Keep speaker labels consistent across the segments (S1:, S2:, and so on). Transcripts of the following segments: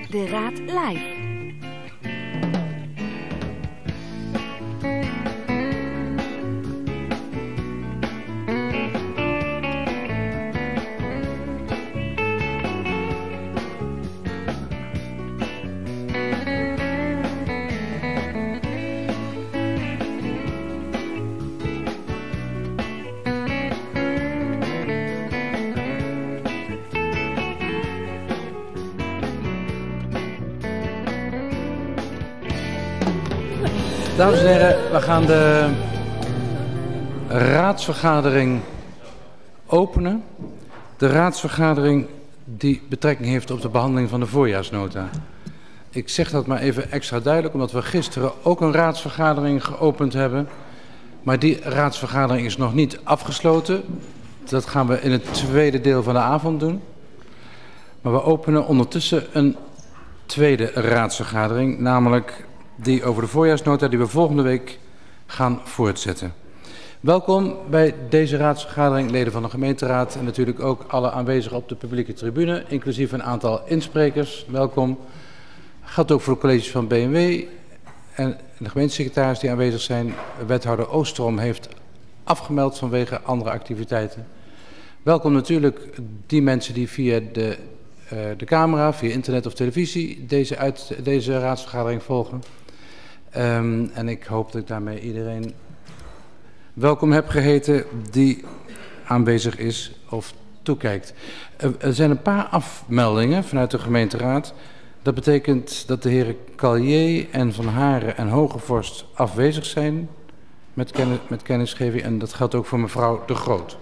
S1: De Raad live.
S2: Dames en heren, we gaan de raadsvergadering openen. De raadsvergadering die betrekking heeft op de behandeling van de voorjaarsnota. Ik zeg dat maar even extra duidelijk, omdat we gisteren ook een raadsvergadering geopend hebben. Maar die raadsvergadering is nog niet afgesloten. Dat gaan we in het tweede deel van de avond doen. Maar we openen ondertussen een tweede raadsvergadering, namelijk die over de voorjaarsnota die we volgende week gaan voortzetten. Welkom bij deze raadsvergadering, leden van de gemeenteraad en natuurlijk ook alle aanwezigen op de publieke tribune, inclusief een aantal insprekers. Welkom. Geldt ook voor de colleges van BMW en de gemeentesecretaris die aanwezig zijn. Wethouder Oostrom heeft afgemeld vanwege andere activiteiten. Welkom natuurlijk die mensen die via de camera, via internet of televisie deze raadsvergadering volgen. En ik hoop dat ik daarmee iedereen welkom heb geheten die aanwezig is of toekijkt. Er zijn een paar afmeldingen vanuit de gemeenteraad. Dat betekent dat de heren Callier en Van Haren en Hogevorst afwezig zijn met kennisgeving. En dat geldt ook voor mevrouw De Groot.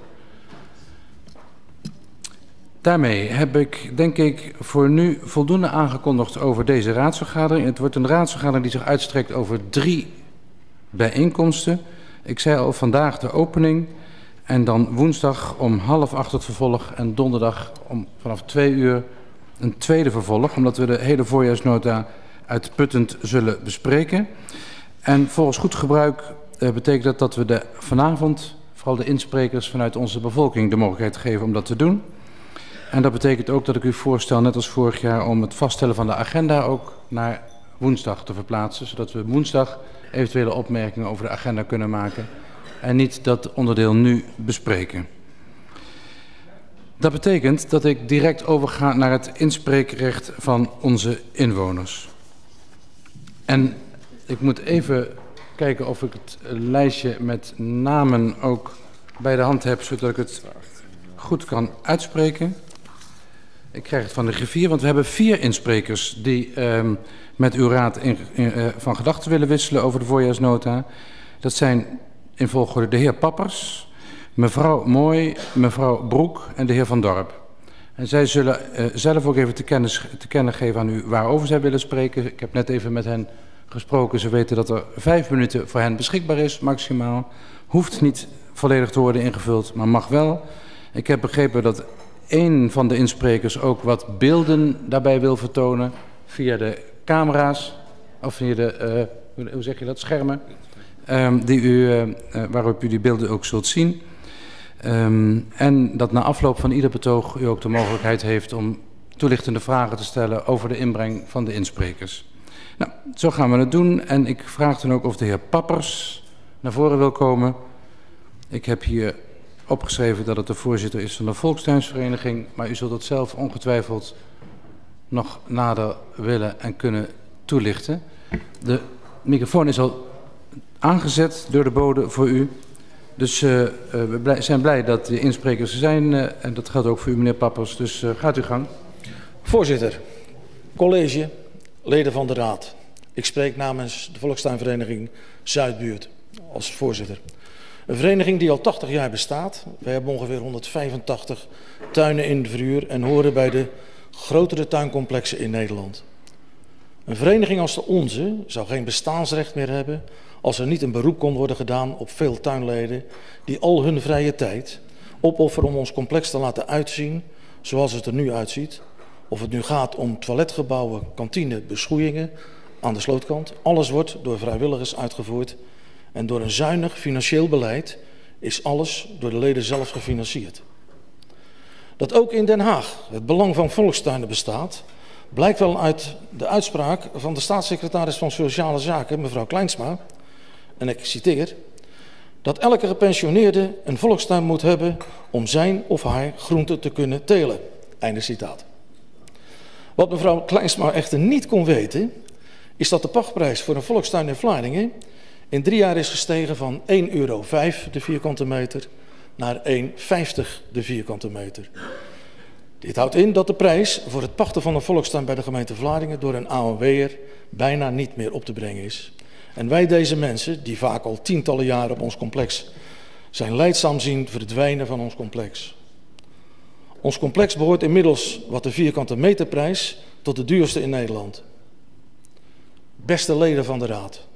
S2: Daarmee heb ik, denk ik, voor nu voldoende aangekondigd over deze raadsvergadering. Het wordt een raadsvergadering die zich uitstrekt over 3 bijeenkomsten. Ik zei al, vandaag de opening en dan woensdag om 7:30 het vervolg en donderdag vanaf 2 uur een tweede vervolg, omdat we de hele voorjaarsnota uitputtend zullen bespreken. En volgens goed gebruik betekent dat we vanavond vooral de insprekers vanuit onze bevolking de mogelijkheid geven om dat te doen. En dat betekent ook dat ik u voorstel, net als vorig jaar, om het vaststellen van de agenda ook naar woensdag te verplaatsen. Zodat we woensdag eventuele opmerkingen over de agenda kunnen maken. En niet dat onderdeel nu bespreken. Dat betekent dat ik direct overga naar het inspreekrecht van onze inwoners. En ik moet even kijken of ik het lijstje met namen ook bij de hand heb, zodat ik het goed kan uitspreken. Ik krijg het van de griffier, want we hebben 4 insprekers die met uw raad van gedachten willen wisselen over de voorjaarsnota. Dat zijn in volgorde de heer Pappers, mevrouw Mooi, mevrouw Broek en de heer Van Dorp. En zij zullen zelf ook even te kennen geven aan u waarover zij willen spreken. Ik heb net even met hen gesproken. Ze weten dat er 5 minuten voor hen beschikbaar is, maximaal. Hoeft niet volledig te worden ingevuld, maar mag wel. Ik heb begrepen dat een van de insprekers ook wat beelden daarbij wil vertonen via de camera's of via de, hoe zeg je dat, schermen, waarop u die beelden ook zult zien. En dat na afloop van ieder betoog u ook de mogelijkheid heeft om toelichtende vragen te stellen over de inbreng van de insprekers. Nou, zo gaan we het doen en ik vraag dan ook of de heer Pappers naar voren wil komen. Ik heb hier opgeschreven dat het de voorzitter is van de Volkstuinsvereniging, maar u zult het zelf ongetwijfeld nog nader willen en kunnen toelichten. De microfoon is al aangezet door de bode voor u. Dus we zijn blij dat de insprekers er zijn en dat geldt ook voor u, meneer Pappers. Dus gaat uw gang.
S3: Voorzitter, college, leden van de raad. Ik spreek namens de Volkstuinvereniging Zuidbuurt als voorzitter. Een vereniging die al 80 jaar bestaat. We hebben ongeveer 185 tuinen in verhuur en horen bij de grotere tuincomplexen in Nederland. Een vereniging als de onze zou geen bestaansrecht meer hebben als er niet een beroep kon worden gedaan op veel tuinleden die al hun vrije tijd opofferen om ons complex te laten uitzien zoals het er nu uitziet. Of het nu gaat om toiletgebouwen, kantine, beschoeiingen aan de slootkant. Alles wordt door vrijwilligers uitgevoerd. En door een zuinig financieel beleid is alles door de leden zelf gefinancierd. Dat ook in Den Haag het belang van volkstuinen bestaat, Blijkt wel uit de uitspraak van de staatssecretaris van Sociale Zaken, mevrouw Kleinsma, en ik citeer, dat elke gepensioneerde een volkstuin moet hebben om zijn of haar groenten te kunnen telen. Einde citaat. Wat mevrouw Kleinsma echter niet kon weten, is dat de pachtprijs voor een volkstuin in Vlaardingen in 3 jaar is gestegen van €1,05 de vierkante meter naar €1,50 de vierkante meter. Dit houdt in dat de prijs voor het pachten van een volkstuin bij de gemeente Vlaardingen door een AOW'er bijna niet meer op te brengen is. En wij deze mensen, die vaak al tientallen jaren op ons complex zijn leidzaam zien verdwijnen van ons complex. Ons complex behoort inmiddels wat de vierkante meterprijs tot de duurste in Nederland. Beste leden van de Raad.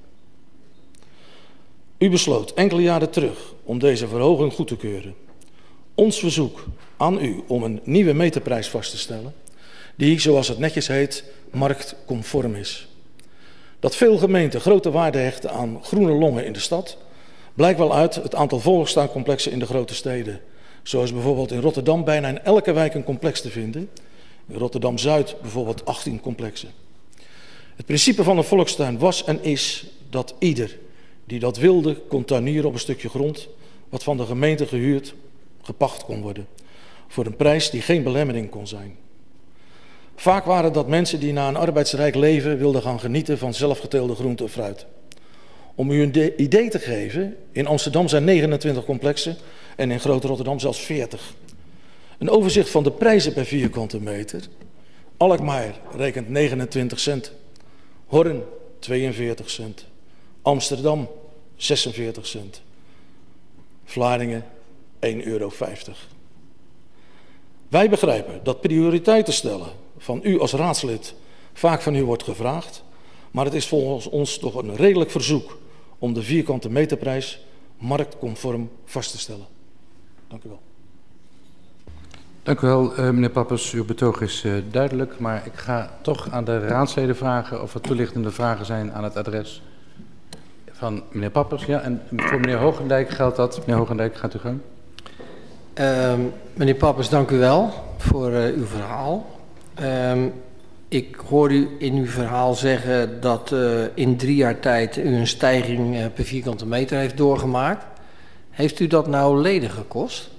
S3: U besloot enkele jaren terug om deze verhoging goed te keuren. Ons verzoek aan u om een nieuwe meterprijs vast te stellen, die, zoals het netjes heet, marktconform is. Dat veel gemeenten grote waarde hechten aan groene longen in de stad, blijkt wel uit het aantal volkstuincomplexen in de grote steden. Zo is bijvoorbeeld in Rotterdam bijna in elke wijk een complex te vinden. In Rotterdam-Zuid bijvoorbeeld 18 complexen. Het principe van een volkstuin was en is dat ieder die dat wilde kon tuinieren op een stukje grond wat van de gemeente gehuurd, gepacht kon worden. Voor een prijs die geen belemmering kon zijn. Vaak waren dat mensen die na een arbeidsrijk leven wilden gaan genieten van zelfgeteelde groente of fruit. Om u een idee te geven, in Amsterdam zijn 29 complexen en in Groot-Rotterdam zelfs 40. Een overzicht van de prijzen per vierkante meter. Alkmaar rekent 29 cent. Horn 42 cent. Amsterdam 46 cent. Vlaardingen €1,50. Wij begrijpen dat prioriteiten stellen van u als raadslid vaak van u wordt gevraagd, maar het is volgens ons toch een redelijk verzoek om de vierkante meterprijs marktconform vast te stellen. Dank u wel.
S2: Dank u wel, meneer Pappers. Uw betoog is duidelijk, maar ik ga toch aan de raadsleden vragen of er toelichtende vragen zijn aan het adres van meneer Pappers. Ja, en voor meneer Hoogendijk geldt dat. Meneer Hoogendijk, gaat u gang.
S1: Meneer Pappers, dank u wel voor uw verhaal. Ik hoor u in uw verhaal zeggen dat in 3 jaar tijd u een stijging per vierkante meter heeft doorgemaakt. Heeft u dat nou leden gekost?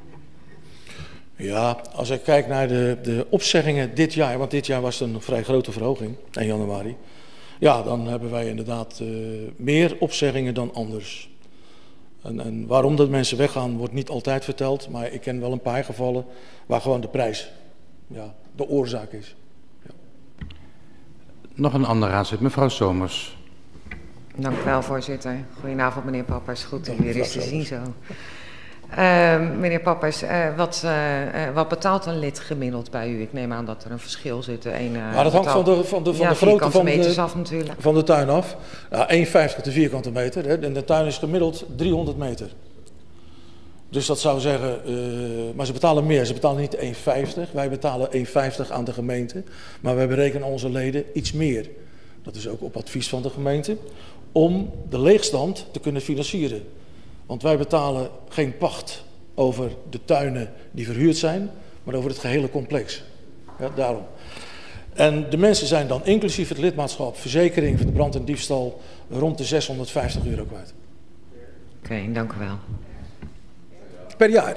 S3: Ja, als ik kijk naar de opzeggingen dit jaar, want dit jaar was het een vrij grote verhoging, 1 januari. Ja, dan hebben wij inderdaad meer opzeggingen dan anders. En waarom dat mensen weggaan wordt niet altijd verteld, maar ik ken wel een paar gevallen waar gewoon de prijs de oorzaak is. Ja.
S2: Nog een ander raadslid, mevrouw Somers.
S4: Dank u wel, voorzitter. Goedenavond, meneer Pappers. Goed om weer eens te zien zo. Meneer Pappers, wat betaalt een lid gemiddeld bij u? Ik neem aan dat er een verschil zit.
S3: Maar dat hangt van de grootte van de tuin af. Nou, 1,50 de vierkante meter. Hè, en de tuin is gemiddeld 300 meter. Dus dat zou zeggen, maar ze betalen meer. Ze betalen niet 1,50. Wij betalen 1,50 aan de gemeente. Maar wij berekenen onze leden iets meer. Dat is ook op advies van de gemeente. Om de leegstand te kunnen financieren. Want wij betalen geen pacht over de tuinen die verhuurd zijn, maar over het gehele complex. Ja, daarom. En de mensen zijn dan inclusief het lidmaatschap, verzekering voor de brand en diefstal rond de €650 kwijt.
S4: Oké, dank u wel.
S3: Per jaar.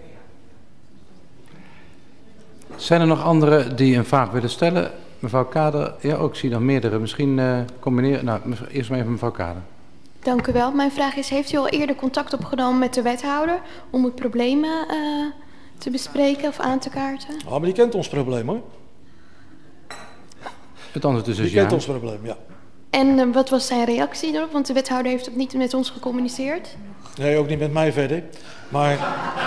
S2: Zijn er nog anderen die een vraag willen stellen? Mevrouw Kader, ja, ook zie dan meerdere. Misschien combineren. Nou, eerst maar even mevrouw Kader.
S5: Dank u wel. Mijn vraag is, heeft u al eerder contact opgenomen met de wethouder om het probleem te bespreken of aan te kaarten?
S3: Ah, maar die kent ons probleem, hoor.
S2: Het antwoord is dus
S3: die kent ons probleem, ja.
S5: En wat was zijn reactie erop? Want de wethouder heeft ook niet met ons gecommuniceerd.
S3: Nee, ook niet met mij verder. Maar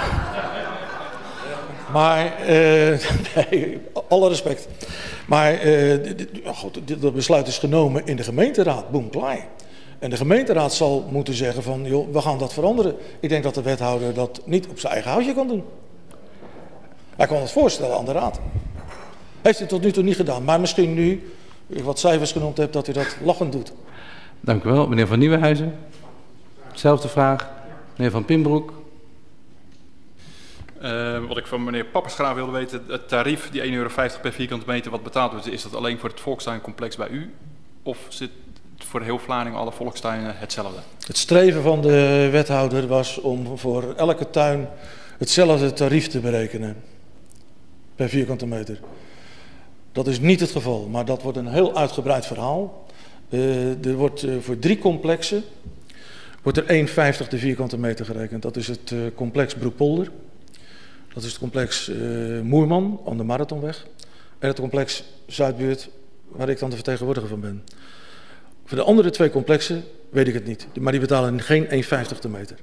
S3: nee, alle respect. Maar dat besluit is genomen in de gemeenteraad, boem, klaar. En de gemeenteraad zal moeten zeggen van, joh, we gaan dat veranderen. Ik denk dat de wethouder dat niet op zijn eigen houtje kan doen. Hij kan het voorstellen aan de raad. Heeft hij tot nu toe niet gedaan. Maar misschien nu, ik wat cijfers genoemd heb, dat hij dat lachend doet.
S2: Dank u wel. Meneer Van Nieuwenhuizen. Zelfde vraag. Meneer Van Pimbroek.
S6: Wat ik van meneer Pappers graag wilde weten, het tarief, die €1,50 per vierkante meter wat betaald wordt, is dat alleen voor het volkstuincomplex bij u? Of zit het voor heel Vlaardingen, alle volkstuinen, hetzelfde? Het
S3: streven van de wethouder was om voor elke tuin hetzelfde tarief te berekenen per vierkante meter. Dat is niet het geval, maar dat wordt een heel uitgebreid verhaal. Er wordt voor 3 complexen wordt er €1,50 de vierkante meter gerekend. Dat is het complex Broekpolder. Dat is het complex Moerman aan de Marathonweg. En het complex Zuidbuurt, waar ik dan de vertegenwoordiger van ben. Voor de andere 2 complexen weet ik het niet. Maar die betalen geen €1,50 de meter.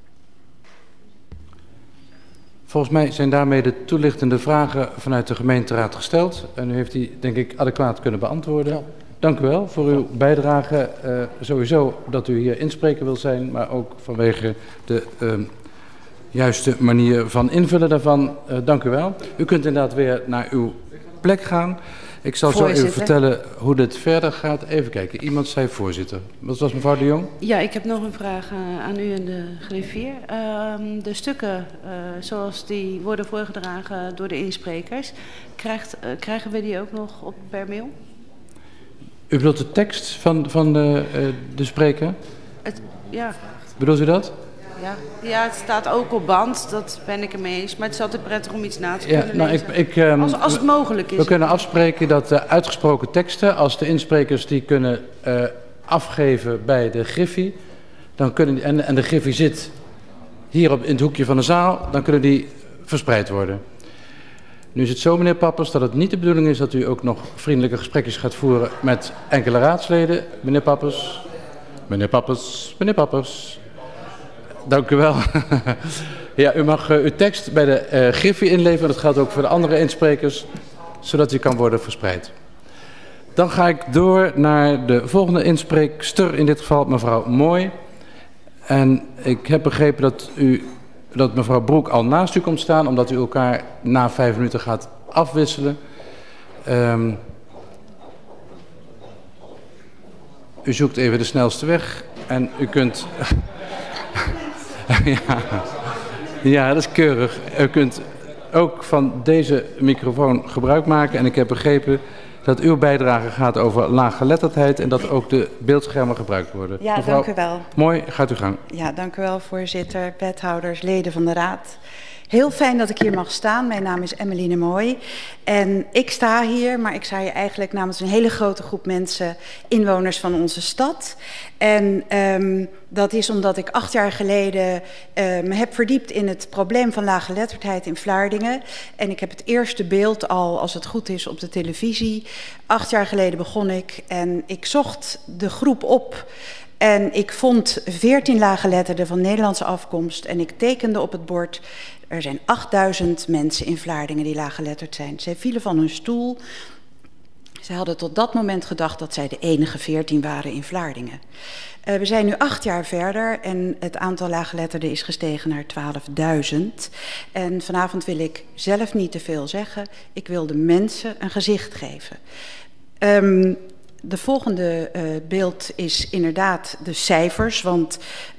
S2: Volgens mij zijn daarmee de toelichtende vragen vanuit de gemeenteraad gesteld. En u heeft die, denk ik, adequaat kunnen beantwoorden. Ja. Dank u wel voor uw bijdrage. Sowieso dat u hier inspreker wil zijn, maar ook vanwege de juiste manier van invullen daarvan. Dank u wel. U kunt inderdaad weer naar uw plek gaan. Ik zal zo even vertellen hoe dit verder gaat. Even kijken, iemand zei voorzitter. Wat was mevrouw de Jong?
S7: Ja, ik heb nog een vraag aan u en de griffier. De stukken zoals die worden voorgedragen door de inssprekers, krijgen we die ook nog per mail?
S2: U bedoelt de tekst van de spreker?
S7: Ja.
S2: Bedoelt u dat?
S7: Ja, het staat ook op band, dat ben ik ermee eens. Maar het is altijd prettig om iets na te kunnen lezen. Als het mogelijk is.
S2: We kunnen afspreken dat de uitgesproken teksten, als de insprekers die kunnen afgeven bij de griffie, dan kunnen en de griffie zit hier in het hoekje van de zaal, dan kunnen die verspreid worden. Nu is het zo, meneer Pappers, dat het niet de bedoeling is dat u ook nog vriendelijke gesprekjes gaat voeren met enkele raadsleden. Meneer Pappers, meneer Pappers, meneer Pappers. Dank u wel. Ja, u mag uw tekst bij de griffie inleveren. Dat geldt ook voor de andere insprekers, zodat die kan worden verspreid. Dan ga ik door naar de volgende inspreekster, in dit geval mevrouw Mooi. En ik heb begrepen dat mevrouw Broek al naast u komt staan, omdat u elkaar na 5 minuten gaat afwisselen. U zoekt even de snelste weg en u kunt... Ja, dat is keurig. U kunt ook van deze microfoon gebruik maken. En ik heb begrepen dat uw bijdrage gaat over laaggeletterdheid en dat ook de beeldschermen gebruikt worden.
S8: Ja,
S2: mevrouw,
S8: dank u wel.
S2: Mooi, gaat u gang.
S8: Ja, dank u wel, voorzitter, wethouders, leden van de raad. Heel fijn dat ik hier mag staan. Mijn naam is Emmeline Mooi. En ik sta hier, maar ik sta hier eigenlijk namens een hele grote groep mensen, inwoners van onze stad. En dat is omdat ik 8 jaar geleden me heb verdiept in het probleem van laaggeletterdheid in Vlaardingen. En ik heb het eerste beeld al, als het goed is, op de televisie. 8 jaar geleden begon ik en ik zocht de groep op. En ik vond 14 laaggeletterden van Nederlandse afkomst en ik tekende op het bord: er zijn 8000 mensen in Vlaardingen die laaggeletterd zijn. Zij vielen van hun stoel. Ze hadden tot dat moment gedacht dat zij de enige 14 waren in Vlaardingen. We zijn nu 8 jaar verder en het aantal laaggeletterden is gestegen naar 12.000. En vanavond wil ik zelf niet te veel zeggen. Ik wil de mensen een gezicht geven. De volgende beeld is inderdaad de cijfers, want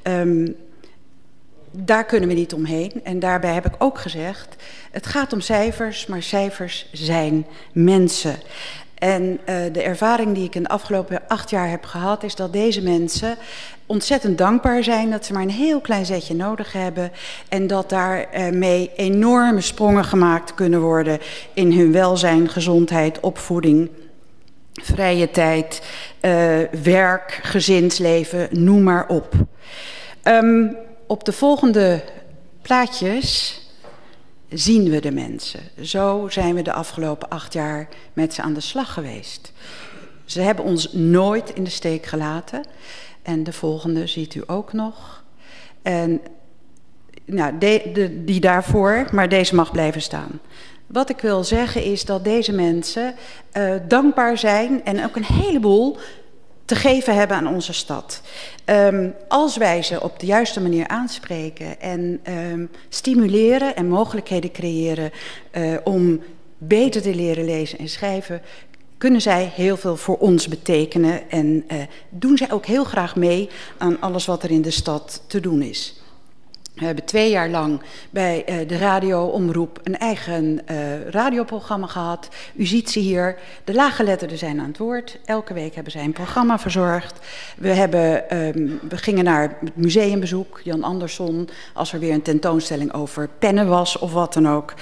S8: daar kunnen we niet omheen. En daarbij heb ik ook gezegd, het gaat om cijfers, maar cijfers zijn mensen. En de ervaring die ik in de afgelopen 8 jaar heb gehad, is dat deze mensen ontzettend dankbaar zijn, dat ze maar een heel klein zetje nodig hebben en dat daarmee enorme sprongen gemaakt kunnen worden in hun welzijn, gezondheid, opvoeding, vrije tijd, werk, gezinsleven, noem maar op. Op de volgende plaatjes zien we de mensen. Zo zijn we de afgelopen 8 jaar met ze aan de slag geweest. Ze hebben ons nooit in de steek gelaten. En de volgende ziet u ook nog. En nou, die daarvoor, maar deze mag blijven staan. Wat ik wil zeggen is dat deze mensen dankbaar zijn en ook een heleboel te geven hebben aan onze stad. Als wij ze op de juiste manier aanspreken en stimuleren en mogelijkheden creëren om beter te leren lezen en schrijven, kunnen zij heel veel voor ons betekenen en doen zij ook heel graag mee aan alles wat er in de stad te doen is. We hebben 2 jaar lang bij de radioomroep een eigen radioprogramma gehad. U ziet ze hier. De laaggeletterden zijn aan het woord. Elke week hebben zij een programma verzorgd. We gingen naar het museumbezoek, Jan Andersson, als er weer een tentoonstelling over pennen was of wat dan ook.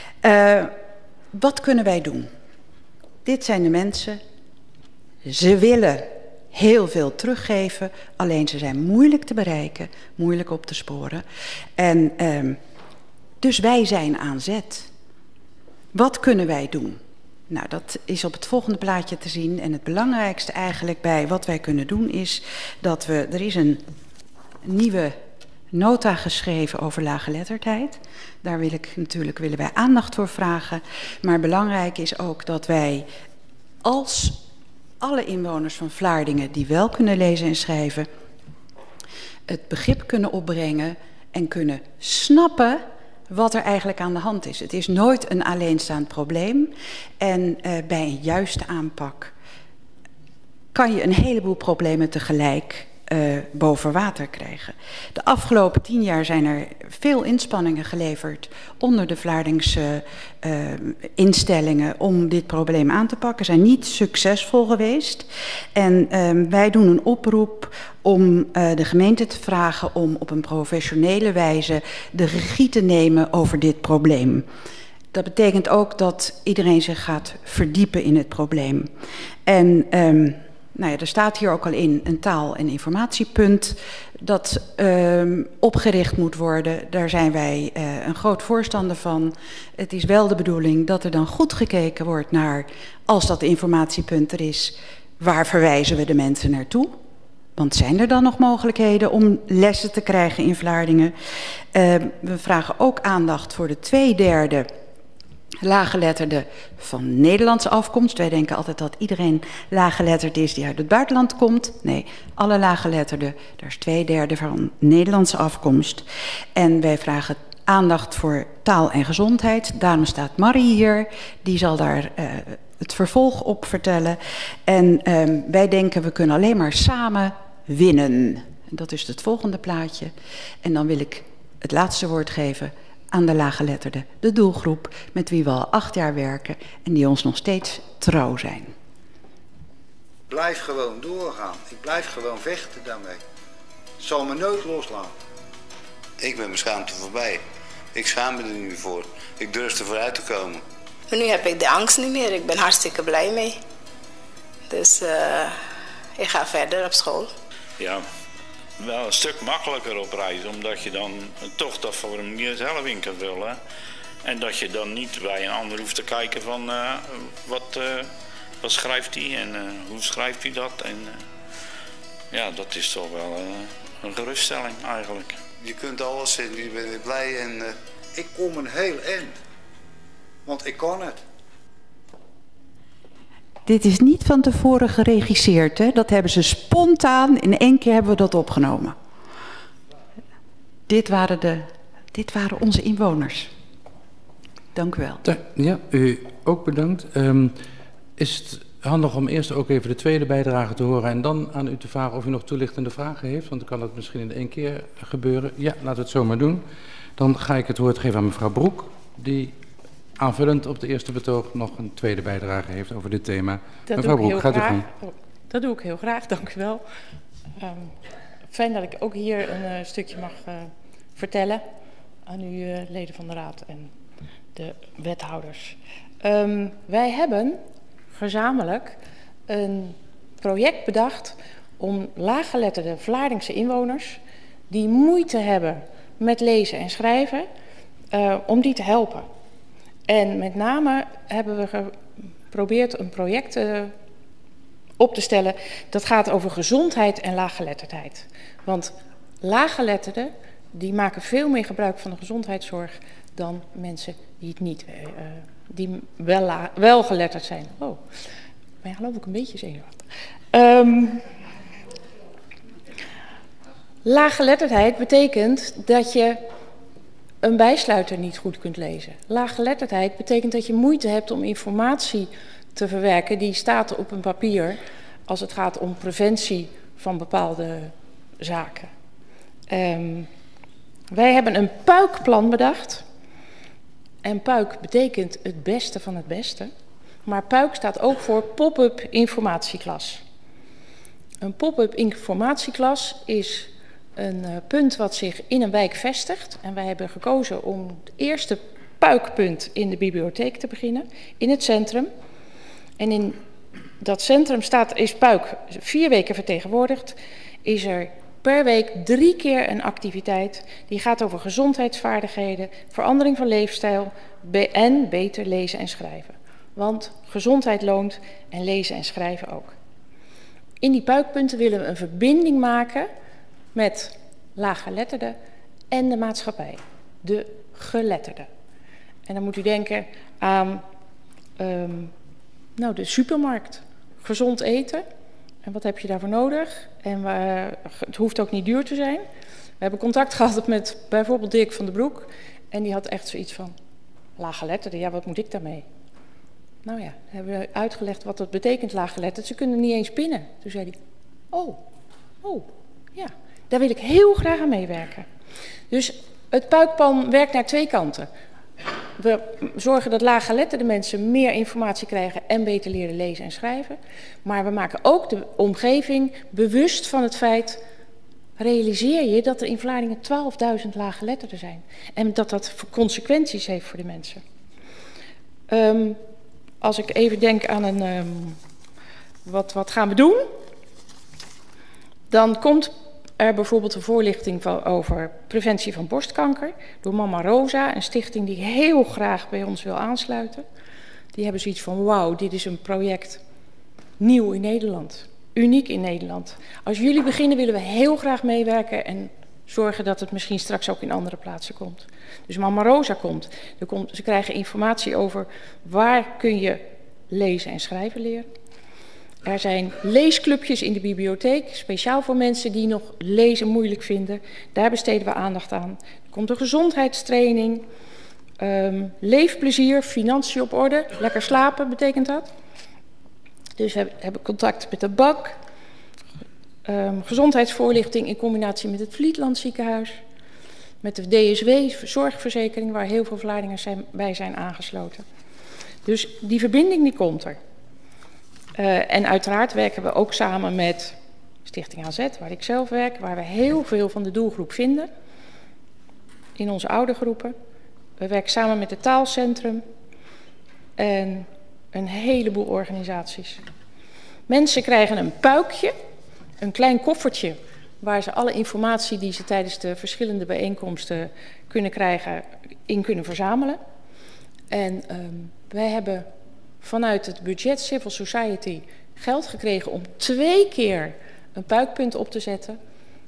S8: Wat kunnen wij doen? Dit zijn de mensen. Ze willen heel veel teruggeven, alleen ze zijn moeilijk te bereiken, moeilijk op te sporen. En dus wij zijn aan zet. Wat kunnen wij doen? Nou, dat is op het volgende plaatje te zien. En het belangrijkste eigenlijk bij wat wij kunnen doen is dat er is een nieuwe nota geschreven over laaggeletterdheid. Daar willen wij aandacht voor vragen. Maar belangrijk is ook dat wij als alle inwoners van Vlaardingen die wel kunnen lezen en schrijven, het begrip kunnen opbrengen en kunnen snappen wat er eigenlijk aan de hand is. Het is nooit een alleenstaand probleem. En bij een juiste aanpak kan je een heleboel problemen tegelijk boven water krijgen. De afgelopen 10 jaar zijn er veel inspanningen geleverd onder de Vlaardingse instellingen om dit probleem aan te pakken. Zijn niet succesvol geweest. En wij doen een oproep om de gemeente te vragen om op een professionele wijze de regie te nemen over dit probleem. Dat betekent ook dat iedereen zich gaat verdiepen in het probleem. En nou ja, er staat hier ook al in een taal- en informatiepunt dat opgericht moet worden. Daar zijn wij een groot voorstander van. Het is wel de bedoeling dat er dan goed gekeken wordt naar, als dat informatiepunt er is, waar verwijzen we de mensen naartoe? Want zijn er dan nog mogelijkheden om lessen te krijgen in Vlaardingen? We vragen ook aandacht voor de 2/3 laaggeletterden van Nederlandse afkomst. Wij denken altijd dat iedereen laaggeletterd is die uit het buitenland komt. Nee, alle laaggeletterden, daar is 2/3 van Nederlandse afkomst. En wij vragen aandacht voor taal en gezondheid. Daarom staat Marie hier. Die zal daar het vervolg op vertellen. En wij denken we kunnen alleen maar samen winnen. Dat is het volgende plaatje. En dan wil ik het laatste woord geven aan de laaggeletterden, de doelgroep met wie we al 8 jaar werken en die ons nog steeds trouw zijn.
S9: Blijf gewoon doorgaan. Ik blijf gewoon vechten daarmee. Het zal me nooit loslaten. Ik ben mijn schaamte voorbij. Ik schaam me er niet meer voor. Ik durf er vooruit te komen.
S10: En nu heb ik de angst niet meer. Ik ben hartstikke blij mee. Dus ik ga verder op school.
S11: Ja, wel een stuk makkelijker op reis, omdat je dan toch dat formulier zelf in kan vullen. En dat je dan niet bij een ander hoeft te kijken van wat schrijft hij en hoe schrijft hij dat. En ja, dat is toch wel een geruststelling eigenlijk.
S9: Je kunt alles en je bent weer blij en ik kom een heel eind. Want ik kan het.
S8: Dit is niet van tevoren geregisseerd, hè? Dat hebben ze spontaan, in 1 keer hebben we dat opgenomen. Dit waren onze inwoners. Dank u wel.
S2: Ja, u ook bedankt. Is het handig om eerst ook even de tweede bijdrage te horen en dan aan u te vragen of u nog toelichtende vragen heeft? Want dan kan dat misschien in 1 keer gebeuren. Ja, laten we het zo maar doen. Dan ga ik het woord geven aan mevrouw Broek, die aanvullend op de eerste betoog nog een tweede bijdrage heeft over dit thema. Mevrouw Broek, gaat u gang.
S12: Dat doe ik heel graag, dank u wel. Fijn dat ik ook hier een stukje mag vertellen aan u leden van de Raad en de wethouders. Wij hebben gezamenlijk een project bedacht om laaggeletterde Vlaardingse inwoners die moeite hebben met lezen en schrijven, om die te helpen. En met name hebben we geprobeerd een project op te stellen dat gaat over gezondheid en laaggeletterdheid. Want laaggeletterden die maken veel meer gebruik van de gezondheidszorg dan mensen die het niet, die wel geletterd zijn. Oh, maar ja, geloof ik een beetje zenuwachtig. Laaggeletterdheid betekent dat je een bijsluiter niet goed kunt lezen. Laaggeletterdheid betekent dat je moeite hebt om informatie te verwerken die staat op een papier als het gaat om preventie van bepaalde zaken. Wij hebben een puikplan bedacht. En puik betekent het beste van het beste. Maar puik staat ook voor pop-up informatieklas. Een pop-up informatieklas is een punt wat zich in een wijk vestigt. En wij hebben gekozen om het eerste puikpunt in de bibliotheek te beginnen, in het centrum. En in dat centrum is puik 4 weken vertegenwoordigd. Is er per week 3 keer een activiteit die gaat over gezondheidsvaardigheden, verandering van leefstijl en beter lezen en schrijven. Want gezondheid loont en lezen en schrijven ook. In die puikpunten willen we een verbinding maken met laaggeletterden en de maatschappij, de geletterden. En dan moet u denken aan de supermarkt, gezond eten. En wat heb je daarvoor nodig? En het hoeft ook niet duur te zijn. We hebben contact gehad met bijvoorbeeld Dirk van den Broek. En die had echt zoiets van, laaggeletterden, ja, wat moet ik daarmee? Nou ja, hebben we uitgelegd wat dat betekent, laaggeletterd. Ze kunnen niet eens pinnen. Toen zei hij, ja, daar wil ik heel graag aan meewerken. Dus het puikplan werkt naar 2 kanten. We zorgen dat laaggeletterde mensen meer informatie krijgen en beter leren lezen en schrijven. Maar we maken ook de omgeving bewust van het feit, realiseer je dat er in Vlaardingen 12.000 laaggeletterden zijn. En dat dat consequenties heeft voor de mensen. Als ik even denk aan wat gaan we doen? Dan komt er bijvoorbeeld een voorlichting over preventie van borstkanker door Mama Rosa, een stichting die heel graag bij ons wil aansluiten. Die hebben zoiets van, wauw, dit is een project nieuw in Nederland, uniek in Nederland. Als jullie beginnen willen we heel graag meewerken en zorgen dat het misschien straks ook in andere plaatsen komt. Dus Mama Rosa komt. Ze krijgen informatie over waar kun je lezen en schrijven leren. Er zijn leesclubjes in de bibliotheek, speciaal voor mensen die nog lezen moeilijk vinden. Daar besteden we aandacht aan. Er komt een gezondheidstraining, leefplezier, financiën op orde, lekker slapen betekent dat. Dus we hebben contact met de BAK, gezondheidsvoorlichting in combinatie met het Vlietland ziekenhuis, met de DSW, zorgverzekering, waar heel veel Vlaardingers bij zijn aangesloten. Dus die verbinding die komt er. En uiteraard werken we ook samen met Stichting AZ, waar ik zelf werk, waar we heel veel van de doelgroep vinden in onze oudergroepen. We werken samen met het Taalcentrum en een heleboel organisaties. Mensen krijgen een puikje, een klein koffertje, waar ze alle informatie die ze tijdens de verschillende bijeenkomsten kunnen krijgen, in kunnen verzamelen. En wij hebben vanuit het budget Civil Society geld gekregen om 2 keer een puikpunt op te zetten.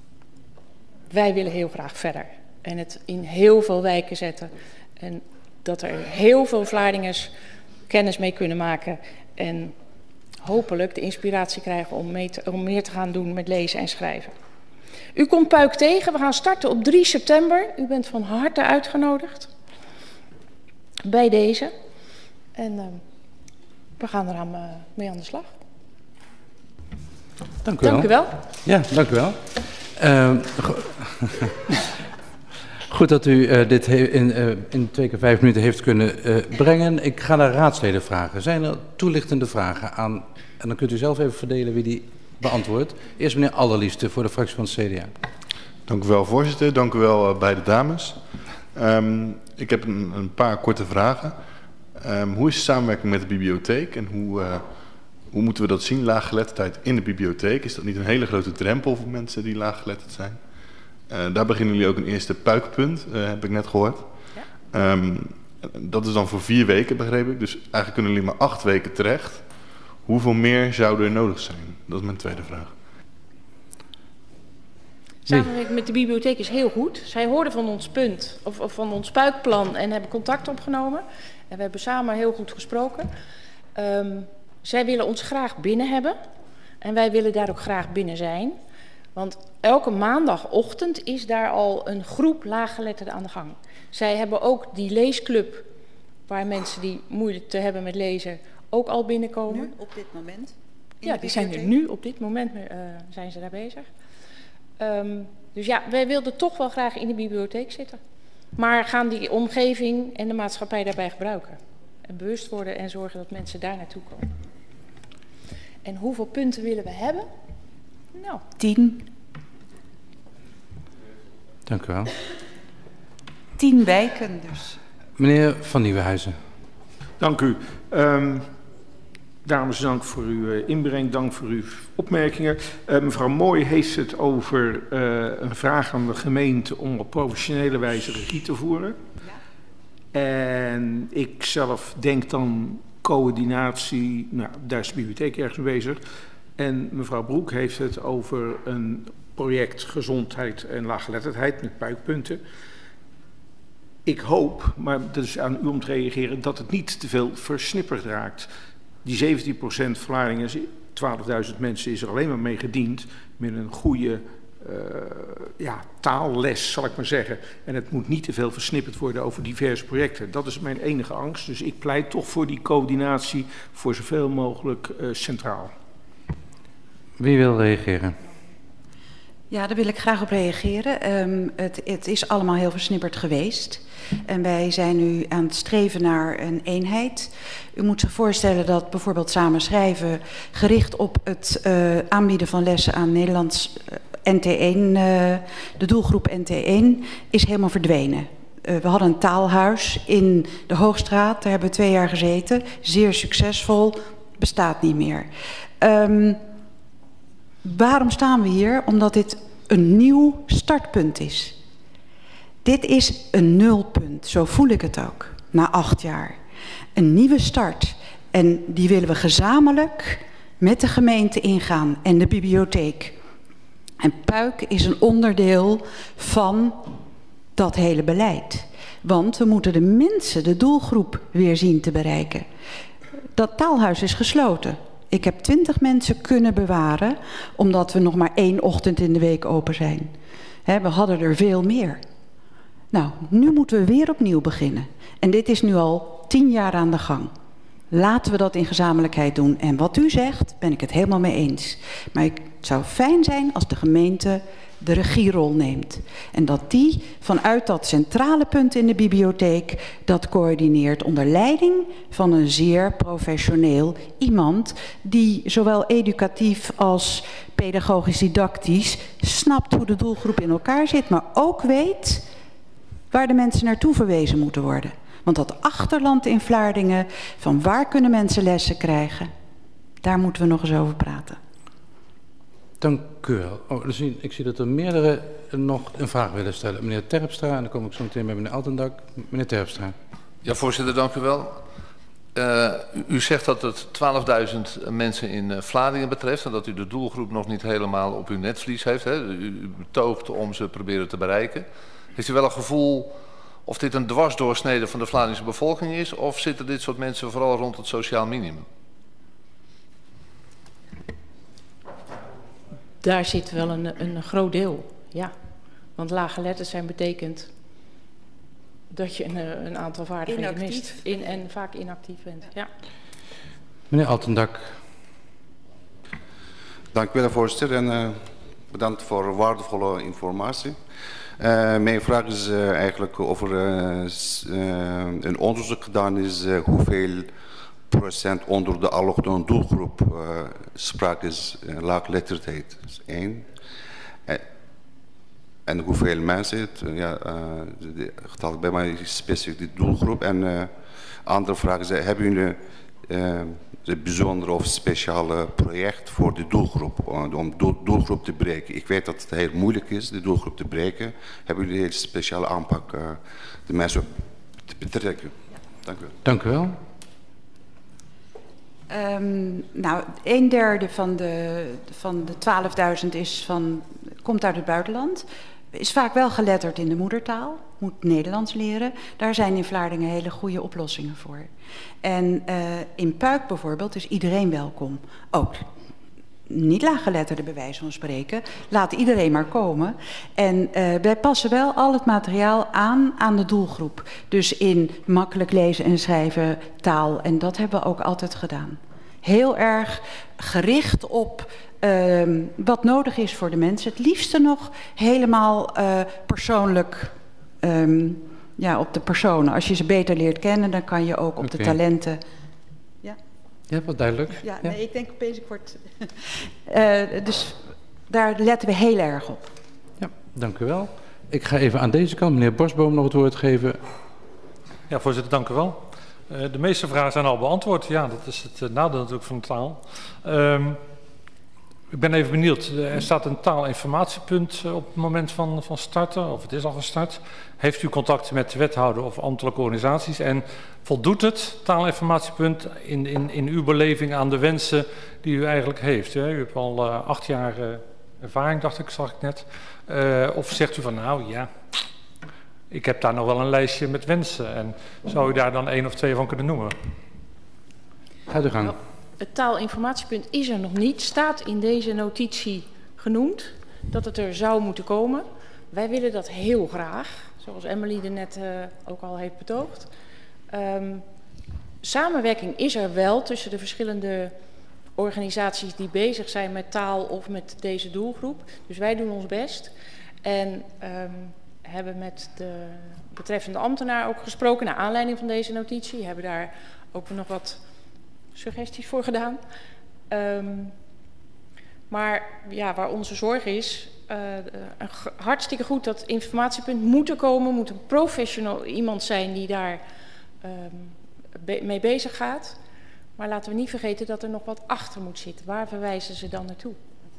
S12: Wij willen heel graag verder en het in heel veel wijken zetten. En dat er heel veel Vlaardingers kennis mee kunnen maken en hopelijk de inspiratie krijgen om meer te gaan doen met lezen en schrijven. U komt puik tegen. We gaan starten op 3 september. U bent van harte uitgenodigd bij deze. En we gaan er mee aan de slag.
S2: Dank u wel.
S12: Dank u wel.
S2: Ja, dank u wel. Goed dat u dit in 2 keer 5 minuten heeft kunnen brengen. Ik ga naar raadsleden vragen. Zijn er toelichtende vragen aan? En dan kunt u zelf even verdelen wie die beantwoordt. Eerst meneer Allerliefste voor de fractie van het CDA.
S13: Dank u wel, voorzitter. Dank u wel, beide dames. Ik heb een paar korte vragen. Hoe is de samenwerking met de bibliotheek en hoe moeten we dat zien, laaggeletterdheid in de bibliotheek? Is dat niet een hele grote drempel voor mensen die laaggeletterd zijn? Daar beginnen jullie ook een eerste puikpunt, heb ik net gehoord. Ja. Dat is dan voor 4 weken, begreep ik. Dus eigenlijk kunnen jullie maar 8 weken terecht. Hoeveel meer zouden er nodig zijn? Dat is mijn tweede vraag.
S12: Samenwerking met de bibliotheek is heel goed. Zij hoorden van ons punt, of van ons puikplan en hebben contact opgenomen. En we hebben samen heel goed gesproken. Zij willen ons graag binnen hebben. En wij willen daar ook graag binnen zijn. Want elke maandagochtend is daar al een groep laaggeletterden aan de gang. Zij hebben ook die leesclub, waar mensen die moeilijk te hebben met lezen ook al binnenkomen.
S8: Nu, op dit moment?
S12: Ja, die zijn er nu, op dit moment zijn ze daar bezig. Dus ja, wij wilden toch wel graag in de bibliotheek zitten. Maar gaan die omgeving en de maatschappij daarbij gebruiken. En bewust worden en zorgen dat mensen daar naartoe komen. En hoeveel punten willen we hebben? Nou.
S8: 10.
S2: Dank u wel.
S8: 10 wijken dus.
S2: Meneer Van Nieuwenhuizen.
S14: Dank u. Dames, dank voor uw inbreng, dank voor uw opmerkingen. Mevrouw Mooi heeft het over een vraag aan de gemeente om op professionele wijze regie te voeren. Ja. En ik zelf denk dan coördinatie, nou, daar is de bibliotheek ergens mee bezig. En mevrouw Broek heeft het over een project gezondheid en laaggeletterdheid met puikpunten. Ik hoop, maar dat is aan u om te reageren, dat het niet te veel versnipperd raakt. Die 17% verklaringen, 12.000 mensen is er alleen maar mee gediend met een goede taalles, zal ik maar zeggen. En het moet niet te veel versnipperd worden over diverse projecten. Dat is mijn enige angst. Dus ik pleit toch voor die coördinatie voor zoveel mogelijk centraal.
S2: Wie wil reageren?
S8: Ja, daar wil ik graag op reageren. Het is allemaal heel versnipperd geweest. En wij zijn nu aan het streven naar een eenheid. U moet zich voorstellen dat bijvoorbeeld Samen Schrijven gericht op het aanbieden van lessen aan Nederlands NT1, de doelgroep NT1, is helemaal verdwenen. We hadden een taalhuis in de Hoogstraat, daar hebben we 2 jaar gezeten. Zeer succesvol, bestaat niet meer. Waarom staan we hier? Omdat dit een nieuw startpunt is. Dit is een nulpunt, zo voel ik het ook, na 8 jaar. Een nieuwe start. En die willen we gezamenlijk met de gemeente ingaan en de bibliotheek. En Puik is een onderdeel van dat hele beleid. Want we moeten de mensen, de doelgroep, weer zien te bereiken. Dat taalhuis is gesloten. Ik heb 20 mensen kunnen bewaren, omdat we nog maar 1 ochtend in de week open zijn. We hadden er veel meer. Nou, nu moeten we weer opnieuw beginnen. En dit is nu al 10 jaar aan de gang. Laten we dat in gezamenlijkheid doen. En wat u zegt, ben ik het helemaal mee eens. Maar het zou fijn zijn als de gemeente de regierol neemt. En dat die vanuit dat centrale punt in de bibliotheek dat coördineert onder leiding van een zeer professioneel iemand die zowel educatief als pedagogisch didactisch snapt hoe de doelgroep in elkaar zit, maar ook weet waar de mensen naartoe verwezen moeten worden. Want dat achterland in Vlaardingen, van waar kunnen mensen lessen krijgen, daar moeten we nog eens over praten.
S2: Dank u wel. Oh, dus ik zie dat er meerdere nog een vraag willen stellen. Meneer Terpstra, en dan kom ik zo meteen bij meneer Altendak. Meneer Terpstra.
S15: Ja, voorzitter, dank u wel. U zegt dat het 12.000 mensen in Vlaardingen betreft en dat u de doelgroep nog niet helemaal op uw netvlies heeft. Hè? U betoogt om ze proberen te bereiken. Heeft u wel een gevoel of dit een dwarsdoorsnede van de Vlaardingse bevolking is, of zitten dit soort mensen vooral rond het sociaal minimum?
S12: Daar zit wel een groot deel, ja. Want laaggeletterd zijn betekent dat je een aantal vaardigheden mist. En vaak inactief bent, ja.
S2: Meneer Altendak.
S16: Dank u wel, voorzitter. En bedankt voor waardevolle informatie. Mijn vraag is eigenlijk of er een onderzoek gedaan is hoeveel procent onder de allochtone doelgroep sprake is laaggeletterdheid. Dat is 1. En hoeveel mensen het, het getal bij mij is specifiek die doelgroep. En andere vraag is, hebben jullie een bijzonder of speciale project voor de doelgroep, om de doelgroep te breken? Ik weet dat het heel moeilijk is, de doelgroep te breken. Hebben jullie een hele speciale aanpak de mensen te betrekken? Dank u wel.
S2: Dank u wel.
S8: Nou, 1/3 van de 12.000 komt uit het buitenland. Is vaak wel geletterd in de moedertaal, moet Nederlands leren. Daar zijn in Vlaardingen hele goede oplossingen voor. En in Puik bijvoorbeeld is iedereen welkom. Ook niet laaggeletterden bij wijze van spreken. Laat iedereen maar komen. En wij passen wel al het materiaal aan de doelgroep. Dus in makkelijk lezen en schrijven, taal. En dat hebben we ook altijd gedaan. Heel erg gericht op wat nodig is voor de mensen. Het liefste nog helemaal persoonlijk, op de personen. Als je ze beter leert kennen, dan kan je ook op de talenten...
S2: Ja, wat duidelijk.
S8: Ja, nee, ik denk opeens, ik word... dus daar letten we heel erg op.
S2: Ja, dank u wel. Ik ga even aan deze kant meneer Borsboom nog het woord geven.
S17: Ja, voorzitter, dank u wel. De meeste vragen zijn al beantwoord. Ja, dat is het nadeel natuurlijk van de taal. Ik ben even benieuwd. Er staat een taalinformatiepunt op het moment van starten, of het is al gestart. Heeft u contact met de wethouder of ambtelijke organisaties? En voldoet het taalinformatiepunt in uw beleving aan de wensen die u eigenlijk heeft? Hè? U hebt al 8 jaar ervaring, dacht ik, zag ik net. Of zegt u van, nou ja, ik heb daar nog wel een lijstje met wensen. En zou u daar dan 1 of 2 van kunnen noemen?
S2: Ga de gang.
S12: Het taalinformatiepunt is er nog niet. Staat in deze notitie genoemd dat het er zou moeten komen. Wij willen dat heel graag, zoals Emily er net ook al heeft betoogd. Samenwerking is er wel tussen de verschillende organisaties die bezig zijn met taal of met deze doelgroep. Dus wij doen ons best. En hebben met de betreffende ambtenaar ook gesproken naar aanleiding van deze notitie. Hebben daar ook nog wat suggesties voor gedaan. Maar ja, waar onze zorg is, hartstikke goed dat informatiepunt moet er komen, moet een professional iemand zijn die daar mee bezig gaat. Maar laten we niet vergeten dat er nog wat achter moet zitten. Waar verwijzen ze dan naartoe?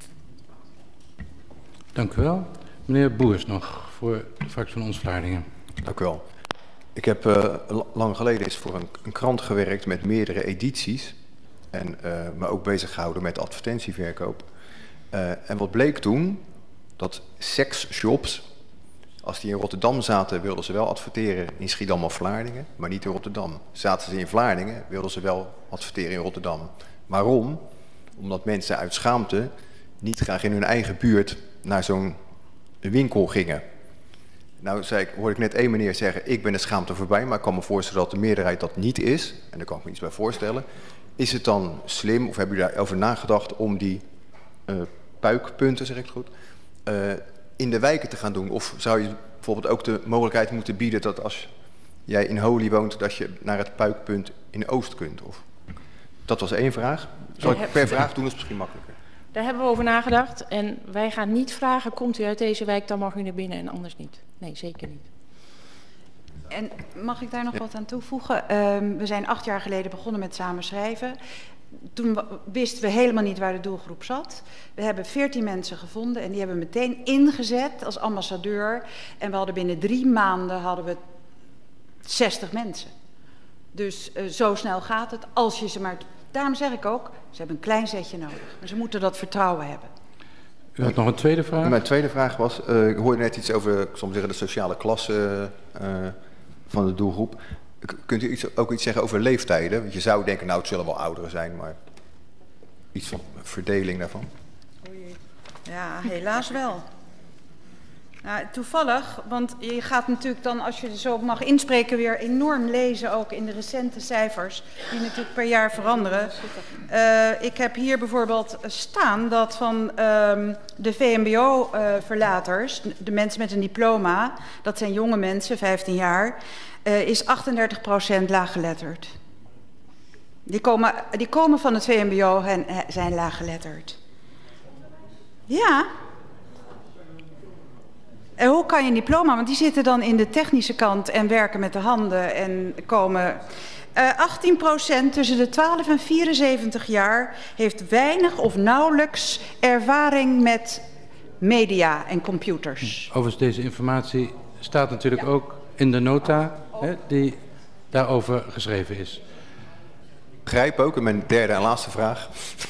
S2: Dank u wel. Meneer Boers nog voor de fractie van Ons Vlaardingen.
S18: Dank u wel. Ik heb lang geleden eens voor een krant gewerkt met meerdere edities. En me ook bezig gehouden met advertentieverkoop. En wat bleek toen? Dat seksshops, als die in Rotterdam zaten, wilden ze wel adverteren in Schiedam of Vlaardingen, maar niet in Rotterdam. Zaten ze in Vlaardingen, wilden ze wel adverteren in Rotterdam. Waarom? Omdat mensen uit schaamte niet graag in hun eigen buurt naar zo'n winkel gingen. Nou hoorde ik net 1 meneer zeggen, ik ben de schaamte voorbij, maar ik kan me voorstellen dat de meerderheid dat niet is. En daar kan ik me iets bij voorstellen. Is het dan slim, of hebben jullie daarover nagedacht, om die puikpunten, zeg ik het goed, in de wijken te gaan doen? Of zou je bijvoorbeeld ook de mogelijkheid moeten bieden dat als jij in Holy woont, dat je naar het puikpunt in Oost kunt? Of... Dat was 1 vraag. Zal ik per vraag doen, dat is misschien makkelijker.
S12: Daar hebben we over nagedacht. En wij gaan niet vragen, komt u uit deze wijk, dan mag u naar binnen en anders niet. Nee, zeker niet.
S8: En mag ik daar nog wat aan toevoegen? We zijn 8 jaar geleden begonnen met samen schrijven. Toen wisten we helemaal niet waar de doelgroep zat. We hebben 14 mensen gevonden en die hebben we meteen ingezet als ambassadeur. En we hadden binnen 3 maanden hadden we 60 mensen. Dus zo snel gaat het als je ze maar... Daarom zeg ik ook, ze hebben een klein zetje nodig. Maar ze moeten dat vertrouwen hebben.
S2: U had nog een tweede vraag?
S18: Mijn tweede vraag was, ik hoorde net iets over, ik zal maar zeggen, de sociale klasse van de doelgroep. Kunt u ook iets zeggen over leeftijden? Want je zou denken, nou het zullen wel ouderen zijn, maar iets van verdeling daarvan?
S8: Ja, helaas wel. Nou, toevallig, want je gaat natuurlijk dan, als je zo mag inspreken, weer enorm lezen, ook in de recente cijfers, die natuurlijk per jaar veranderen. Ik heb hier bijvoorbeeld staan dat van de VMBO-verlaters, de mensen met een diploma, dat zijn jonge mensen, 15 jaar, is 38% laaggeletterd. Die komen van het VMBO en zijn laaggeletterd. Ja. En hoe kan je een diploma, want die zitten dan in de technische kant en werken met de handen en komen... 18% tussen de 12 en 74 jaar heeft weinig of nauwelijks ervaring met media en computers.
S2: Overigens, deze informatie staat natuurlijk ook in de nota die daarover geschreven is.
S18: Ik begrijp ook, en mijn derde en laatste vraag.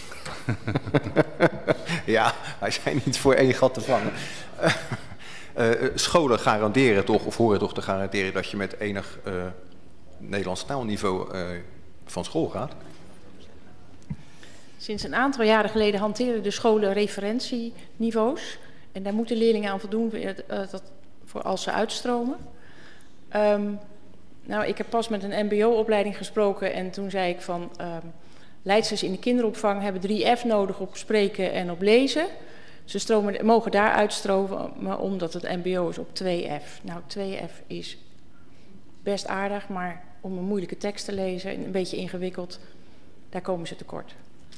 S18: Ja, wij zijn niet voor 1 gat te vangen. Scholen garanderen toch, of horen toch te garanderen dat je met enig Nederlands taalniveau van school gaat?
S12: Sinds een aantal jaren geleden hanteren de scholen referentieniveaus. En daar moeten leerlingen aan voldoen voor als ze uitstromen. Nou, ik heb pas met een mbo-opleiding gesproken en toen zei ik van... leidsters in de kinderopvang hebben 3F nodig op spreken en op lezen. Ze mogen daar uitstromen omdat het mbo is op 2F. Nou, 2F is best aardig, maar om een moeilijke tekst te lezen, een beetje ingewikkeld, daar komen ze tekort.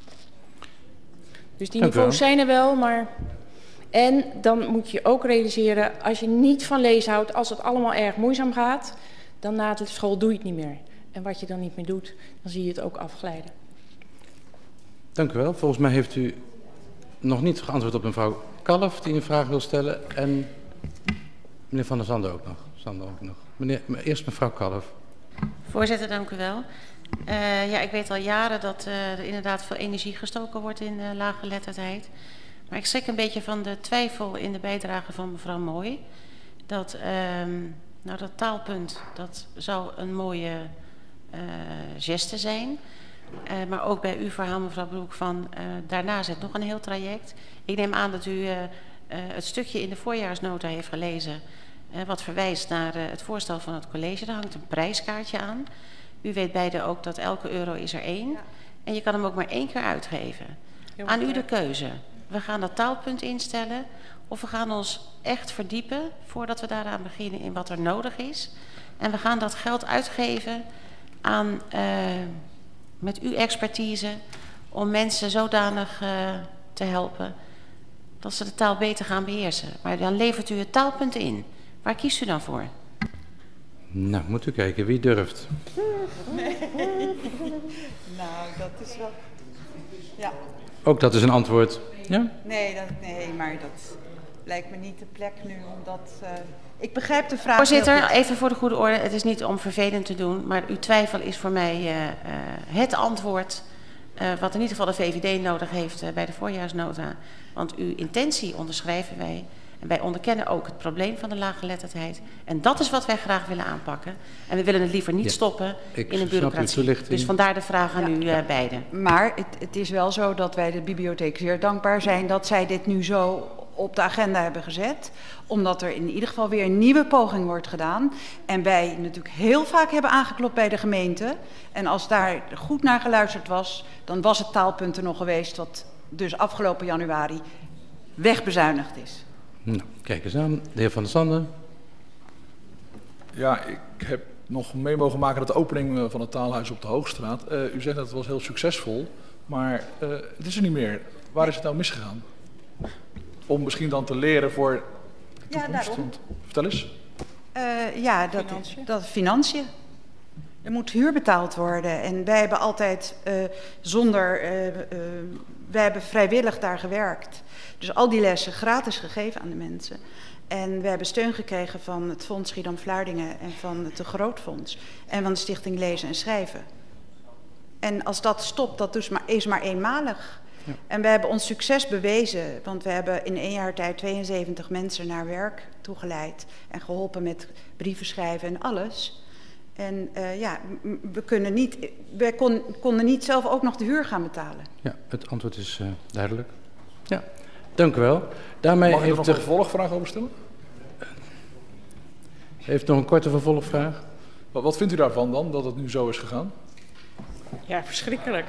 S12: Dus die niveaus zijn er wel, maar... En dan moet je ook realiseren, als je niet van lezen houdt, als het allemaal erg moeizaam gaat, dan na de school doe je het niet meer. En wat je dan niet meer doet, dan zie je het ook afglijden.
S2: Dank u wel. Volgens mij heeft u nog niet geantwoord op mevrouw Kalf, die een vraag wil stellen. En meneer Van der Zanden ook nog. Eerst mevrouw Kalf.
S19: Voorzitter, dank u wel. Ja, ik weet al jaren dat er inderdaad veel energie gestoken wordt in laaggeletterdheid. Maar ik schrik een beetje van de twijfel in de bijdrage van mevrouw Mooi. Dat, nou, dat taalpunt, dat zou een mooie geste zijn. Maar ook bij uw verhaal, mevrouw Broek, van daarna zit nog een heel traject. Ik neem aan dat u het stukje in de voorjaarsnota heeft gelezen, wat verwijst naar het voorstel van het college. Daar hangt een prijskaartje aan. U weet beide ook dat elke euro is er 1. Ja. En je kan hem ook maar 1 keer uitgeven. Aan u de keuze. We gaan dat taalpunt instellen of we gaan ons echt verdiepen voordat we daaraan beginnen in wat er nodig is. En we gaan dat geld uitgeven aan, met uw expertise, om mensen zodanig te helpen dat ze de taal beter gaan beheersen. Maar dan levert u het taalpunt in. Waar kiest u dan voor?
S2: Nou, moet u kijken. Wie durft?
S8: Nee. Nou, dat is wel... Ja.
S2: Ook dat is een antwoord. Ja?
S8: Nee, maar dat lijkt me niet de plek nu, omdat... ik begrijp de vraag...
S19: Voorzitter, even voor de goede orde. Het is niet om vervelend te doen, maar uw twijfel is voor mij het antwoord... wat in ieder geval de VVD nodig heeft bij de voorjaarsnota. Want uw intentie onderschrijven wij. En wij onderkennen ook het probleem van de laaggeletterdheid. En dat is wat wij graag willen aanpakken. En we willen het liever niet stoppen in een bureaucratie. Dus vandaar de vraag aan u beiden.
S8: Maar het is wel zo dat wij de bibliotheek zeer dankbaar zijn dat zij dit nu zo op de agenda hebben gezet. Omdat er in ieder geval weer een nieuwe poging wordt gedaan. En wij natuurlijk heel vaak hebben aangeklopt bij de gemeente. En als daar goed naar geluisterd was, dan was het taalpunt er nog geweest, wat dus afgelopen januari wegbezuinigd is.
S2: Nou, kijk eens aan. De heer Van der Zanden.
S20: Ja, ik heb nog mee mogen maken dat de opening van het taalhuis op de Hoogstraat. U zegt dat het was heel succesvol, maar het is er niet meer. Waar is het nou misgegaan? Om misschien dan te leren voor de toekomst. Ja, daarom. Vertel eens.
S8: Ja, dat financiën. Er moet huur betaald worden. En wij hebben altijd wij hebben vrijwillig daar gewerkt. Dus al die lessen gratis gegeven aan de mensen. En we hebben steun gekregen van het Fonds Schiedam-Vlaardingen en van het De Grootfonds. En van de Stichting Lezen en Schrijven. En als dat stopt, dat is maar eenmalig. Ja. En we hebben ons succes bewezen. Want we hebben in 1 jaar tijd 72 mensen naar werk toegeleid. En geholpen met brieven schrijven en alles. En ja, wij konden niet zelf ook nog de huur gaan betalen.
S2: Ja, het antwoord is duidelijk. Ja, dank u wel. Daarmee
S20: mag ik nog een vervolgvraag over stellen?
S2: Heeft nog een korte vervolgvraag?
S20: Wat vindt u daarvan dan, dat het nu zo is gegaan?
S12: Ja, verschrikkelijk.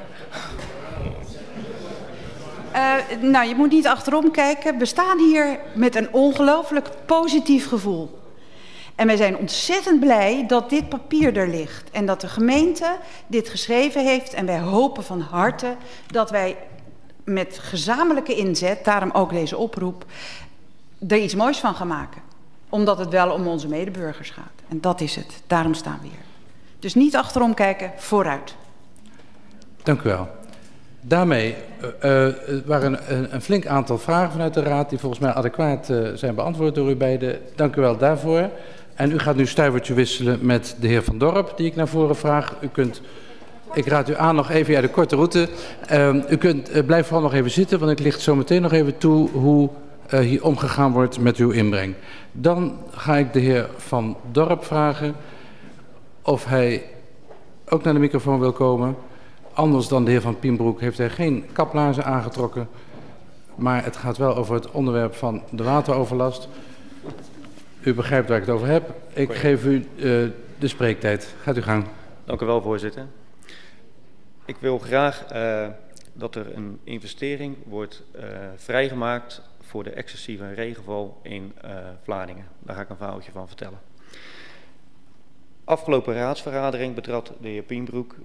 S8: Nou, je moet niet achterom kijken. We staan hier met een ongelooflijk positief gevoel. En wij zijn ontzettend blij dat dit papier er ligt. En dat de gemeente dit geschreven heeft. En wij hopen van harte dat wij met gezamenlijke inzet, daarom ook deze oproep, er iets moois van gaan maken. Omdat het wel om onze medeburgers gaat. En dat is het. Daarom staan we hier. Dus niet achterom kijken, vooruit.
S2: Dank u wel. Daarmee waren een flink aantal vragen vanuit de Raad die volgens mij adequaat zijn beantwoord door u beiden. Dank u wel daarvoor. En u gaat nu stuivertje wisselen met de heer Van Dorp, die ik naar voren vraag. U kunt, ik raad u aan nog even de korte route. U kunt blijf vooral nog even zitten, want ik licht zo meteen nog even toe hoe hier omgegaan wordt met uw inbreng. Dan ga ik de heer Van Dorp vragen of hij ook naar de microfoon wil komen. Anders dan de heer Van Pienbroek heeft hij geen kaplaarzen aangetrokken. Maar het gaat wel over het onderwerp van de wateroverlast. U begrijpt waar ik het over heb. Ik geef u de spreektijd. Gaat u gang.
S21: Dank u wel, voorzitter. Ik wil graag dat er een investering wordt vrijgemaakt voor de excessieve regenval in Vlaardingen. Daar ga ik een verhaaltje van vertellen. Afgelopen raadsvergadering betrad de heer Pienbroek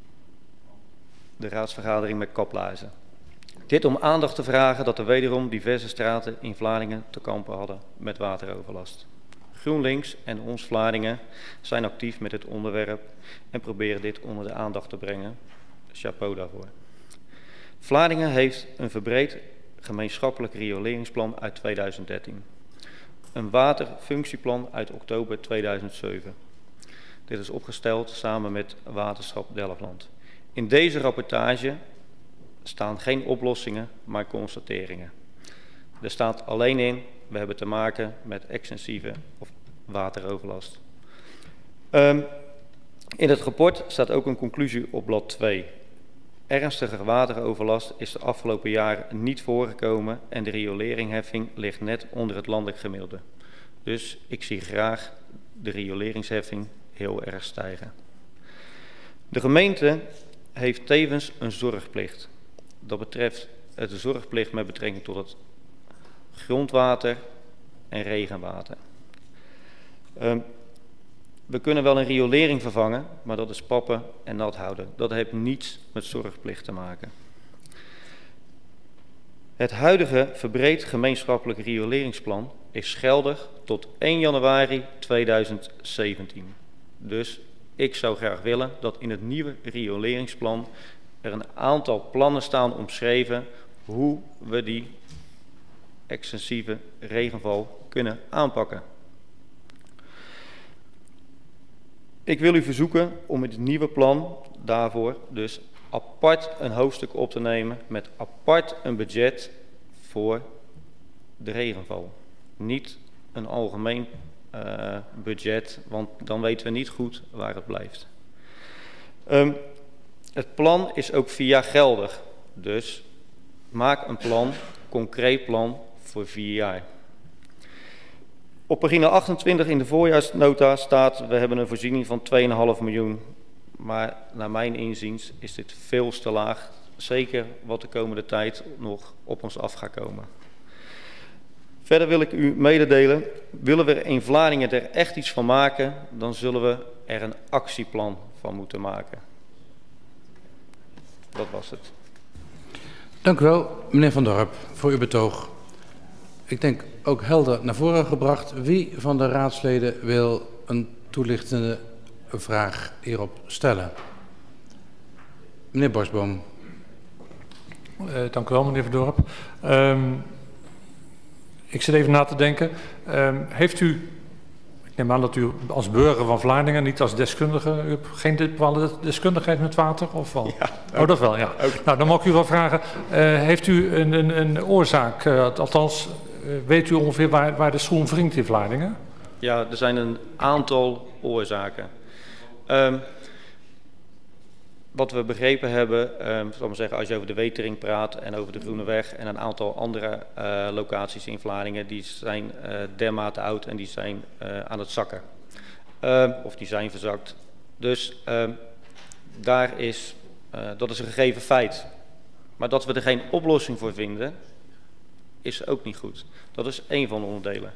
S21: de raadsvergadering met kaplaarzen. Dit om aandacht te vragen dat er wederom diverse straten in Vlaardingen te kampen hadden met wateroverlast. GroenLinks en Ons Vlaardingen zijn actief met dit onderwerp en proberen dit onder de aandacht te brengen. Chapeau daarvoor. Vlaardingen heeft een verbreed gemeenschappelijk rioleringsplan uit 2013. Een waterfunctieplan uit oktober 2007. Dit is opgesteld samen met Waterschap Delfland. In deze rapportage staan geen oplossingen, maar constateringen. Er staat alleen in, we hebben te maken met extensieve wateroverlast. In het rapport staat ook een conclusie op blad 2. Ernstige wateroverlast is de afgelopen jaren niet voorgekomen en de rioleringsheffing ligt net onder het landelijk gemiddelde. Dus ik zie graag de rioleringsheffing heel erg stijgen. De gemeente heeft tevens een zorgplicht. Dat betreft de zorgplicht met betrekking tot het grondwater en regenwater. We kunnen wel een riolering vervangen, maar dat is pappen en nat houden. Dat heeft niets met zorgplicht te maken. Het huidige verbreed gemeenschappelijk rioleringsplan is geldig tot 1 januari 2017. Dus ik zou graag willen dat in het nieuwe rioleringsplan er een aantal plannen staan omschreven hoe we die extensieve regenval kunnen aanpakken. Ik wil u verzoeken om in het nieuwe plan daarvoor dus apart een hoofdstuk op te nemen met apart een budget voor de regenval. Niet een algemeen budget, want dan weten we niet goed waar het blijft. Het plan is ook 4 jaar geldig, dus maak een plan, concreet plan voor 4 jaar. Op pagina 28 in de voorjaarsnota staat, we hebben een voorziening van 2,5 miljoen. Maar naar mijn inziens is dit veel te laag, zeker wat de komende tijd nog op ons af gaat komen. Verder wil ik u mededelen, willen we er in Vlaardingen er echt iets van maken, dan zullen we er een actieplan van moeten maken. Dat was het.
S2: Dank u wel, meneer Van Dorp, voor uw betoog. Ik denk ook helder naar voren gebracht. Wie van de raadsleden wil een toelichtende vraag hierop stellen? Meneer Bosboom.
S17: Dank u wel, meneer Van Dorp. Ik zit even na te denken. Heeft u, ik neem aan dat u als burger van Vlaardingen, niet als deskundige, u hebt geen bepaalde deskundigheid met water? Of wel? Ja, dat wel, ja. Ook. Nou, dan mag ik u wel vragen, heeft u een oorzaak, althans, weet u ongeveer waar de schoen wringt in Vlaardingen?
S21: Ja, er zijn een aantal oorzaken. Wat we begrepen hebben, zal maar zeggen, als je over de Wetering praat en over de Groeneweg en een aantal andere locaties in Vlaardingen, die zijn dermate oud en die zijn aan het zakken. Of die zijn verzakt. Dus daar is, dat is een gegeven feit. Maar dat we er geen oplossing voor vinden, is ook niet goed. Dat is één van de onderdelen.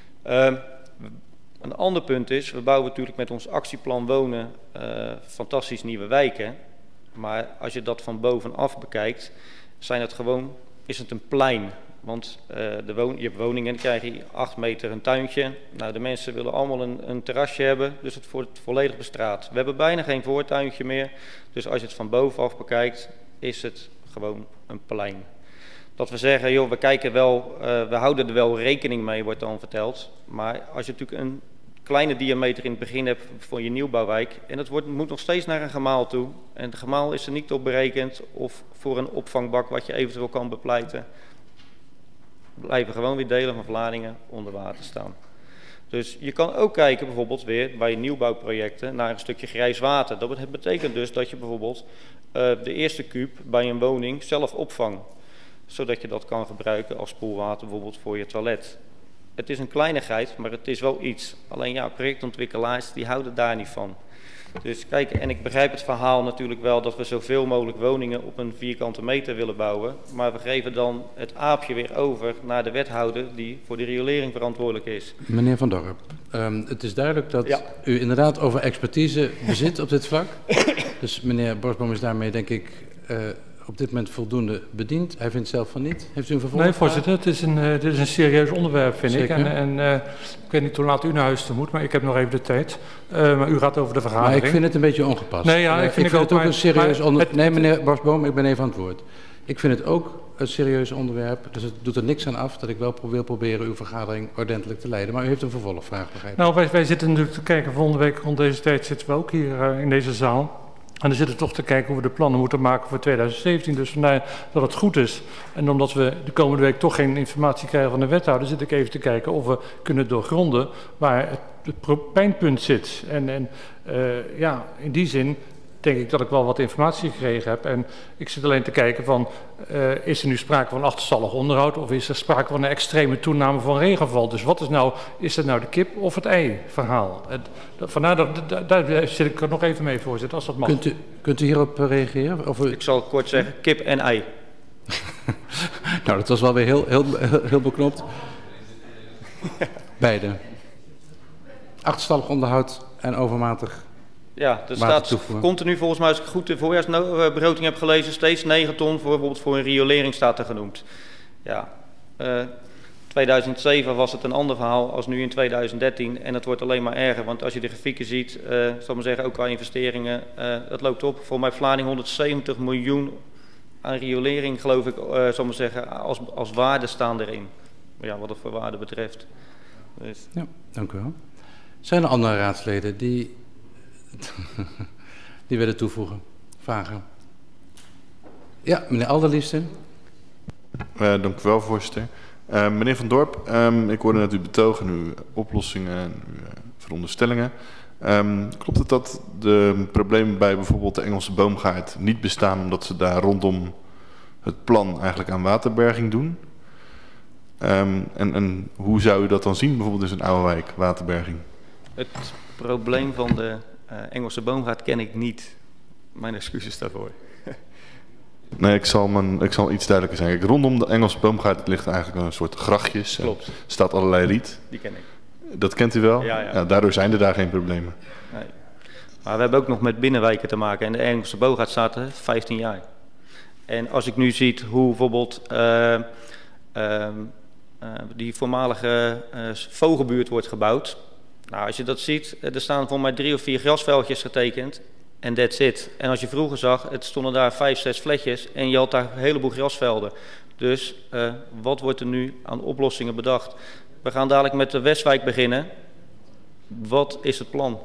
S21: Een ander punt is, we bouwen natuurlijk met ons actieplan wonen fantastisch nieuwe wijken. Maar als je dat van bovenaf bekijkt, is het een plein. Want je hebt woningen, dan krijg je 8 meter een tuintje. Nou, de mensen willen allemaal een terrasje hebben, dus het wordt volledig bestraat. We hebben bijna geen voortuintje meer. Dus als je het van bovenaf bekijkt, is het gewoon een plein. Dat we zeggen, joh, we kijken wel, we houden er wel rekening mee, wordt dan verteld. Maar als je natuurlijk een kleine diameter in het begin hebt voor je nieuwbouwwijk, en dat moet nog steeds naar een gemaal toe. En het gemaal is er niet op berekend, of voor een opvangbak wat je eventueel kan bepleiten. Blijven gewoon weer delen van Vlaardingen onder water staan. Dus je kan ook kijken bijvoorbeeld weer bij nieuwbouwprojecten naar een stukje grijs water. Dat betekent dus dat je bijvoorbeeld de eerste kuub bij een woning zelf opvangt. Zodat je dat kan gebruiken als spoelwater bijvoorbeeld voor je toilet. Het is een kleinigheid, maar het is wel iets. Alleen ja, projectontwikkelaars die houden daar niet van. Dus kijk, en ik begrijp het verhaal natuurlijk wel dat we zoveel mogelijk woningen op een vierkante meter willen bouwen. Maar we geven dan het aapje weer over naar de wethouder die voor de riolering verantwoordelijk is.
S2: Meneer Van Dorp, het is duidelijk dat u inderdaad over expertise bezit op dit vlak. Dus meneer Borsboom is daarmee denk ik op dit moment voldoende bediend. Hij vindt zelf van niet. Heeft u een vervolg?
S17: Nee, voorzitter, dit is een serieus onderwerp, vind ik. En ik weet niet hoe laat u naar huis toe moet, maar ik heb nog even de tijd. Maar u gaat over de vergadering.
S2: Maar ik vind het een beetje ongepast.
S17: Nee, ja, ik vind
S2: het ook een serieus onderwerp. Nee, meneer Borsboom, ik ben even aan het woord. Ik vind het ook een serieus onderwerp, dus het doet er niks aan af dat ik wel wil proberen uw vergadering ordentelijk te leiden. Maar u heeft een vervolgvraag, begrijp ik.
S17: Nou, wij zitten natuurlijk te kijken, volgende week rond deze tijd zitten we ook hier in deze zaal. En dan zitten we toch te kijken hoe we de plannen moeten maken voor 2017. Dus vandaar dat het goed is. En omdat we de komende week toch geen informatie krijgen van de wethouder, zit ik even te kijken of we kunnen doorgronden waar het pijnpunt zit. En ja, in die zin denk ik dat ik wel wat informatie gekregen heb. En ik zit alleen te kijken van, is er nu sprake van achterstallig onderhoud of is er sprake van een extreme toename van regenval? Dus wat is nou, is het nou de kip of het ei verhaal? Vandaar daar zit ik er nog even mee, voorzitter, als dat mag.
S2: Kunt u hierop reageren? Of
S21: Ik zal kort zeggen, kip en ei.
S2: Nou, dat was wel weer heel beknopt. Beide. Achterstallig onderhoud en overmatig.
S21: Ja, er staat continu volgens mij, als ik goed de voorjaarsbegroting heb gelezen, steeds 9 ton voor bijvoorbeeld voor een riolering staat er genoemd. Ja, 2007 was het een ander verhaal als nu in 2013 en het wordt alleen maar erger, want als je de grafieken ziet, zal maar zeggen, ook qua investeringen, het loopt op. Voor mij Vlaardingen 170 miljoen aan riolering, geloof ik, zal maar zeggen, als waarde staan erin. Ja, wat het voor waarde betreft. Dus.
S2: Ja, dank u wel. Zijn er andere raadsleden die willen toevoegen? Vragen? Ja, meneer Alderliefste.
S13: Dank u wel, voorzitter. Meneer Van Dorp, ik hoorde net uw betoog en uw oplossingen en uw veronderstellingen. Klopt het dat de problemen bij bijvoorbeeld de Engelse boomgaard niet bestaan omdat ze daar rondom het plan eigenlijk aan waterberging doen? En hoe zou u dat dan zien, bijvoorbeeld in zo'n oude wijk, waterberging?
S21: Het probleem van de Engelse boomgaard ken ik niet. Mijn excuses daarvoor.
S13: Nee, ik zal iets duidelijker zijn. Kijk, rondom de Engelse boomgaard ligt eigenlijk een soort grachtjes.
S21: Klopt.
S13: Er staat allerlei riet.
S21: Die ken ik.
S13: Dat kent u wel?
S21: Ja, ja.
S13: Ja, daardoor zijn er daar geen problemen.
S21: Nee. Maar we hebben ook nog met binnenwijken te maken. En de Engelse boomgaard staat er 15 jaar. En als ik nu zie hoe bijvoorbeeld die voormalige vogelbuurt wordt gebouwd. Nou, als je dat ziet, er staan voor mij 3 of 4 grasveldjes getekend. En that's it. En als je vroeger zag, het stonden daar 5, 6 fletjes en je had daar een heleboel grasvelden. Dus wat wordt er nu aan oplossingen bedacht? We gaan dadelijk met de Westwijk beginnen. Wat is het plan?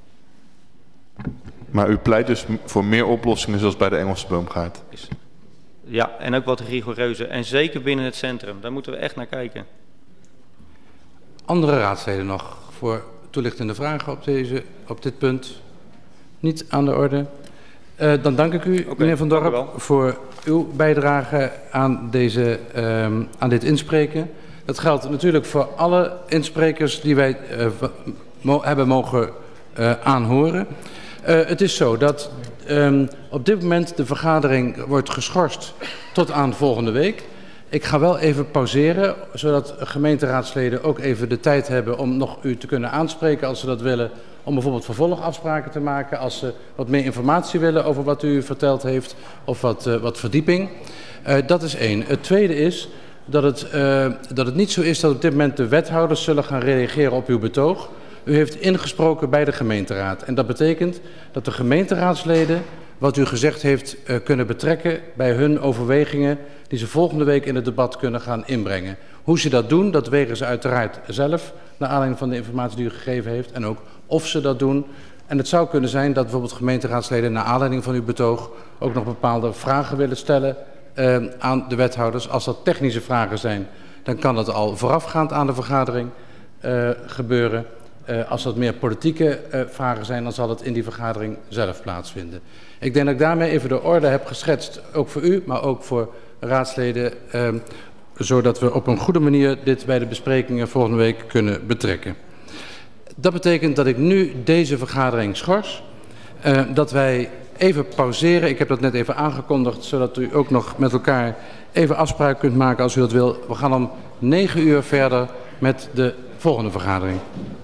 S13: Maar u pleit dus voor meer oplossingen zoals bij de Engelse boomgaard?
S21: Ja, en ook wat rigoureuzer. En zeker binnen het centrum. Daar moeten we echt naar kijken.
S2: Andere raadsleden nog voor toelichtende vragen op dit punt? Niet aan de orde. Dan dank ik u, meneer Van Dorp, voor uw bijdrage aan, dit inspreken. Dat geldt natuurlijk voor alle insprekers die wij hebben mogen aanhoren. Het is zo dat op dit moment de vergadering wordt geschorst tot aan volgende week. Ik ga wel even pauzeren, zodat gemeenteraadsleden ook even de tijd hebben om nog u te kunnen aanspreken als ze dat willen. Om bijvoorbeeld vervolgafspraken te maken als ze wat meer informatie willen over wat u verteld heeft of wat verdieping. Dat is 1. Het tweede is dat het niet zo is dat op dit moment de wethouders zullen gaan reageren op uw betoog. U heeft ingesproken bij de gemeenteraad en dat betekent dat de gemeenteraadsleden wat u gezegd heeft kunnen betrekken bij hun overwegingen die ze volgende week in het debat kunnen gaan inbrengen. Hoe ze dat doen, dat wegen ze uiteraard zelf naar aanleiding van de informatie die u gegeven heeft en ook of ze dat doen. En het zou kunnen zijn dat bijvoorbeeld gemeenteraadsleden naar aanleiding van uw betoog ook nog bepaalde vragen willen stellen aan de wethouders. Als dat technische vragen zijn, dan kan dat al voorafgaand aan de vergadering gebeuren. Als dat meer politieke vragen zijn, dan zal het in die vergadering zelf plaatsvinden. Ik denk dat ik daarmee even de orde heb geschetst, ook voor u, maar ook voor raadsleden, zodat we op een goede manier dit bij de besprekingen volgende week kunnen betrekken. Dat betekent dat ik nu deze vergadering schors dat wij even pauzeren. Ik heb dat net even aangekondigd, zodat u ook nog met elkaar even afspraak kunt maken als u dat wil. We gaan om 9 uur verder met de volgende vergadering.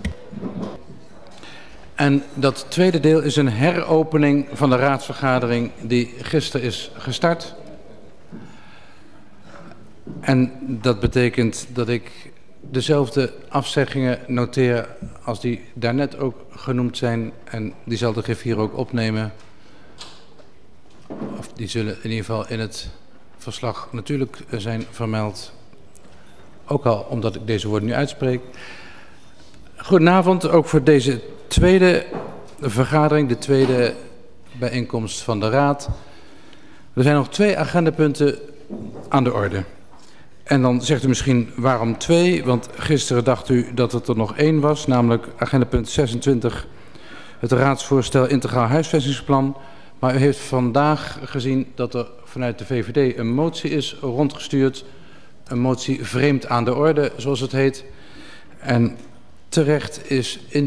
S2: En dat tweede deel is een heropening van de raadsvergadering die gisteren is gestart. En dat betekent dat ik dezelfde afzeggingen noteer als die daarnet ook genoemd zijn. En die zal de griffier ook opnemen. Of die zullen in ieder geval in het verslag natuurlijk zijn vermeld. Ook al omdat ik deze woorden nu uitspreek. Goedenavond, ook voor deze tweede vergadering, de tweede bijeenkomst van de Raad. Er zijn nog 2 agendapunten aan de orde. En dan zegt u misschien waarom 2, want gisteren dacht u dat het er nog 1 was, namelijk agendapunt 26, het raadsvoorstel integraal huisvestingsplan. Maar u heeft vandaag gezien dat er vanuit de VVD een motie is rondgestuurd, een motie vreemd aan de orde, zoals het heet. En terecht is in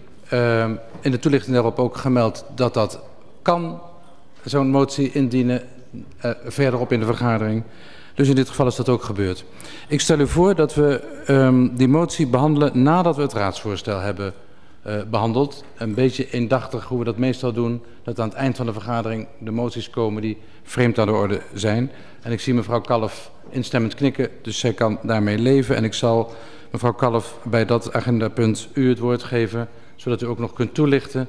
S2: de toelichting daarop ook gemeld dat dat kan, zo'n motie indienen verderop in de vergadering. Dus in dit geval is dat ook gebeurd. Ik stel u voor dat we die motie behandelen nadat we het raadsvoorstel hebben behandeld. Een beetje indachtig hoe we dat meestal doen. Dat aan het eind van de vergadering de moties komen die vreemd aan de orde zijn. En ik zie mevrouw Kalf instemmend knikken, dus zij kan daarmee leven. En ik zal mevrouw Kalf bij dat agendapunt u het woord geven, zodat u ook nog kunt toelichten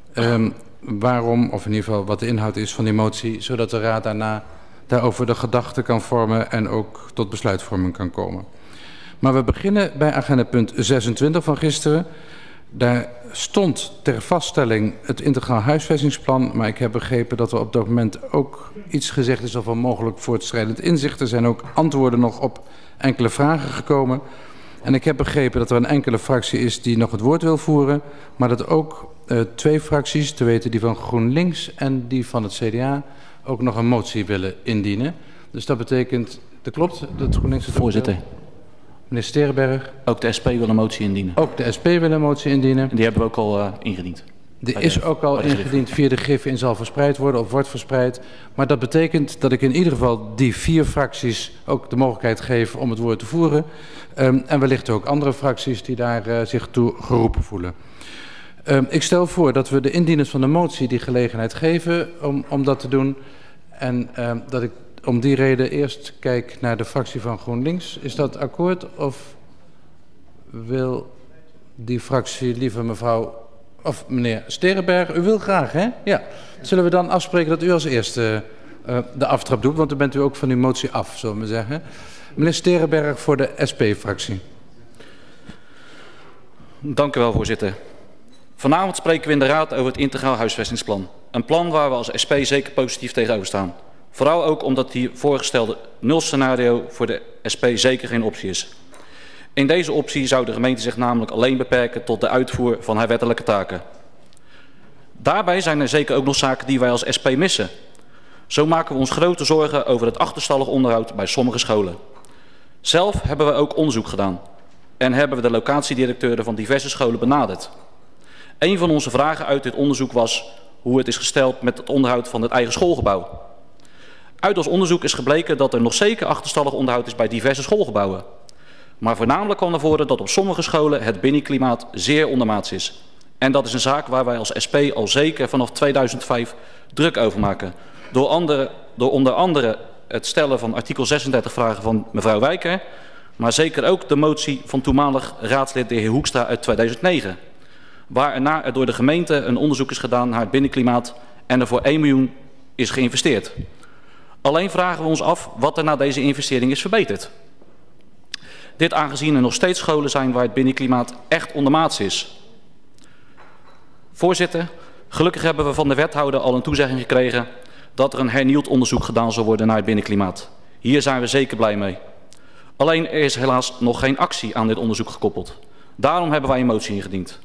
S2: waarom, of in ieder geval wat de inhoud is van die motie, zodat de Raad daarna daarover de gedachten kan vormen en ook tot besluitvorming kan komen. Maar we beginnen bij agendapunt 26 van gisteren. Daar stond ter vaststelling het integraal huisvestingsplan, maar ik heb begrepen dat er op dat moment ook iets gezegd is over mogelijk voortschrijdend inzicht. Er zijn ook antwoorden nog op enkele vragen gekomen. En ik heb begrepen dat er een enkele fractie is die nog het woord wil voeren, maar dat ook 2 fracties, te weten die van GroenLinks en die van het CDA, ook nog een motie willen indienen. Dus dat betekent, dat klopt, dat GroenLinks het
S1: Voorzitter.
S2: ook wil. Meneer Sterenberg.
S1: Ook de SP wil een motie indienen.
S2: Ook de SP wil een motie indienen.
S1: En die hebben we ook al ingediend.
S2: Die is ook al ingediend via de grif en zal verspreid worden of wordt verspreid. Maar dat betekent dat ik in ieder geval die 4 fracties ook de mogelijkheid geef om het woord te voeren. En wellicht ook andere fracties die daar zich toe geroepen voelen. Ik stel voor dat we de indieners van de motie die gelegenheid geven om dat te doen. En dat ik om die reden eerst kijk naar de fractie van GroenLinks. Is dat akkoord of wil die fractie liever mevrouw of meneer Sterenberg? U wil graag, hè? Ja. Zullen we dan afspreken dat u als eerste de aftrap doet? Want dan bent u ook van uw motie af, zullen we zeggen. Meneer Sterenberg voor de SP-fractie.
S1: Dank u wel, voorzitter. Vanavond spreken we in de Raad over het integraal huisvestingsplan. Een plan waar we als SP zeker positief tegenover staan. Vooral ook omdat die voorgestelde nulscenario voor de SP zeker geen optie is. In deze optie zou de gemeente zich namelijk alleen beperken tot de uitvoer van haar wettelijke taken. Daarbij zijn er zeker ook nog zaken die wij als SP missen. Zo maken we ons grote zorgen over het achterstallig onderhoud bij sommige scholen. Zelf hebben we ook onderzoek gedaan en hebben we de locatiedirecteuren van diverse scholen benaderd. Een van onze vragen uit dit onderzoek was hoe het is gesteld met het onderhoud van het eigen schoolgebouw. Uit ons onderzoek is gebleken dat er nog zeker achterstallig onderhoud is bij diverse schoolgebouwen. Maar voornamelijk kwam naar voren dat op sommige scholen het binnenklimaat zeer ondermaats is. En dat is een zaak waar wij als SP al zeker vanaf 2005 druk over maken. Door onder andere het stellen van artikel 36 vragen van mevrouw Wijker, maar zeker ook de motie van toenmalig raadslid de heer Hoekstra uit 2009. Waarna er door de gemeente een onderzoek is gedaan naar het binnenklimaat en er voor 1 miljoen is geïnvesteerd. Alleen vragen we ons af wat er na deze investering is verbeterd. Dit aangezien er nog steeds scholen zijn waar het binnenklimaat echt ondermaats is. Voorzitter, gelukkig hebben we van de wethouder al een toezegging gekregen dat er een hernieuwd onderzoek gedaan zal worden naar het binnenklimaat. Hier zijn we zeker blij mee. Alleen er is helaas nog geen actie aan dit onderzoek gekoppeld. Daarom hebben wij een motie ingediend.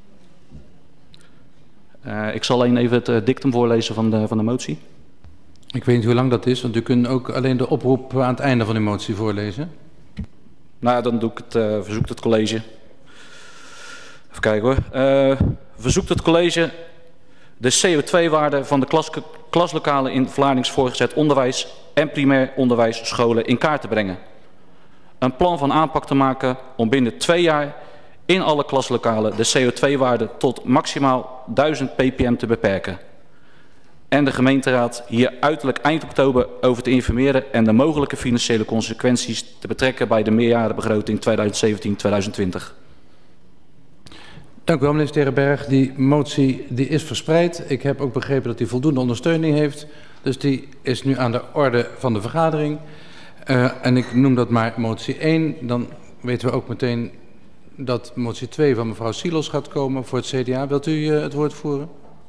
S1: Ik zal alleen even het dictum voorlezen van de motie.
S2: Ik weet niet hoe lang dat is, want u kunt ook alleen de oproep aan het einde van uw motie voorlezen.
S1: Nou, dan doe ik het, verzoekt het college. Even kijken hoor. Verzoekt het college de CO2-waarde van de klaslokalen in Vlaardings voortgezet onderwijs en primair onderwijsscholen in kaart te brengen. Een plan van aanpak te maken om binnen 2 jaar in alle klaslokalen de CO2-waarde tot maximaal 1000 ppm te beperken. En de gemeenteraad hier uiterlijk eind oktober over te informeren en de mogelijke financiële consequenties te betrekken bij de meerjarenbegroting 2017-2020.
S2: Dank u wel, meneer Sterenberg. Die motie is verspreid. Ik heb ook begrepen dat die voldoende ondersteuning heeft. Dus die is nu aan de orde van de vergadering. En ik noem dat maar motie 1. Dan weten we ook meteen dat motie 2 van mevrouw Silos gaat komen voor het CDA. Wilt u het woord voeren?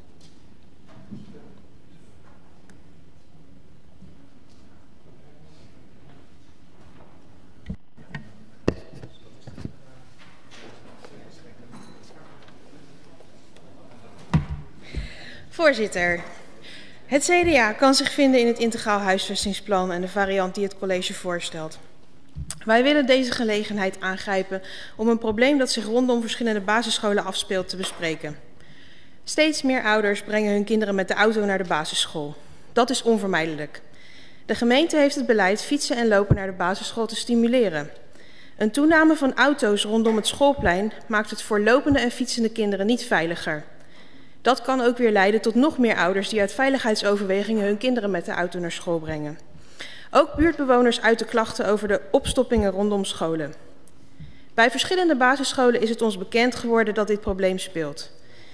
S4: Voorzitter, het CDA kan zich vinden in het integraal huisvestingsplan en de variant die het college voorstelt. Wij willen deze gelegenheid aangrijpen om een probleem dat zich rondom verschillende basisscholen afspeelt te bespreken. Steeds meer ouders brengen hun kinderen met de auto naar de basisschool. Dat is onvermijdelijk. De gemeente heeft het beleid fietsen en lopen naar de basisschool te stimuleren. Een toename van auto's rondom het schoolplein maakt het voor lopende en fietsende kinderen niet veiliger. Dat kan ook weer leiden tot nog meer ouders die uit veiligheidsoverwegingen hun kinderen met de auto naar school brengen. Ook buurtbewoners uiten klachten over de opstoppingen rondom scholen. Bij verschillende basisscholen is het ons bekend geworden dat dit probleem speelt.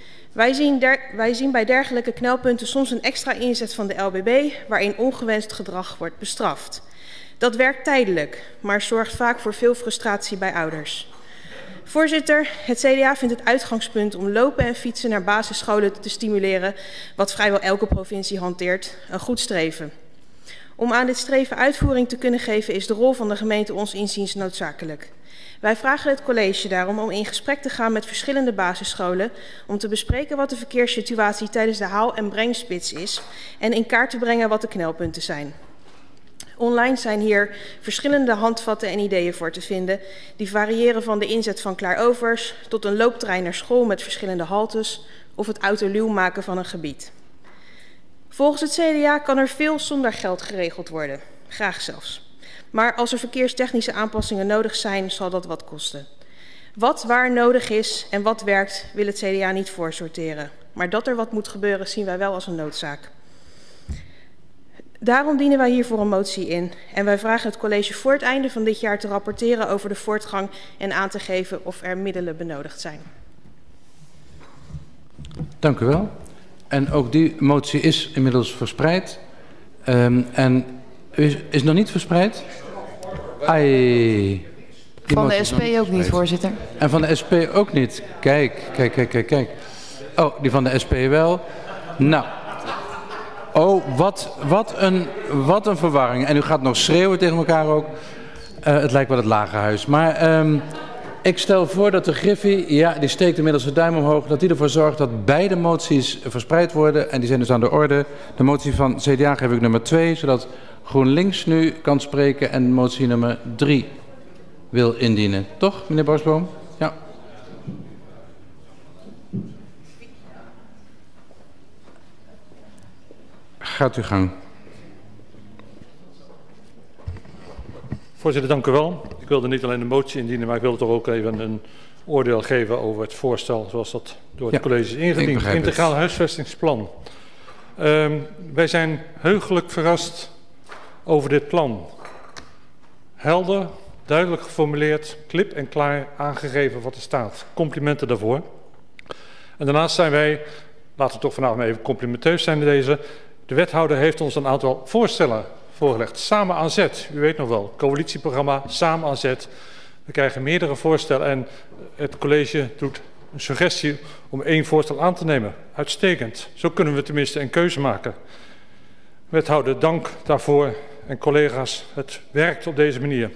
S4: Wij zien bij dergelijke knelpunten soms een extra inzet van de LBB waarin ongewenst gedrag wordt bestraft. Dat werkt tijdelijk, maar zorgt vaak voor veel frustratie bij ouders. Voorzitter, het CDA vindt het uitgangspunt om lopen en fietsen naar basisscholen te stimuleren, wat vrijwel elke provincie hanteert, een goed streven. Om aan dit streven uitvoering te kunnen geven is de rol van de gemeente ons inziens noodzakelijk. Wij vragen het college daarom om in gesprek te gaan met verschillende basisscholen om te bespreken wat de verkeerssituatie tijdens de haal- en brengspits is en in kaart te brengen wat de knelpunten zijn. Online zijn hier verschillende handvatten en ideeën voor te vinden, die variëren van de inzet van klaarovers tot een looptrein naar school met verschillende haltes of het autoluw maken van een gebied. Volgens het CDA kan er veel zonder geld geregeld worden, graag zelfs. Maar als er verkeerstechnische aanpassingen nodig zijn, zal dat wat kosten. Wat waar nodig is en wat werkt, wil het CDA niet voorsorteren. Maar dat er wat moet gebeuren, zien wij wel als een noodzaak. Daarom dienen wij hiervoor een motie in en wij vragen het college voor het einde van dit jaar te rapporteren over de voortgang en aan te geven of er middelen benodigd zijn.
S2: Dank u wel. En ook die motie is inmiddels verspreid. En is nog niet verspreid?
S22: Van de SP ook niet, voorzitter.
S2: En van de SP ook niet. Kijk. Oh, die van de SP wel. Nou. Oh, wat een verwarring. En u gaat nog schreeuwen tegen elkaar ook. Het lijkt wel het Lagerhuis. Maar ik stel voor dat de Griffie, ja, die steekt inmiddels de duim omhoog, dat die ervoor zorgt dat beide moties verspreid worden. En die zijn dus aan de orde. De motie van CDA geef ik nummer 2, zodat GroenLinks nu kan spreken en motie nummer 3 wil indienen. Toch, meneer Bosboom? Ja. Gaat uw gang.
S17: Voorzitter, dank u wel. Ik wilde niet alleen de motie indienen, maar ik wilde toch ook even een oordeel geven over het voorstel zoals dat door het college is ingediend. Integraal huisvestingsplan. Wij zijn heugelijk verrast over dit plan. Helder, duidelijk geformuleerd, klip en klaar aangegeven wat er staat. Complimenten daarvoor. En daarnaast zijn wij, laten we toch vanavond even complimenteus zijn in deze. De wethouder heeft ons een aantal voorstellen voorgelegd. Samen aan zet, u weet nog wel, coalitieprogramma Samen aan zet. We krijgen meerdere voorstellen en het college doet een suggestie om 1 voorstel aan te nemen. Uitstekend. Zo kunnen we tenminste een keuze maken. Wethouder, dank daarvoor. En collega's, het werkt op deze manier.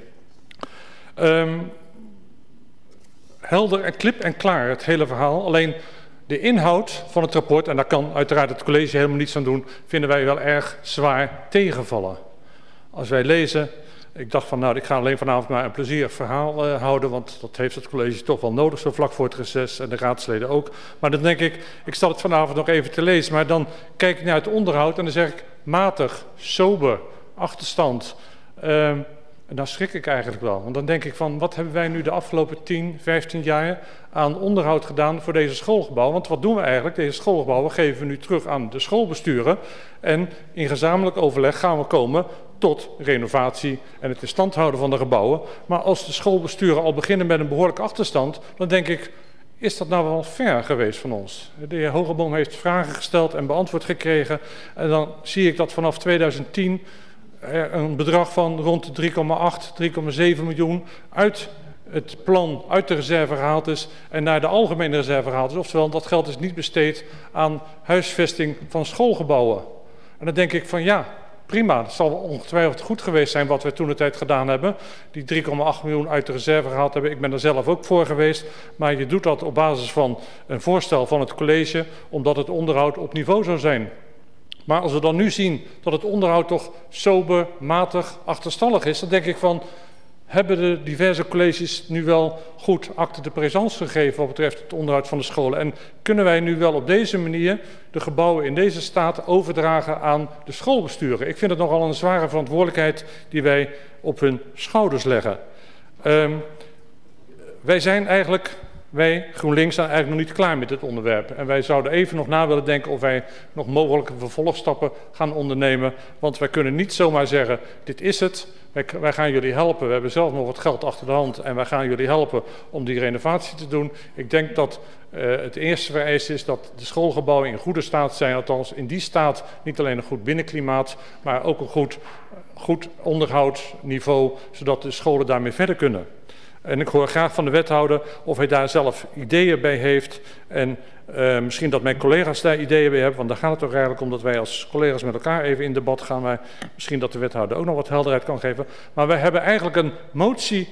S17: Helder en klip en klaar, het hele verhaal. Alleen de inhoud van het rapport, en daar kan uiteraard het college helemaal niets aan doen, vinden wij wel erg zwaar tegenvallen. Als wij lezen Ik dacht van, nou, ik ga alleen vanavond maar een plezierig verhaal houden, want dat heeft het college toch wel nodig, zo vlak voor het reces en de raadsleden ook. Maar dan denk ik zal het vanavond nog even te lezen, maar dan kijk ik naar het onderhoud en dan zeg ik matig, sober, achterstand. En dan schrik ik eigenlijk wel, want dan denk ik van, wat hebben wij nu de afgelopen 10, 15 jaar aan onderhoud gedaan voor deze schoolgebouwen? Want wat doen we eigenlijk? Deze schoolgebouwen geven we nu terug aan de schoolbesturen en in gezamenlijk overleg gaan we komen tot renovatie en het in stand houden van de gebouwen. Maar als de schoolbesturen al beginnen met een behoorlijke achterstand, dan denk ik, is dat nou wel ver geweest van ons? De heer Hogeboom heeft vragen gesteld en beantwoord gekregen en dan zie ik dat vanaf 2010 een bedrag van rond de 3,8, 3,7 miljoen uit het plan, uit de reserve gehaald is en naar de algemene reserve gehaald is. Oftewel, dat geld is niet besteed aan huisvesting van schoolgebouwen. En dan denk ik van ja, prima, het zal ongetwijfeld goed geweest zijn wat we toen de tijd gedaan hebben. Die 3,8 miljoen uit de reserve gehaald hebben, ik ben er zelf ook voor geweest. Maar je doet dat op basis van een voorstel van het college, omdat het onderhoud op niveau zou zijn. Maar als we dan nu zien dat het onderhoud toch sober, matig, achterstallig is, dan denk ik van, hebben de diverse colleges nu wel goed acte de présence gegeven wat betreft het onderhoud van de scholen? En kunnen wij nu wel op deze manier de gebouwen in deze staat overdragen aan de schoolbesturen? Ik vind het nogal een zware verantwoordelijkheid die wij op hun schouders leggen. Wij GroenLinks zijn eigenlijk nog niet klaar met dit onderwerp. En wij zouden even nog na willen denken of wij nog mogelijke vervolgstappen gaan ondernemen. Want wij kunnen niet zomaar zeggen, dit is het. Wij gaan jullie helpen. We hebben zelf nog wat geld achter de hand. En wij gaan jullie helpen om die renovatie te doen. Ik denk dat het eerste vereist is dat de schoolgebouwen in goede staat zijn. Althans in die staat niet alleen een goed binnenklimaat, maar ook een goed onderhoudsniveau. Zodat de scholen daarmee verder kunnen. En ik hoor graag van de wethouder of hij daar zelf ideeën bij heeft. En misschien dat mijn collega's daar ideeën bij hebben. Want daar gaat het toch eigenlijk om dat wij als collega's met elkaar even in debat gaan. Maar misschien dat de wethouder ook nog wat helderheid kan geven. Maar wij hebben eigenlijk een motie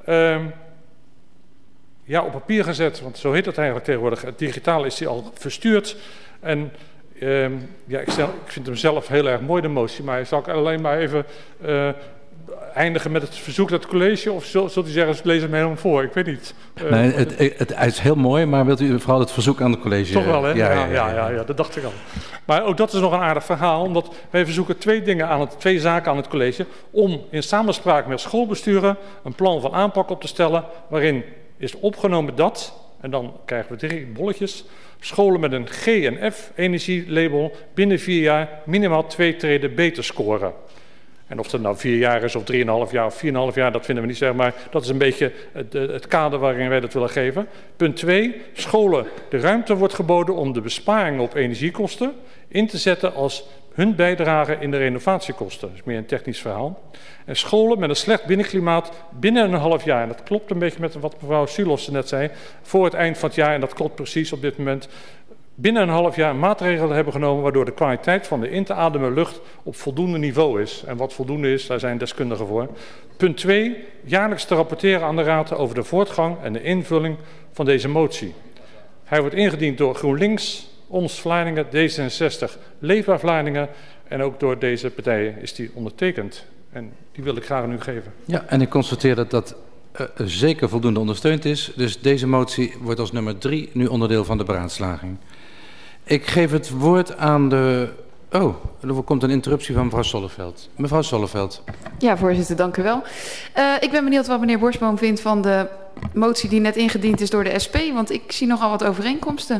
S17: op papier gezet. Want zo heet het eigenlijk tegenwoordig. Het digitaal is die al verstuurd. En ik vind hem zelf heel erg mooi, de motie. Maar zal ik alleen maar even eindigen met het verzoek dat het college, of zult u zeggen, lees hem helemaal voor? Ik weet niet.
S2: Nee, het is heel mooi, maar wilt u vooral het verzoek aan het college?
S17: Toch wel, hè? Ja, dat dacht ik al. Maar ook dat is nog een aardig verhaal, omdat wij verzoeken twee zaken aan het college, om in samenspraak met schoolbesturen een plan van aanpak op te stellen, waarin is opgenomen dat, en dan krijgen we 3 bolletjes, scholen met een G en F energielabel binnen 4 jaar minimaal 2 treden beter scoren. En of het nou 4 jaar is of 3,5 jaar of 4,5 jaar, dat vinden we niet, zeg maar. Dat is een beetje het kader waarin wij dat willen geven. Punt 2, scholen. De ruimte wordt geboden om de besparingen op energiekosten in te zetten als hun bijdrage in de renovatiekosten. Dat is meer een technisch verhaal. En scholen met een slecht binnenklimaat binnen een half jaar, en dat klopt een beetje met wat mevrouw Silos net zei, voor het eind van het jaar, en dat klopt precies op dit moment, binnen een half jaar maatregelen hebben genomen waardoor de kwaliteit van de in te ademen lucht op voldoende niveau is. En wat voldoende is, daar zijn deskundigen voor. Punt 2, jaarlijks te rapporteren aan de Raad over de voortgang en de invulling van deze motie. Hij wordt ingediend door GroenLinks, Ons Vlaardingen, D66, Leefbaar Vlaardingen en ook door deze partijen is die ondertekend. En die wil ik graag aan u geven.
S2: Ja, en ik constateer dat dat zeker voldoende ondersteund is. Dus deze motie wordt als nummer 3 nu onderdeel van de beraadslaging. Ik geef het woord aan de... Oh, er komt een interruptie van mevrouw Solleveld. Mevrouw Solleveld.
S22: Ja, voorzitter, dank u wel. Ik ben benieuwd wat meneer Borstboom vindt van de motie die net ingediend is door de SP, want ik zie nogal wat overeenkomsten.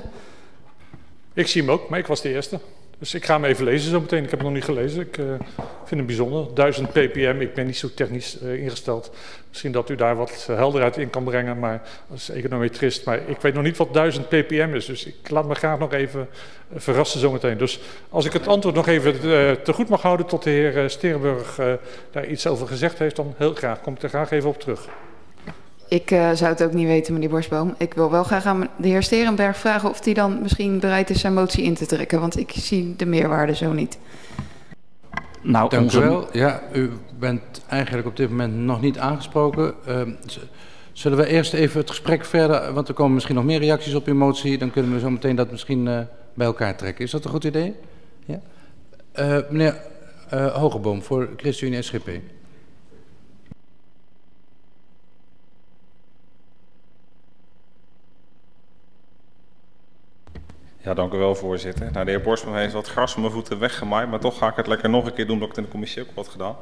S17: Ik zie hem ook, maar ik was de eerste. Dus ik ga hem even lezen zo meteen. Ik heb hem nog niet gelezen. Ik vind hem bijzonder. 1000 ppm. Ik ben niet zo technisch ingesteld. Misschien dat u daar wat helderheid in kan brengen. Maar als econometrist. Maar ik weet nog niet wat 1000 ppm is. Dus ik laat me graag nog even verrassen zo meteen. Dus als ik het antwoord nog even te goed mag houden tot de heer Sterenburg daar iets over gezegd heeft, dan heel graag. Kom ik er graag even op terug.
S22: Ik zou het ook niet weten, meneer Borstboom. Ik wil wel graag aan de heer Sterenberg vragen of hij dan misschien bereid is zijn motie in te trekken. Want ik zie de meerwaarde zo niet.
S2: Nou, dank u wel. Ja, u bent eigenlijk op dit moment nog niet aangesproken. Zullen we eerst even het gesprek verder, want er komen misschien nog meer reacties op uw motie. Dan kunnen we zo meteen dat misschien bij elkaar trekken. Is dat een goed idee? Ja? Meneer Hogeboom voor ChristenUnie SGP.
S5: Ja, dank u wel, voorzitter. Nou, de heer Borsman heeft wat gras van mijn voeten weggemaaid, maar toch ga ik het lekker nog een keer doen, omdat ik het in de commissie ook wat gedaan.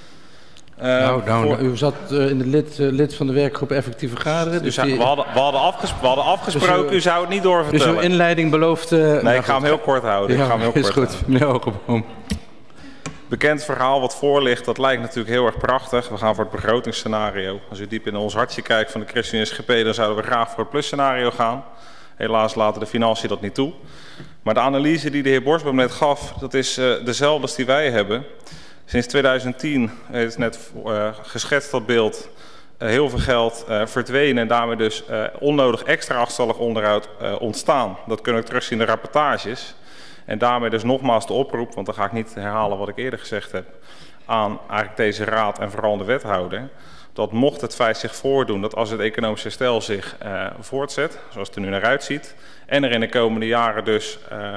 S2: U zat in de lid van de werkgroep effectief vergaderen. Dus
S5: we hadden afgesproken, u zou het niet doorvertellen.
S2: Dus uw inleiding belooft...
S5: nee, ik ga hem heel kort houden.
S2: Ja, is goed, meneer Hogeboom.
S5: Bekend verhaal wat voor ligt, dat lijkt natuurlijk heel erg prachtig. We gaan voor het begrotingsscenario. Als u diep in ons hartje kijkt van de ChristenUnie SGP, dan zouden we graag voor het plusscenario gaan. Helaas laten de financiën dat niet toe. Maar de analyse die de heer Borsboom net gaf, dat is dezelfde als die wij hebben. Sinds 2010 is net geschetst dat beeld, heel veel geld verdwenen en daarmee dus onnodig extra achterstallig onderhoud ontstaan. Dat kunnen we terugzien in de rapportages. En daarmee dus nogmaals de oproep, want dan ga ik niet herhalen wat ik eerder gezegd heb, aan eigenlijk deze raad en vooral de wethouder. Dat mocht het feit zich voordoen dat als het economisch herstel zich voortzet, zoals het er nu naar uitziet, en er in de komende jaren dus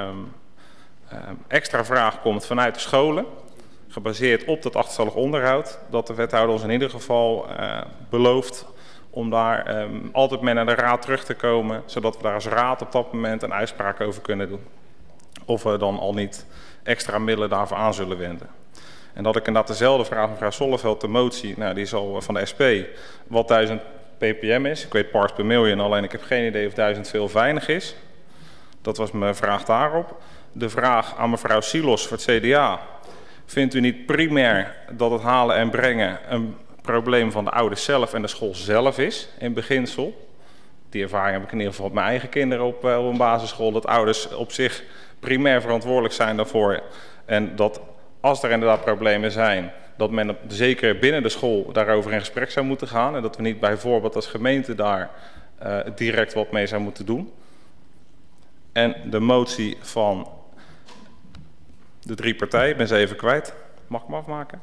S5: extra vraag komt vanuit de scholen, gebaseerd op dat achterstallig onderhoud, dat de wethouder ons in ieder geval belooft om daar altijd mee naar de raad terug te komen, zodat we daar als raad op dat moment een uitspraak over kunnen doen. Of we dan al niet extra middelen daarvoor aan zullen wenden. En dat ik inderdaad dezelfde vraag van mevrouw Solleveld, de motie, nou, die is al van de SP, wat 1000 ppm is. Ik weet parts per million, alleen ik heb geen idee of 1000 veel of weinig is. Dat was mijn vraag daarop. De vraag aan mevrouw Silos voor het CDA. Vindt u niet primair dat het halen en brengen een probleem van de ouders zelf en de school zelf is, in beginsel? Die ervaring heb ik in ieder geval met mijn eigen kinderen op een basisschool, dat ouders op zich primair verantwoordelijk zijn daarvoor. En dat als er inderdaad problemen zijn, dat men zeker binnen de school daarover in gesprek zou moeten gaan. En dat we niet bijvoorbeeld als gemeente daar direct wat mee zou moeten doen. En de motie van de 3 partijen, ik ben ze even kwijt. Mag ik hem afmaken?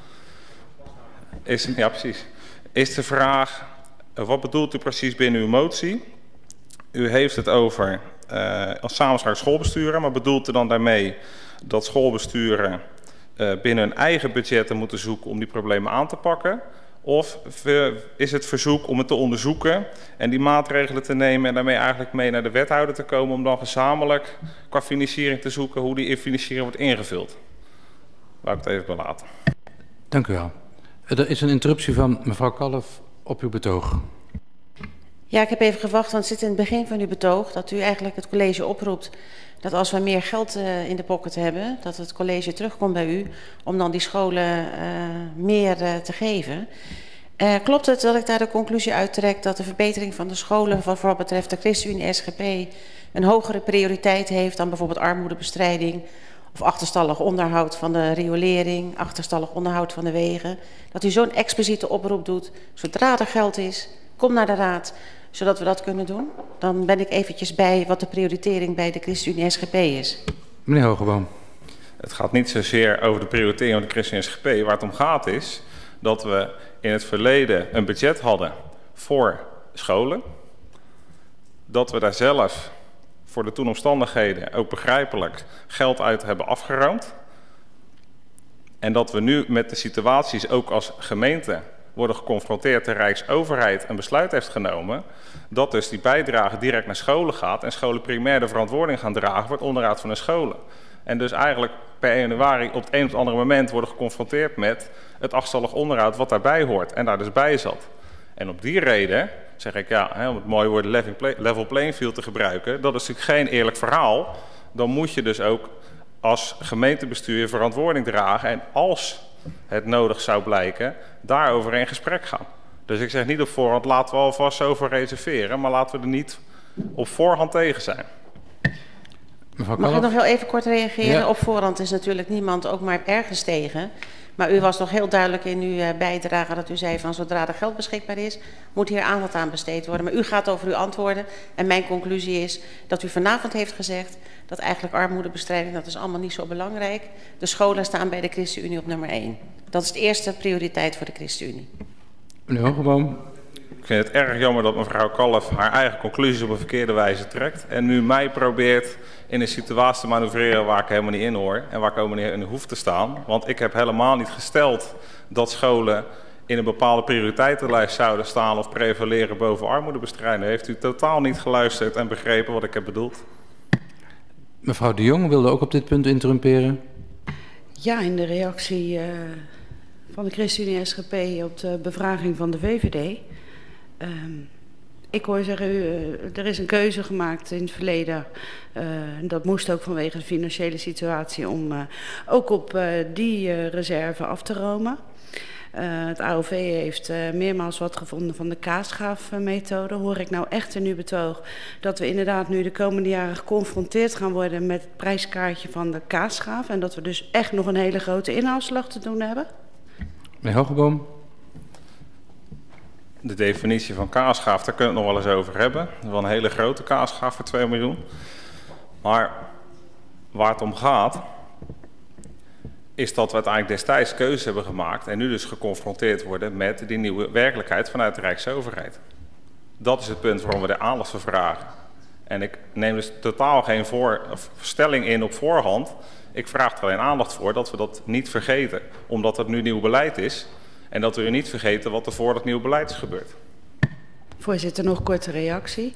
S5: Ja, precies. Is de vraag, wat bedoelt u precies binnen uw motie? U heeft het over als samenspraak schoolbesturen, maar bedoelt u dan daarmee dat schoolbesturen binnen hun eigen budgetten moeten zoeken om die problemen aan te pakken? Of is het verzoek om het te onderzoeken en die maatregelen te nemen en daarmee eigenlijk mee naar de wethouder te komen om dan gezamenlijk qua financiering te zoeken hoe die financiering wordt ingevuld? Laat ik het even belaten.
S2: Dank u wel. Er is een interruptie van mevrouw Kalf op uw betoog.
S19: Ja, ik heb even gewacht, want het zit in het begin van uw betoog dat u eigenlijk het college oproept dat als we meer geld in de pocket hebben, dat het college terugkomt bij u om dan die scholen meer te geven. Klopt het dat ik daar de conclusie uittrek dat de verbetering van de scholen voor wat betreft de ChristenUnie SGP een hogere prioriteit heeft dan bijvoorbeeld armoedebestrijding of achterstallig onderhoud van de riolering, achterstallig onderhoud van de wegen? Dat u zo'n expliciete oproep doet, zodra er geld is, kom naar de raad, zodat we dat kunnen doen. Dan ben ik eventjes bij wat de prioritering bij de ChristenUnie SGP is.
S2: Meneer Hogeboom.
S5: Het gaat niet zozeer over de prioritering van de ChristenUnie SGP. Waar het om gaat is dat we in het verleden een budget hadden voor scholen. Dat we daar zelf voor de toenomstandigheden ook begrijpelijk geld uit hebben afgeroomd. En dat we nu met de situaties ook als gemeente worden geconfronteerd, de Rijksoverheid een besluit heeft genomen dat dus die bijdrage direct naar scholen gaat en scholen primair de verantwoording gaan dragen voor het onderhoud van de scholen. En dus eigenlijk per 1 januari op het een of het andere moment worden geconfronteerd met het achterstallig onderhoud wat daarbij hoort en daar dus bij zat. En op die reden zeg ik, ja, om het mooie woord level playing field te gebruiken, dat is natuurlijk geen eerlijk verhaal. Dan moet je dus ook als gemeentebestuur je verantwoording dragen en als het nodig zou blijken, daarover in gesprek gaan. Dus ik zeg niet op voorhand, laten we alvast zo voor reserveren, maar laten we er niet op voorhand tegen zijn.
S19: Mag ik nog heel even kort reageren? Ja. Op voorhand is natuurlijk niemand ook maar ergens tegen. Maar u was nog heel duidelijk in uw bijdrage dat u zei van zodra er geld beschikbaar is, moet hier aandacht aan besteed worden. Maar u gaat over uw antwoorden en mijn conclusie is dat u vanavond heeft gezegd dat eigenlijk armoedebestrijding, dat is allemaal niet zo belangrijk. De scholen staan bij de ChristenUnie op nummer 1. Dat is de eerste prioriteit voor de ChristenUnie.
S2: Meneer Hogeboom.
S5: Ik vind het erg jammer dat mevrouw Kalf haar eigen conclusies op een verkeerde wijze trekt. En nu mij probeert in een situatie te manoeuvreren waar ik helemaal niet in hoor. En waar ik ook niet in hoef te staan. Want ik heb helemaal niet gesteld dat scholen in een bepaalde prioriteitenlijst zouden staan of prevaleren boven armoedebestrijding. Heeft u totaal niet geluisterd en begrepen wat ik heb bedoeld?
S2: Mevrouw de Jong wilde ook op dit punt interrumperen.
S7: Ja, in de reactie van de ChristenUnie SGP op de bevraging van de VVD. Ik hoor zeggen, er is een keuze gemaakt in het verleden. Dat moest ook vanwege de financiële situatie om ook op die reserve af te romen. Het AOV heeft meermaals wat gevonden van de kaasschaafmethode. Hoor ik nou echt in uw betoog dat we inderdaad nu de komende jaren geconfronteerd gaan worden met het prijskaartje van de kaasschaaf en dat we dus echt nog een hele grote inhaalslag te doen hebben?
S2: Meneer Hogeboom.
S5: De definitie van kaasschaaf, daar kunnen we het nog wel eens over hebben. Dat is wel een hele grote kaasschaaf voor 2 miljoen. Maar waar het om gaat, is dat we uiteindelijk destijds keuze hebben gemaakt en nu dus geconfronteerd worden met die nieuwe werkelijkheid vanuit de Rijksoverheid. Dat is het punt waarom we de aandacht voor vragen. En ik neem dus totaal geen stelling in op voorhand. Ik vraag er alleen aandacht voor dat we dat niet vergeten, omdat het nu nieuw beleid is. En dat we niet vergeten wat er voor dat nieuw beleid is gebeurd.
S7: Voorzitter, nog een korte reactie.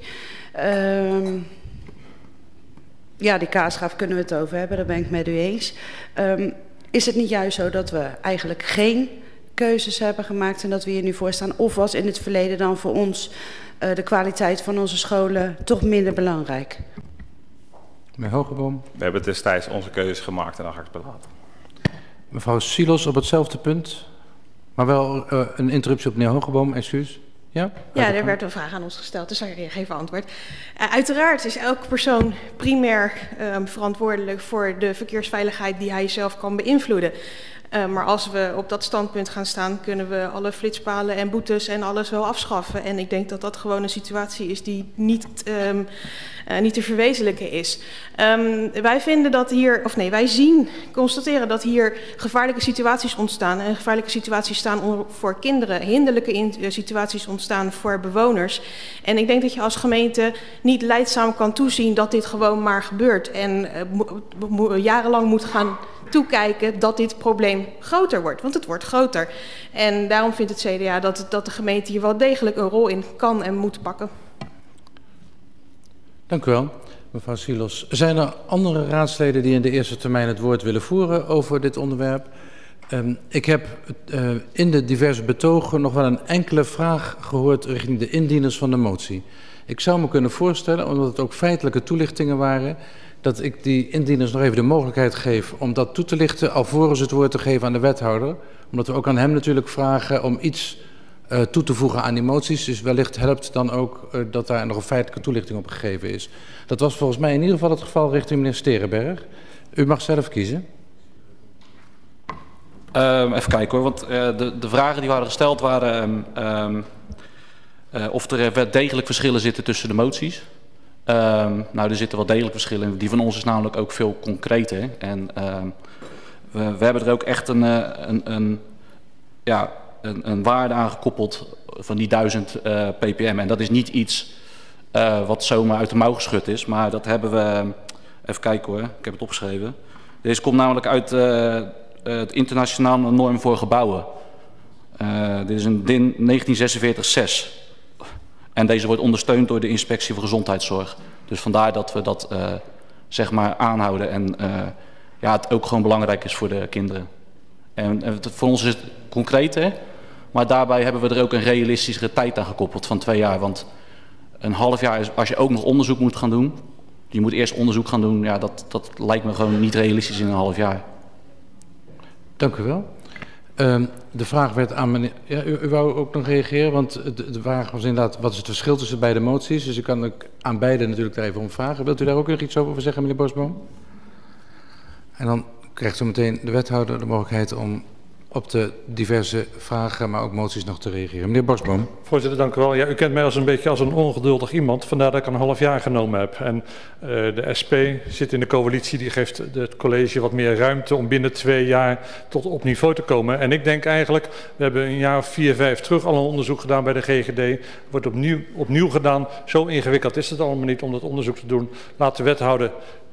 S7: Ja, die kaasschaaf kunnen we het over hebben, daar ben ik met u eens. Is het niet juist zo dat we eigenlijk geen keuzes hebben gemaakt en dat we hier nu voor staan? Of was in het verleden dan voor ons de kwaliteit van onze scholen toch minder belangrijk?
S2: Meneer Hogeboom.
S5: We hebben destijds onze keuzes gemaakt en dan ga ik het belaten.
S2: Mevrouw Silos op hetzelfde punt. Maar wel een interruptie op meneer Hogeboom, excuus. Ja?
S4: Ja, er werd een vraag aan ons gesteld, dus ik geef antwoord. Uiteraard is elke persoon primair verantwoordelijk voor de verkeersveiligheid die hij zelf kan beïnvloeden. Maar als we op dat standpunt gaan staan, kunnen we alle flitspalen en boetes en alles wel afschaffen. En ik denk dat dat gewoon een situatie is die niet te verwezenlijken is. Wij vinden dat hier, constateren dat hier gevaarlijke situaties ontstaan. En gevaarlijke situaties staan voor kinderen, hinderlijke situaties ontstaan voor bewoners. En ik denk dat je als gemeente niet lijdzaam kan toezien dat dit gewoon maar gebeurt. En jarenlang moet gaan toekijken dat dit probleem groter wordt, want het wordt groter. En daarom vindt het CDA dat de gemeente hier wel degelijk een rol in kan en moet pakken.
S2: Dank u wel, mevrouw Silos. Zijn er andere raadsleden die in de eerste termijn het woord willen voeren over dit onderwerp? Ik heb in de diverse betogen nog wel een enkele vraag gehoord richting de indieners van de motie. Ik zou me kunnen voorstellen, omdat het ook feitelijke toelichtingen waren, dat ik die indieners nog even de mogelijkheid geef om dat toe te lichten, alvorens het woord te geven aan de wethouder. Omdat we ook aan hem natuurlijk vragen om iets toe te voegen aan die moties. Dus wellicht helpt dan ook dat daar nog een feitelijke toelichting op gegeven is. Dat was volgens mij in ieder geval het geval richting meneer Sterenberg. U mag zelf kiezen.
S1: Even kijken hoor, want de vragen die waren gesteld waren of er wel degelijk verschillen zitten tussen de moties. Nou, er zitten wel degelijk verschillen in. Die van ons is namelijk ook veel concreter. En we hebben er ook echt een waarde aan gekoppeld van die 1000 ppm. En dat is niet iets wat zomaar uit de mouw geschud is. Maar dat hebben we... Even kijken hoor, ik heb het opgeschreven. Deze komt namelijk uit het internationale norm voor gebouwen. Dit is een DIN 1946-6. En deze wordt ondersteund door de Inspectie voor Gezondheidszorg. Dus vandaar dat we dat zeg maar aanhouden en het ook gewoon belangrijk is voor de kinderen. En voor ons is het concreet, hè? Maar daarbij hebben we er ook een realistischere tijd aan gekoppeld van 2 jaar. Want een half jaar is, als je ook nog onderzoek moet gaan doen, je moet eerst onderzoek gaan doen, ja, dat lijkt me gewoon niet realistisch in een half jaar.
S2: Dank u wel. De vraag werd aan meneer... Ja, u wou ook nog reageren, want de vraag was inderdaad, wat is het verschil tussen beide moties? Dus ik kan ook aan beide natuurlijk daar even om vragen. Wilt u daar ook nog iets over zeggen, meneer Bosboom? En dan krijgt zo meteen de wethouder de mogelijkheid om op de diverse vragen, maar ook moties nog te reageren. Meneer Bosboom.
S17: Voorzitter, dank u wel. Ja, u kent mij als een beetje als een ongeduldig iemand, vandaar dat ik een half jaar genomen heb. En de SP zit in de coalitie, die geeft het college wat meer ruimte om binnen 2 jaar tot op niveau te komen. En ik denk eigenlijk, we hebben een jaar of 4, 5 terug al een onderzoek gedaan bij de GGD. Wordt opnieuw gedaan. Zo ingewikkeld is het allemaal niet om dat onderzoek te doen. Laat de wethouder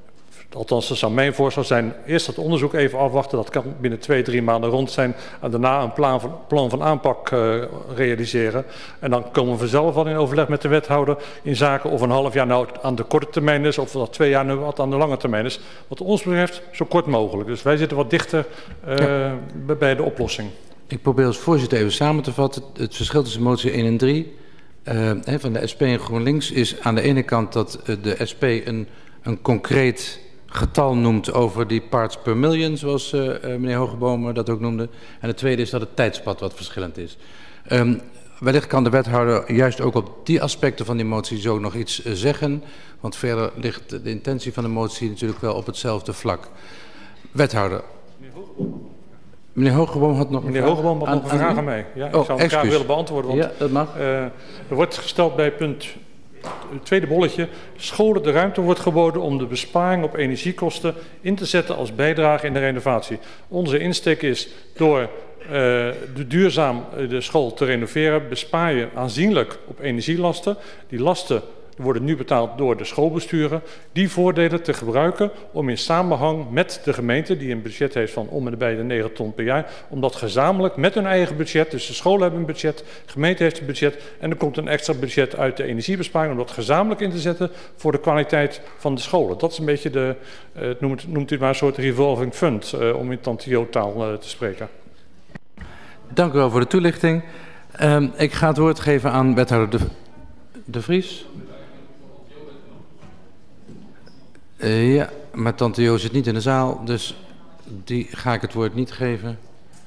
S17: Althans, dat zou mijn voorstel zijn. Eerst dat onderzoek even afwachten. Dat kan binnen 2-3 maanden rond zijn. En daarna een plan van aanpak realiseren. En dan komen we vanzelf al in overleg met de wethouder in zaken of een half jaar nou aan de korte termijn is. Of dat 2 jaar nu wat aan de lange termijn is. Wat ons betreft zo kort mogelijk. Dus wij zitten wat dichter bij de oplossing. Ik probeer als voorzitter even samen te vatten. Het verschil tussen motie 1 en 3 van de SP en GroenLinks is aan de ene kant dat de SP een concreet getal noemt over die parts per million, zoals meneer Hogeboom dat ook noemde. En het tweede is dat het tijdspad wat verschillend is. Wellicht kan de wethouder juist ook op die aspecten van die motie zo nog iets zeggen. Want verder ligt de intentie van de motie natuurlijk wel op hetzelfde vlak. Wethouder. Meneer Hogeboom had nog een vraag aan mij. Ja, ik zou hem graag willen beantwoorden. Want,
S2: ja, dat mag.
S17: Er wordt gesteld bij punt, het tweede bolletje, scholen de ruimte wordt geboden om de besparing op energiekosten in te zetten als bijdrage in de renovatie. Onze insteek is door duurzaam de school te renoveren, bespaar je aanzienlijk op energielasten. Die lasten worden nu betaald door de schoolbesturen. Die voordelen te gebruiken om in samenhang met de gemeente, die een budget heeft van om en nabij de 9 ton per jaar, om dat gezamenlijk met hun eigen budget, dus de scholen hebben een budget, de gemeente heeft een budget en er komt een extra budget uit de energiebesparing om dat gezamenlijk in te zetten voor de kwaliteit van de scholen. Dat is een beetje noemt u maar een soort revolving fund, om in Tante Jo taal te spreken.
S2: Dank u wel voor de toelichting. Ik ga het woord geven aan wethouder De Vries. Ja, maar Tante Jo zit niet in de zaal, dus die ga ik het woord niet geven.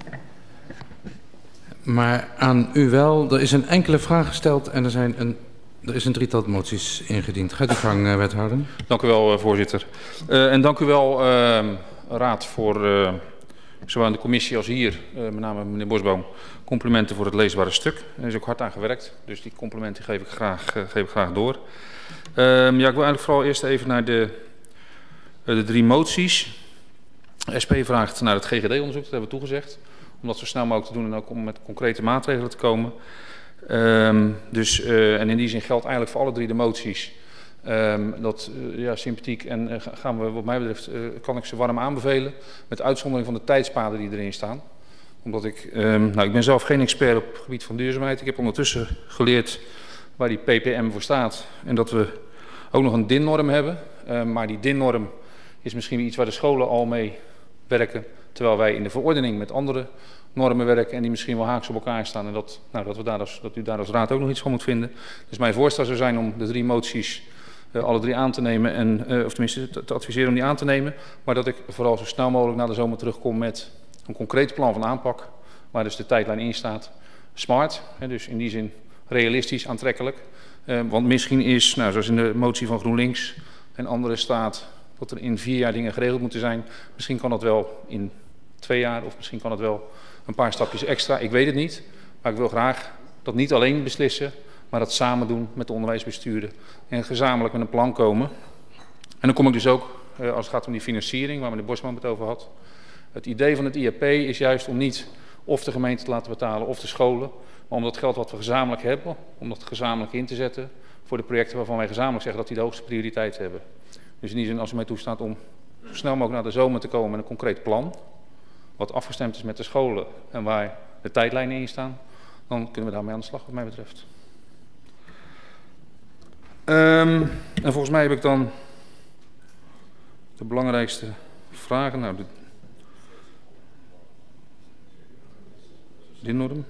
S2: Maar aan u wel. Er is een enkele vraag gesteld en er is een drietal moties ingediend. Gaat uw gang, wethouder.
S3: Dank u wel, voorzitter. En dank u wel, raad, voor zowel in de commissie als hier, met name meneer Bosboom, complimenten voor het leesbare stuk. Er is ook hard aan gewerkt, dus die complimenten geef ik graag door. Ja, ik wil eigenlijk vooral eerst even naar de 3 moties. De SP vraagt naar het GGD-onderzoek, dat hebben we toegezegd. Om dat zo snel mogelijk te doen en ook om met concrete maatregelen te komen. En in die zin geldt eigenlijk voor alle 3 de moties. Sympathiek en gaan we wat mij betreft, kan ik ze warm aanbevelen. Met uitzondering van de tijdspaden die erin staan. Omdat ik ben zelf geen expert op het gebied van duurzaamheid. Ik heb ondertussen geleerd waar die ppm voor staat. En dat we ook nog een DIN-norm hebben. Maar die DIN-norm is misschien weer iets waar de scholen al mee werken. Terwijl wij in de verordening met andere normen werken en die misschien wel haaks op elkaar staan. En dat u daar als raad ook nog iets van moet vinden. Dus mijn voorstel zou zijn om de 3 moties alle 3 aan te nemen. Of tenminste te adviseren om die aan te nemen. Maar dat ik vooral zo snel mogelijk na de zomer terugkom met een concreet plan van aanpak. Waar dus de tijdlijn in staat. Smart, dus in die zin realistisch, aantrekkelijk. Want misschien is, zoals in de motie van GroenLinks en andere staat, dat er in 4 jaar dingen geregeld moeten zijn. Misschien kan dat wel in 2 jaar of misschien kan het wel een paar stapjes extra. Ik weet het niet, maar ik wil graag dat niet alleen beslissen, maar dat samen doen met de onderwijsbesturen en gezamenlijk met een plan komen. En dan kom ik dus ook, als het gaat om die financiering, waar meneer Bosman het over had. Het idee van het IAP is juist om niet of de gemeente te laten betalen of de scholen, maar om dat geld wat we gezamenlijk hebben, om dat gezamenlijk in te zetten voor de projecten waarvan wij gezamenlijk zeggen dat die de hoogste prioriteit hebben. Dus in die zin, als u mij toestaat om zo snel mogelijk naar de zomer te komen met een concreet plan, wat afgestemd is met de scholen en waar de tijdlijnen in staan, dan kunnen we daarmee aan de slag wat mij betreft. En volgens mij heb ik dan de belangrijkste vragen. Nou, de norm.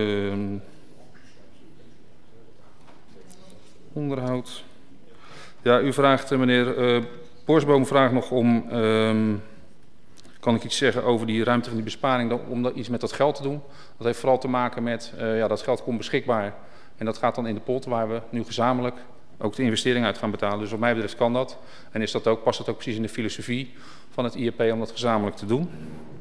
S3: Onderhoud. Ja, u vraagt, meneer Borsboom vraagt nog om, kan ik iets zeggen over die ruimte van die besparing, om daar iets met dat geld te doen. Dat heeft vooral te maken met, dat geld komt beschikbaar en dat gaat dan in de pot waar we nu gezamenlijk ook de investering uit gaan betalen. Dus wat mij betreft kan dat. En past dat ook precies in de filosofie van het IAP om dat gezamenlijk te doen.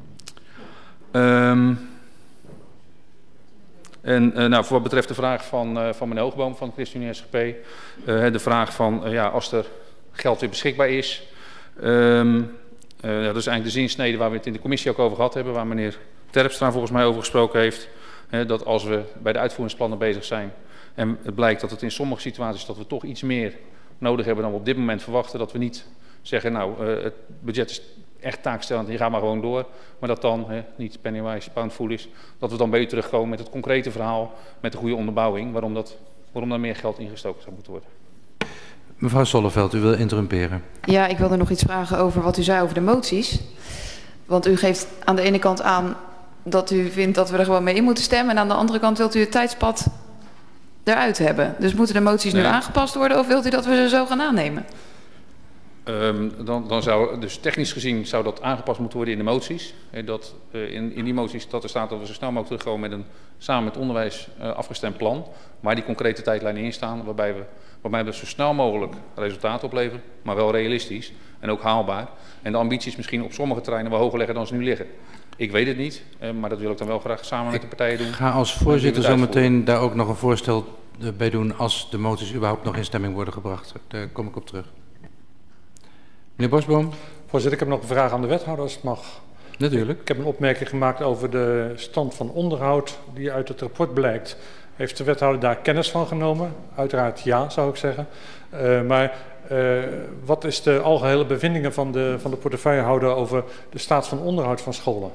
S3: Voor wat betreft de vraag van meneer Hoogboom van de ChristenUnie SGP. De vraag van, als er geld weer beschikbaar is. Dat is eigenlijk de zinsnede waar we het in de commissie ook over gehad hebben. Waar meneer Terpstra volgens mij over gesproken heeft. Dat als we bij de uitvoeringsplannen bezig zijn. En het blijkt dat het in sommige situaties dat we toch iets meer nodig hebben dan we op dit moment verwachten. Dat we niet zeggen, nou, het budget is echt taakstellend, je gaat maar gewoon door. Maar dat dan, niet pennywise, pound foolish, dat we dan bij u terugkomen met het concrete verhaal, met de goede onderbouwing, waarom daar meer geld ingestoken zou moeten worden.
S2: Mevrouw Solleveld, u wil interrumperen.
S22: Ja, ik wilde nog iets vragen over wat u zei over de moties. Want u geeft aan de ene kant aan dat u vindt dat we er gewoon mee in moeten stemmen. En aan de andere kant wilt u het tijdspad eruit hebben. Dus moeten de moties nu aangepast worden of wilt u dat we ze zo gaan aannemen?
S3: Dan zou, dus technisch gezien zou dat aangepast moeten worden in de moties. Dat, in die moties dat er staat dat we zo snel mogelijk terugkomen met een samen met onderwijs afgestemd plan. Waar die concrete tijdlijnen in staan, waarbij we zo snel mogelijk resultaten opleveren, maar wel realistisch en ook haalbaar. En de ambities misschien op sommige terreinen wel hoger leggen dan ze nu liggen. Ik weet het niet, maar dat wil ik dan wel graag samen met de partijen doen.
S2: Ik ga als voorzitter zo meteen daar ook nog een voorstel bij doen als de moties überhaupt nog in stemming worden gebracht. Daar kom ik op terug. Meneer Bosboom.
S17: Voorzitter, ik heb nog een vraag aan de wethouder als het mag.
S2: Natuurlijk.
S17: Ik heb een opmerking gemaakt over de stand van onderhoud die uit het rapport blijkt. Heeft de wethouder daar kennis van genomen? Uiteraard ja, zou ik zeggen. Maar wat is de algehele bevindingen van de portefeuillehouder over de staat van onderhoud van scholen?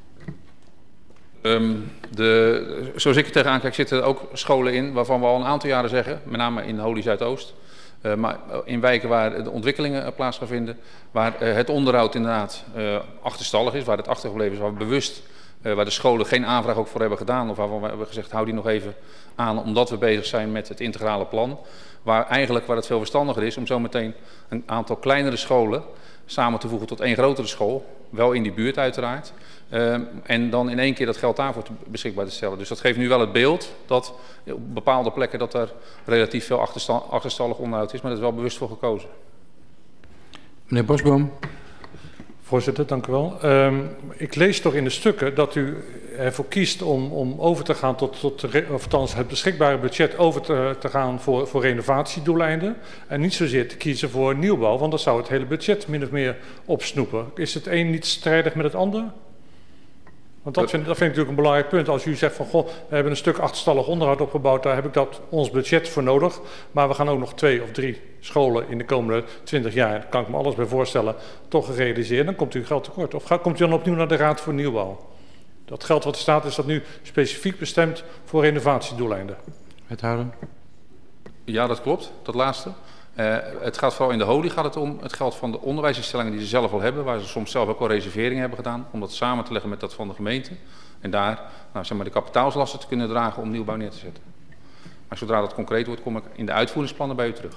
S3: Zoals ik er tegenaan kijk, zitten er ook scholen in waarvan we al een aantal jaren zeggen, met name in Holy Zuidoost, maar in wijken waar de ontwikkelingen plaats gaan vinden, waar het onderhoud inderdaad achterstallig is, waar het achtergebleven is, waar we bewust, waar de scholen geen aanvraag ook voor hebben gedaan, of waarvan we hebben gezegd, hou die nog even aan, omdat we bezig zijn met het integrale plan, waar het veel verstandiger is om zo meteen een aantal kleinere scholen samen te voegen tot één grotere school, wel in die buurt uiteraard, en dan in één keer dat geld daarvoor beschikbaar te stellen. Dus dat geeft nu wel het beeld dat op bepaalde plekken dat er relatief veel achterstallig onderhoud is, maar dat is wel bewust voor gekozen.
S2: Meneer Bosboom.
S17: Voorzitter, dank u wel. Ik lees toch in de stukken dat u ervoor kiest om over te gaan of althans het beschikbare budget over te gaan voor renovatiedoeleinden. En niet zozeer te kiezen voor nieuwbouw, want dat zou het hele budget min of meer opsnoepen. Is het een niet strijdig met het ander? Want dat vind ik natuurlijk een belangrijk punt. Als u zegt van, goh, we hebben een stuk achterstallig onderhoud opgebouwd, daar heb ik ons budget voor nodig. Maar we gaan ook nog 2 of 3 scholen in de komende 20 jaar, daar kan ik me alles bij voorstellen, toch realiseren. Dan komt u geld tekort. Of komt u dan opnieuw naar de Raad voor Nieuwbouw? Dat geld wat er staat, is dat nu specifiek bestemd voor renovatiedoeleinden?
S2: Wethouder.
S3: Ja, dat klopt, dat laatste. Het gaat vooral in de HOLI gaat het om het geld van de onderwijsinstellingen die ze zelf al hebben, waar ze soms zelf ook al reserveringen hebben gedaan, om dat samen te leggen met dat van de gemeente. En daar zeg maar, de kapitaalslasten te kunnen dragen om nieuwbouw neer te zetten. Maar zodra dat concreet wordt, kom ik in de uitvoeringsplannen bij u terug.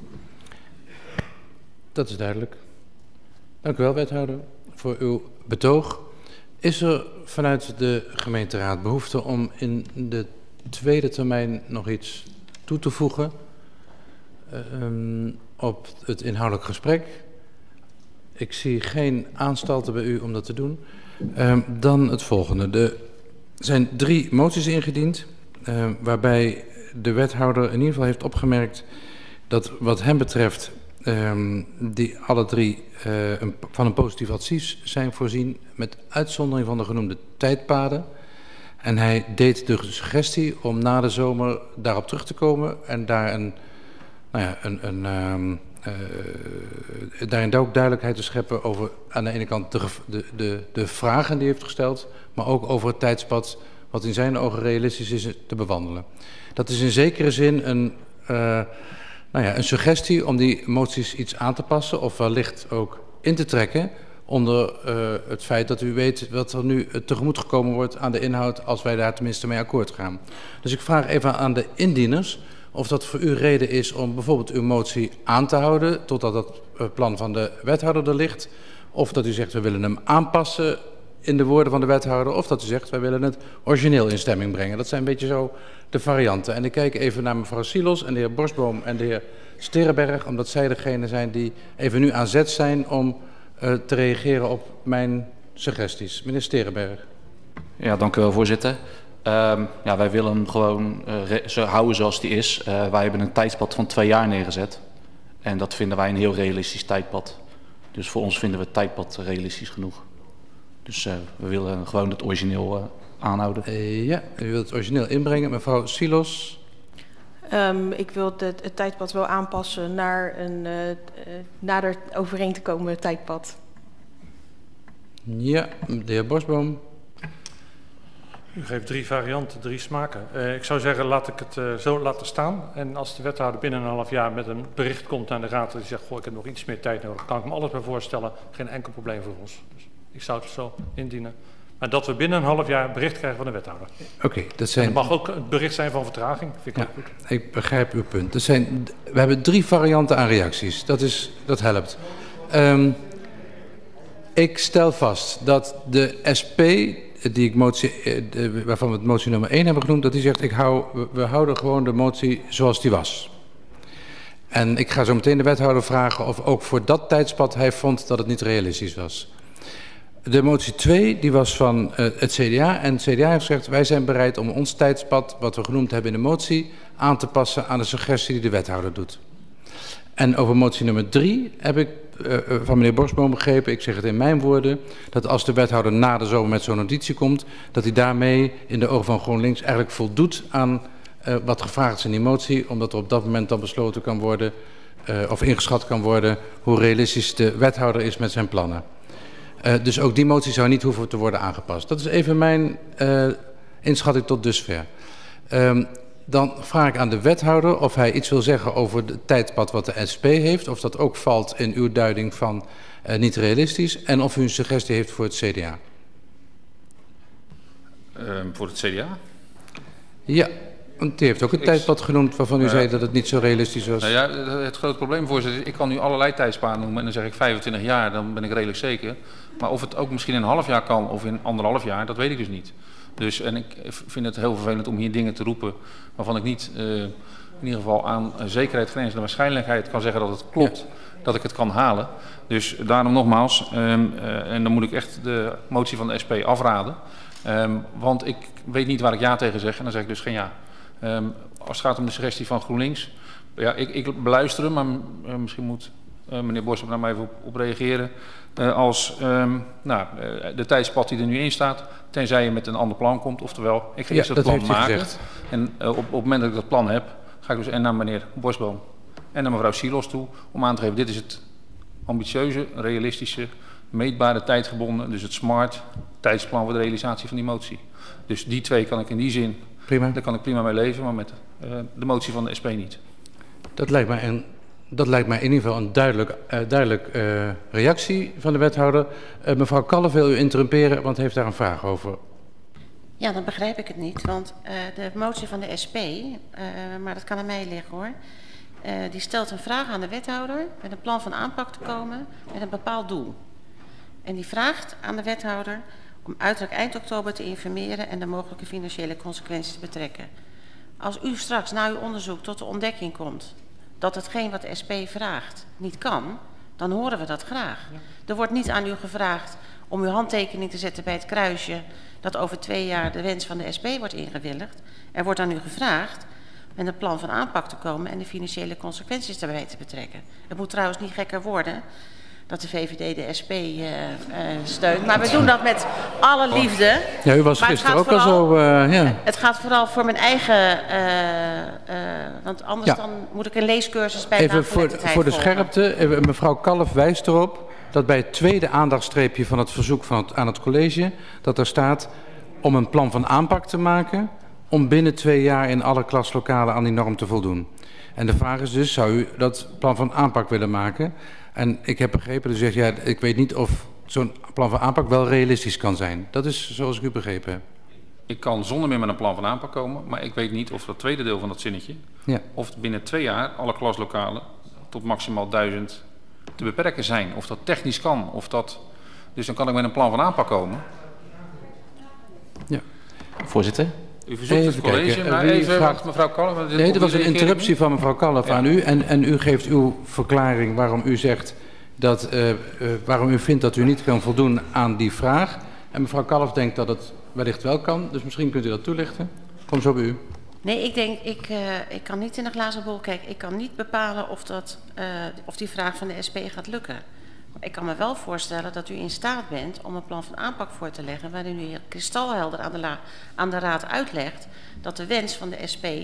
S2: Dat is duidelijk. Dank u wel, wethouder, voor uw betoog. Is er vanuit de gemeenteraad behoefte om in de tweede termijn nog iets toe te voegen op het inhoudelijk gesprek? Ik zie geen aanstalten bij u om dat te doen. Dan het volgende. Er zijn 3 moties ingediend, waarbij de wethouder in ieder geval heeft opgemerkt dat wat hem betreft die alle 3 van een positief advies zijn voorzien, met uitzondering van de genoemde tijdpaden. En hij deed de suggestie om na de zomer daarop terug te komen en daar daarin ook duidelijkheid te scheppen over aan de ene kant de vragen die hij heeft gesteld, maar ook over het tijdspad wat in zijn ogen realistisch is te bewandelen. Dat is in zekere zin een suggestie om die moties iets aan te passen of wellicht ook in te trekken onder het feit dat u weet wat er nu tegemoet gekomen wordt aan de inhoud als wij daar tenminste mee akkoord gaan. Dus ik vraag even aan de indieners of dat voor u reden is om bijvoorbeeld uw motie aan te houden totdat het plan van de wethouder er ligt. Of dat u zegt we willen hem aanpassen in de woorden van de wethouder. Of dat u zegt wij willen het origineel in stemming brengen. Dat zijn een beetje zo de varianten. En ik kijk even naar mevrouw Silos en de heer Bosboom en de heer Sterenberg. Omdat zij degene zijn die even nu aan zet zijn om te reageren op mijn suggesties. Meneer Sterenberg.
S1: Ja, dank u wel, voorzitter. Wij willen hem gewoon houden zoals die is. Wij hebben een tijdspad van 2 jaar neergezet. En dat vinden wij een heel realistisch tijdpad. Dus voor ons vinden we het tijdpad realistisch genoeg. Dus we willen gewoon het origineel aanhouden.
S2: Ja, u wilt het origineel inbrengen. Mevrouw Silos.
S4: Ik wil het tijdpad wel aanpassen naar een nader overeen te komen tijdpad.
S2: Ja, de heer Bosboom.
S17: U geeft 3 varianten, 3 smaken. Ik zou zeggen, laat ik het zo laten staan. En als de wethouder binnen een half jaar met een bericht komt aan de raad... die zegt, goh, ik heb nog iets meer tijd nodig... kan ik me alles bij voorstellen. Geen enkel probleem voor ons. Dus ik zou het zo indienen. Maar dat we binnen een half jaar bericht krijgen van de wethouder.
S2: Oké, dat zijn...
S17: En het mag ook een bericht zijn van vertraging. Vind ik ook goed.
S2: Ik begrijp uw punt. We hebben 3 varianten aan reacties. Dat helpt. Ik stel vast dat de SP... waarvan we het motie nummer 1 hebben genoemd, dat die zegt, we houden gewoon de motie zoals die was. En ik ga zo meteen de wethouder vragen of ook voor dat tijdspad hij vond dat het niet realistisch was. De motie 2, die was van het CDA. En het CDA heeft gezegd, wij zijn bereid om ons tijdspad, wat we genoemd hebben in de motie, aan te passen aan de suggestie die de wethouder doet. En over motie nummer 3 heb ik van meneer Bosboom begrepen, ik zeg het in mijn woorden, dat als de wethouder na de zomer met zo'n notitie komt, dat hij daarmee in de ogen van GroenLinks eigenlijk voldoet aan wat gevraagd is in die motie, omdat er op dat moment dan besloten kan worden, of ingeschat kan worden, hoe realistisch de wethouder is met zijn plannen. Dus ook die motie zou niet hoeven te worden aangepast. Dat is even mijn inschatting tot dusver. Dan vraag ik aan de wethouder of hij iets wil zeggen over het tijdpad wat de SP heeft. Of dat ook valt in uw duiding van niet realistisch. En of u een suggestie heeft voor het CDA.
S3: Voor het CDA?
S2: Ja, want die heeft ook een tijdpad genoemd waarvan u zei dat het niet zo realistisch was.
S3: Nou ja, het grote probleem, voorzitter, ik kan nu allerlei tijdspannen noemen. En dan zeg ik 25 jaar, dan ben ik redelijk zeker. Maar of het ook misschien in een half jaar kan of in 1,5 jaar, dat weet ik dus niet. Dus, en ik vind het heel vervelend om hier dingen te roepen waarvan ik niet in ieder geval aan zekerheid, grenzende waarschijnlijkheid kan zeggen dat het klopt, dat ik het kan halen. Dus daarom nogmaals, en dan moet ik echt de motie van de SP afraden. Want ik weet niet waar ik ja tegen zeg en dan zeg ik dus geen ja. Als het gaat om de suggestie van GroenLinks, ja, ik beluister hem, maar misschien moet meneer Bosboom daar maar even op reageren. Als de tijdspad die er nu in staat, tenzij je met een ander plan komt, oftewel, ik ga eerst het plan maken. En op het moment dat ik dat plan heb, ga ik dus en naar meneer Bosboom en naar mevrouw Silos toe, om aan te geven, dit is het ambitieuze, realistische, meetbare, tijdgebonden, dus het smart tijdsplan voor de realisatie van die motie. Dus die 2 kan ik in die zin, daar kan ik prima mee leven, maar met de motie van de SP niet.
S2: Dat lijkt mij in ieder geval een duidelijk reactie van de wethouder. Mevrouw Kalf wil u interrumperen, want heeft daar een vraag over.
S19: Ja, dan begrijp ik het niet, want de motie van de SP, maar dat kan aan mij liggen hoor, die stelt een vraag aan de wethouder met een plan van aanpak te komen met een bepaald doel. En die vraagt aan de wethouder om uiterlijk eind oktober te informeren en de mogelijke financiële consequenties te betrekken. Als u straks na uw onderzoek tot de ontdekking komt dat hetgeen wat de SP vraagt niet kan, dan horen we dat graag. Ja. Er wordt niet aan u gevraagd om uw handtekening te zetten bij het kruisje dat over 2 jaar de wens van de SP wordt ingewilligd. Er wordt aan u gevraagd met een plan van aanpak te komen en de financiële consequenties daarbij te betrekken. Het moet trouwens niet gekker worden dat de VVD de SP steunt. Maar we doen dat met alle liefde.
S2: Ja, u was gisteren ook al zo. Ja.
S19: Het gaat vooral voor mijn eigen... want anders dan moet ik een leescursus bij
S2: even voor de scherpte. Mevrouw Kalf wijst erop dat bij het tweede aandachtstreepje van het verzoek aan het college, dat er staat om een plan van aanpak te maken om binnen 2 jaar in alle klaslokalen aan die norm te voldoen. En de vraag is dus, zou u dat plan van aanpak willen maken? En ik heb begrepen, u zegt, ja, ik weet niet of zo'n plan van aanpak wel realistisch kan zijn. Dat is zoals ik u begrepen heb.
S3: Ik kan zonder meer met een plan van aanpak komen, maar ik weet niet of dat tweede deel van dat zinnetje, of binnen 2 jaar alle klaslokalen tot maximaal 1000 te beperken zijn. Of dat technisch kan, of dat... Dus dan kan ik met een plan van aanpak komen.
S1: Ja. Voorzitter.
S3: U verzoekt het college, maar even, mevrouw Kalf...
S2: Nee, dat was een interruptie van mevrouw Kalf aan u. En u geeft uw verklaring waarom u zegt dat... waarom u vindt dat u niet kan voldoen aan die vraag. En mevrouw Kalf denkt dat het wellicht wel kan. Dus misschien kunt u dat toelichten. Kom zo bij u.
S19: Nee, ik denk, ik kan niet in de glazen bol kijken. Ik kan niet bepalen of die vraag van de SP gaat lukken. Maar ik kan me wel voorstellen dat u in staat bent om een plan van aanpak voor te leggen, waarin u kristalhelder aan de raad uitlegt dat de wens van de SP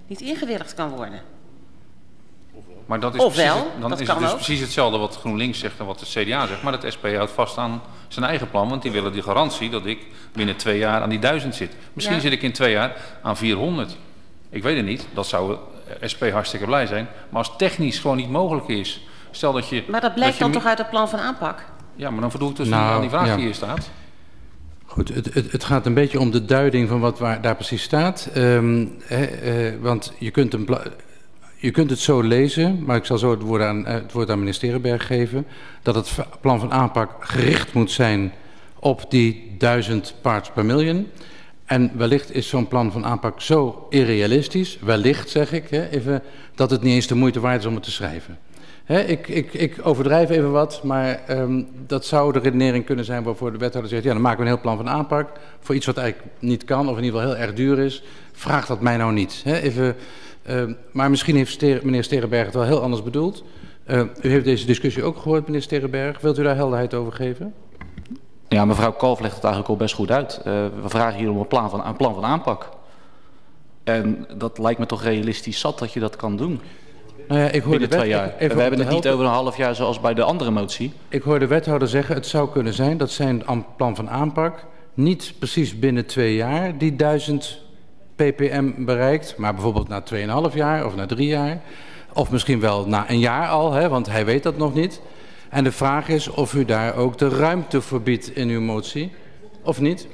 S19: niet ingewilligd kan worden.
S3: Maar dat is precies hetzelfde wat GroenLinks zegt en wat de CDA zegt. Maar het SP houdt vast aan zijn eigen plan. Want die willen die garantie dat ik binnen 2 jaar aan die 1000 zit. Misschien zit ik in 2 jaar aan 400. Ik weet het niet. Dat zou SP hartstikke blij zijn. Maar als technisch gewoon niet mogelijk is. Stel dat je...
S19: Maar dat blijkt dan toch uit het plan van aanpak?
S3: Ja, maar dan voldoe ik dus aan die vraag die hier staat.
S2: Goed, het gaat een beetje om de duiding van wat daar precies staat. Want je kunt het zo lezen, maar ik zal zo het woord aan meneer Sterenberg geven, dat het plan van aanpak gericht moet zijn op die 1000 parts per million. En wellicht is zo'n plan van aanpak zo irrealistisch, wellicht zeg ik, even, dat het niet eens de moeite waard is om het te schrijven. Ik overdrijf even wat, maar dat zou de redenering kunnen zijn waarvoor de wethouder zegt, ja, dan maken we een heel plan van aanpak voor iets wat eigenlijk niet kan of in ieder geval heel erg duur is. Vraag dat mij nou niet. Maar misschien heeft meneer Sterenberg het wel heel anders bedoeld. U heeft deze discussie ook gehoord, meneer Sterenberg. Wilt u daar helderheid over geven?
S1: Ja, mevrouw Kalf legt het eigenlijk al best goed uit. We vragen hier om een plan van aanpak. En dat lijkt me toch realistisch zat dat je dat kan doen.
S2: Nou ja, ik hoor
S1: binnen 2 jaar. We hebben het niet over een half jaar zoals bij de andere motie.
S2: Ik hoor de wethouder zeggen, het zou kunnen zijn dat zijn plan van aanpak niet precies binnen 2 jaar die 1000 ppm bereikt, maar bijvoorbeeld na 2,5 jaar of na 3 jaar. Of misschien wel na 1 jaar al, want hij weet dat nog niet. En de vraag is of u daar ook de ruimte voor biedt in uw motie, of niet.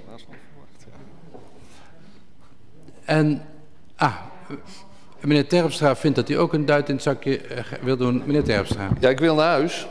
S2: En, meneer Terpstra vindt dat hij ook een duit in het zakje wil doen. Meneer Terpstra.
S15: Ja, ik wil naar huis.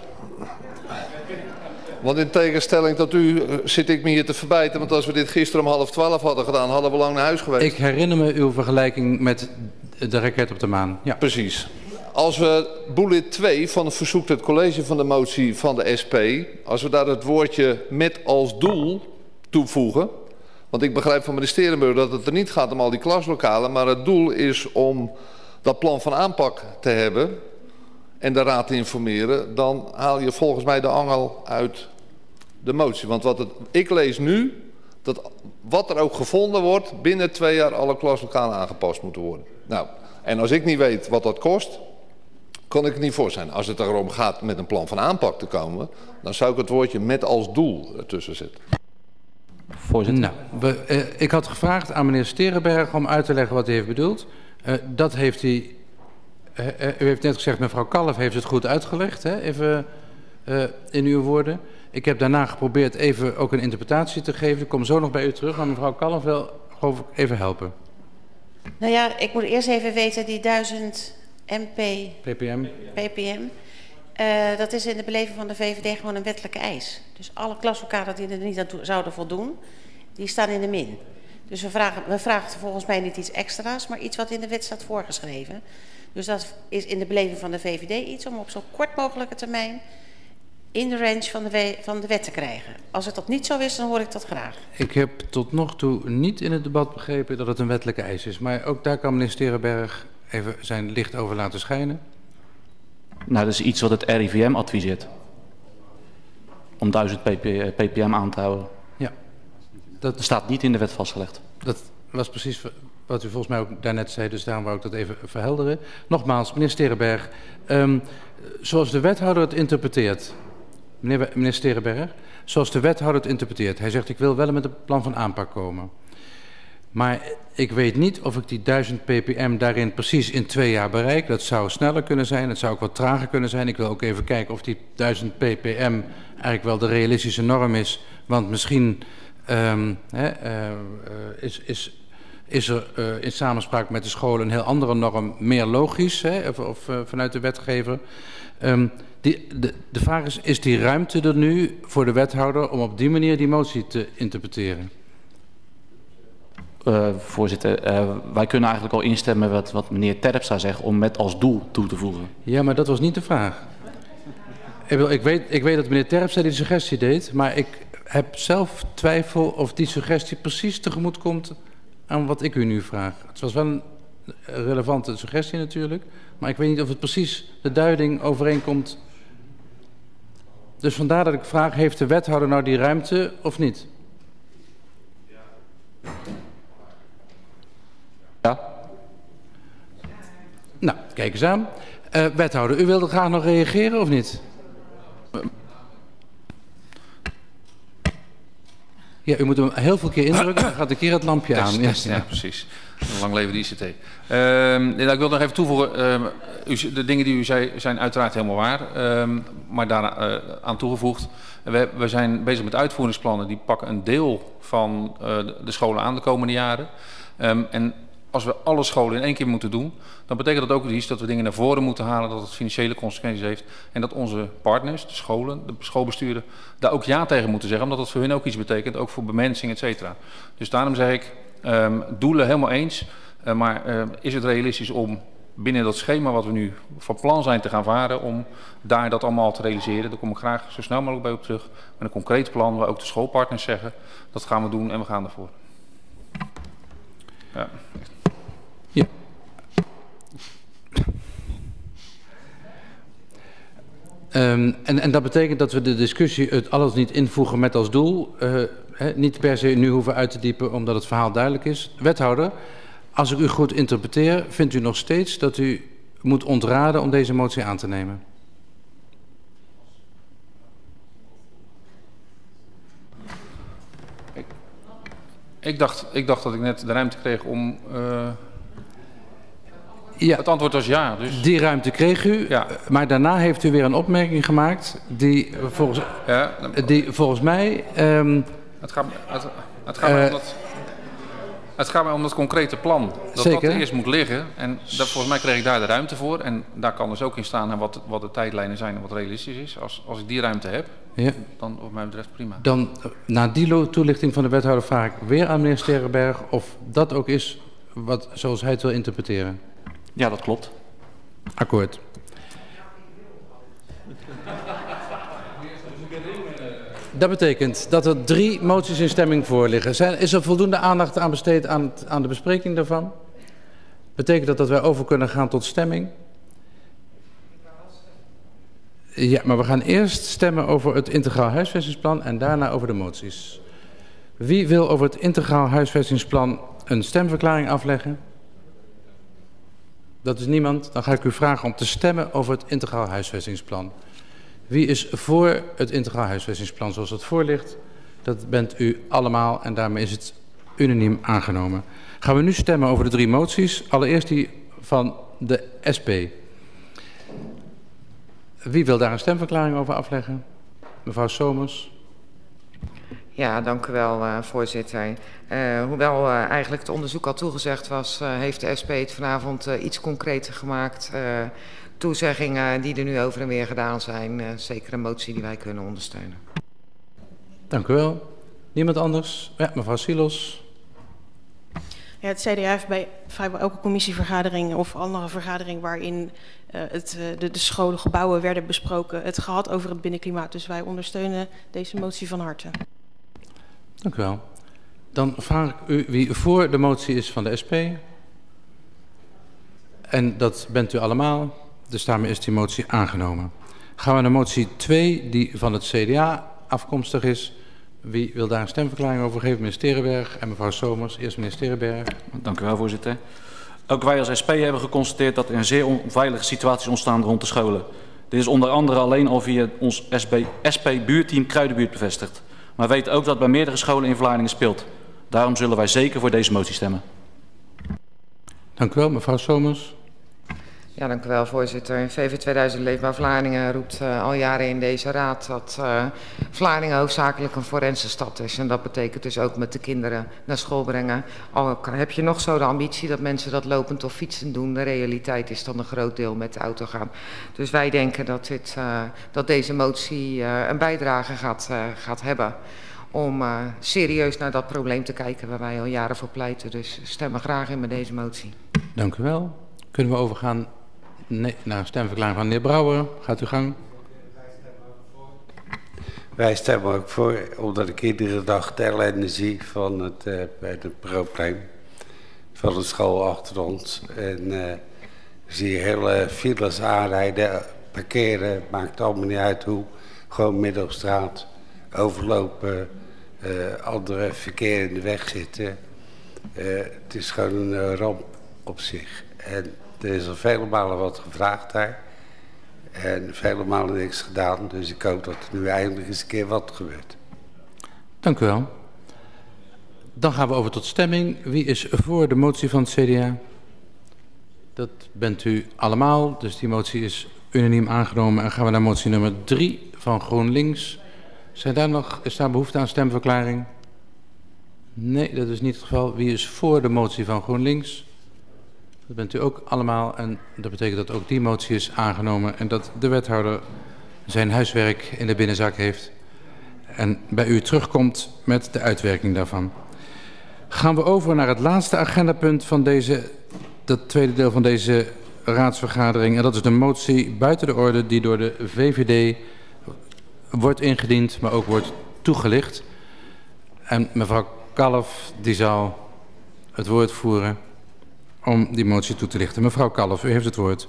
S15: Want in tegenstelling tot u zit ik me hier te verbijten. Want als we dit gisteren om 11:30 hadden gedaan, hadden we lang naar huis geweest.
S2: Ik herinner me uw vergelijking met de raket op de maan. Ja.
S15: Precies. Als we bullet 2 van verzoekt het college van de motie van de SP... als we daar het woordje met als doel toevoegen... want ik begrijp van meneer Sterenburg dat het er niet gaat om al die klaslokalen... maar het doel is om dat plan van aanpak te hebben... en de raad te informeren... dan haal je volgens mij de angel uit de motie. Want ik lees nu dat wat er ook gevonden wordt... binnen 2 jaar alle klaslokalen aangepast moeten worden. Nou, en als ik niet weet wat dat kost... kan ik het niet voor zijn. Als het erom gaat met een plan van aanpak te komen... dan zou ik het woordje met als doel ertussen zetten.
S2: Voorzitter. Nou, ik had gevraagd aan meneer Sterenberg om uit te leggen wat hij heeft bedoeld. Dat heeft hij... u heeft net gezegd, mevrouw Kalf heeft het goed uitgelegd, even in uw woorden. Ik heb daarna geprobeerd even ook een interpretatie te geven. Ik kom zo nog bij u terug, maar mevrouw Kalf wil geloof ik even helpen.
S19: Nou ja, ik moet eerst even weten, die 1000 ppm, dat is in de beleving van de VVD gewoon een wettelijke eis. Dus alle klaslokalen die er niet aan zouden voldoen, die staan in de min. Dus we vragen volgens mij niet iets extra's, maar iets wat in de wet staat voorgeschreven. Dus dat is in de beleving van de VVD iets om op zo kort mogelijke termijn in de range van de wet te krijgen. Als het dat niet zo is, dan hoor ik dat graag.
S2: Ik heb tot nog toe niet in het debat begrepen dat het een wettelijke eis is. Maar ook daar kan meneer Sterenberg even zijn licht over laten schijnen.
S1: Nou, dat is iets wat het RIVM adviseert. Om 1000 ppm aan te houden.
S2: Ja.
S1: Dat staat niet in de wet vastgelegd.
S2: Dat was precies wat u volgens mij ook daarnet zei, dus daarom wou ik dat even verhelderen. Nogmaals, meneer Sterenberg, zoals de wethouder het interpreteert, meneer Sterenberg, zoals de wethouder het interpreteert, hij zegt ik wil wel met een plan van aanpak komen. Maar ik weet niet of ik die 1000 ppm daarin precies in 2 jaar bereik. Dat zou sneller kunnen zijn, het zou ook wat trager kunnen zijn. Ik wil ook even kijken of die 1000 ppm eigenlijk wel de realistische norm is. Want misschien is er in samenspraak met de scholen een heel andere norm meer logisch, of vanuit de wetgever. De vraag is die ruimte er nu voor de wethouder om op die manier die motie te interpreteren?
S1: Voorzitter, wij kunnen eigenlijk al instemmen wat meneer Terpstra zegt om met als doel toe te voegen.
S2: Ja, maar dat was niet de vraag. Ik weet dat meneer Terpstra die suggestie deed, maar ik heb zelf twijfel of die suggestie precies tegemoet komt aan wat ik u nu vraag. Het was wel een relevante suggestie natuurlijk, maar ik weet niet of het precies de duiding overeenkomt. Dus vandaar dat ik vraag, heeft de wethouder nou die ruimte of niet?
S1: Ja.
S2: Nou, kijk eens aan. Wethouder, u wilde graag nog reageren of niet? Ja, u moet hem heel veel keer indrukken, dan gaat een keer het lampje aan.
S3: Ja, precies. Lang leven de ICT. Ik wil nog even toevoegen, de dingen die u zei zijn uiteraard helemaal waar, maar daar aan toegevoegd. We zijn bezig met uitvoeringsplannen, die pakken een deel van de scholen aan de komende jaren. En als we alle scholen in één keer moeten doen, dan betekent dat ook iets dat we dingen naar voren moeten halen, dat het financiële consequenties heeft. En dat onze partners, de scholen, de schoolbesturen, daar ook ja tegen moeten zeggen, omdat dat voor hun ook iets betekent, ook voor bemensing, et cetera. Dus daarom zeg ik, doelen helemaal eens, maar is het realistisch om binnen dat schema wat we nu van plan zijn te gaan varen, om daar dat allemaal te realiseren? Daar kom ik graag zo snel mogelijk bij op terug, met een concreet plan waar ook de schoolpartners zeggen, dat gaan we doen en we gaan ervoor. Ja.
S2: Ja. En dat betekent dat we de discussie het alles niet invoegen met als doel. Niet per se nu hoeven uit te diepen omdat het verhaal duidelijk is. Wethouder, als ik u goed interpreteer, vindt u nog steeds dat u moet ontraden om deze motie aan te nemen?
S3: Ik dacht dat ik net de ruimte kreeg om...
S2: Ja,
S3: het antwoord was ja. Dus...
S2: Die ruimte kreeg u, ja. Maar daarna heeft u weer een opmerking gemaakt die volgens mij... Het gaat mij om dat concrete plan. Dat Zeker.
S3: Dat eerst moet liggen. En volgens mij kreeg ik daar de ruimte voor. En daar kan dus ook in staan wat de tijdlijnen zijn en wat realistisch is. Als ik die ruimte heb, ja, dan wat mij betreft prima.
S2: Dan, na die toelichting van de wethouder, vraag ik weer aan meneer Sterrenberg of dat ook is zoals hij het wil interpreteren.
S1: Ja, dat klopt.
S2: Akkoord. Dat betekent dat er 3 moties in stemming voor liggen. Is er voldoende aandacht aan besteed aan de bespreking daarvan? Betekent dat wij over kunnen gaan tot stemming? Ja, maar we gaan eerst stemmen over het integraal huisvestingsplan en daarna over de moties. Wie wil over het integraal huisvestingsplan een stemverklaring afleggen? Dat is niemand. Dan ga ik u vragen om te stemmen over het integraal huisvestingsplan. Wie is voor het integraal huisvestingsplan zoals het voor ligt? Dat bent u allemaal en daarmee is het unaniem aangenomen. Gaan we nu stemmen over de 3 moties. Allereerst die van de SP. Wie wil daar een stemverklaring over afleggen? Mevrouw Somers.
S6: Ja, dank u wel, voorzitter. Hoewel eigenlijk het onderzoek al toegezegd was, heeft de SP het vanavond iets concreter gemaakt. Toezeggingen die er nu over en weer gedaan zijn. Zeker een motie die wij kunnen ondersteunen.
S2: Dank u wel. Niemand anders? Ja, mevrouw Silos.
S4: Ja, het CDA heeft bij vrijwel elke commissievergadering of andere vergadering waarin de scholengebouwen werden besproken, het gehad over het binnenklimaat. Dus wij ondersteunen deze motie van harte.
S2: Dank u wel. Dan vraag ik u wie voor de motie is van de SP. En dat bent u allemaal. Dus daarmee is die motie aangenomen. Gaan we naar motie 2, die van het CDA afkomstig is. Wie wil daar een stemverklaring over geven? Meneer Sterrenberg en mevrouw Somers. Eerst meneer Sterrenberg.
S1: Dank u wel, voorzitter. Ook wij als SP hebben geconstateerd dat er een zeer onveilige situatie ontstaan rond de scholen. Dit is onder andere alleen al via ons SP-buurteam Kruidenbuurt bevestigd. Maar we weten ook dat het bij meerdere scholen in Vlaardingen speelt. Daarom zullen wij zeker voor deze motie stemmen.
S2: Dank u wel, mevrouw Somers.
S6: Ja, dank u wel, voorzitter. VV 2000 Leefbaar Vlaardingen roept al jaren in deze raad dat Vlaardingen hoofdzakelijk een forense stad is. En dat betekent dus ook met de kinderen naar school brengen. Al heb je nog zo de ambitie dat mensen dat lopend of fietsen doen, de realiteit is dan een groot deel met de auto gaan. Dus wij denken dat deze motie een bijdrage gaat hebben om serieus naar dat probleem te kijken waar wij al jaren voor pleiten. Dus stemmen graag in met deze motie.
S2: Dank u wel. Kunnen we overgaan naar een stemverklaring van de heer Brouwer. Gaat uw gang.
S10: Wij stemmen ook voor, omdat ik iedere dag de ellende zie van het probleem van de school achter ons. En zie hele files aanrijden, parkeren, maakt allemaal niet uit hoe. Gewoon midden op straat, overlopen, andere verkeer in de weg zitten. Het is gewoon een ramp op zich. En Er is al vele malen wat gevraagd daar. En vele malen niks gedaan. Dus ik hoop dat er nu eindelijk eens een keer wat gebeurt.
S2: Dank u wel. Dan gaan we over tot stemming. Wie is voor de motie van het CDA? Dat bent u allemaal. Dus die motie is unaniem aangenomen. En gaan we naar motie nummer 3 van GroenLinks. Is daar behoefte aan stemverklaring? Nee, dat is niet het geval. Wie is voor de motie van GroenLinks? Dat bent u ook allemaal. En dat betekent dat ook die motie is aangenomen. En dat de wethouder zijn huiswerk in de binnenzak heeft. En bij u terugkomt met de uitwerking daarvan. Gaan we over naar het laatste agendapunt van dat tweede deel van deze raadsvergadering. En dat is de motie buiten de orde die door de VVD wordt ingediend, maar ook wordt toegelicht. En mevrouw Kalf die zal het woord voeren om die motie toe te lichten. Mevrouw Kalf, u heeft het woord.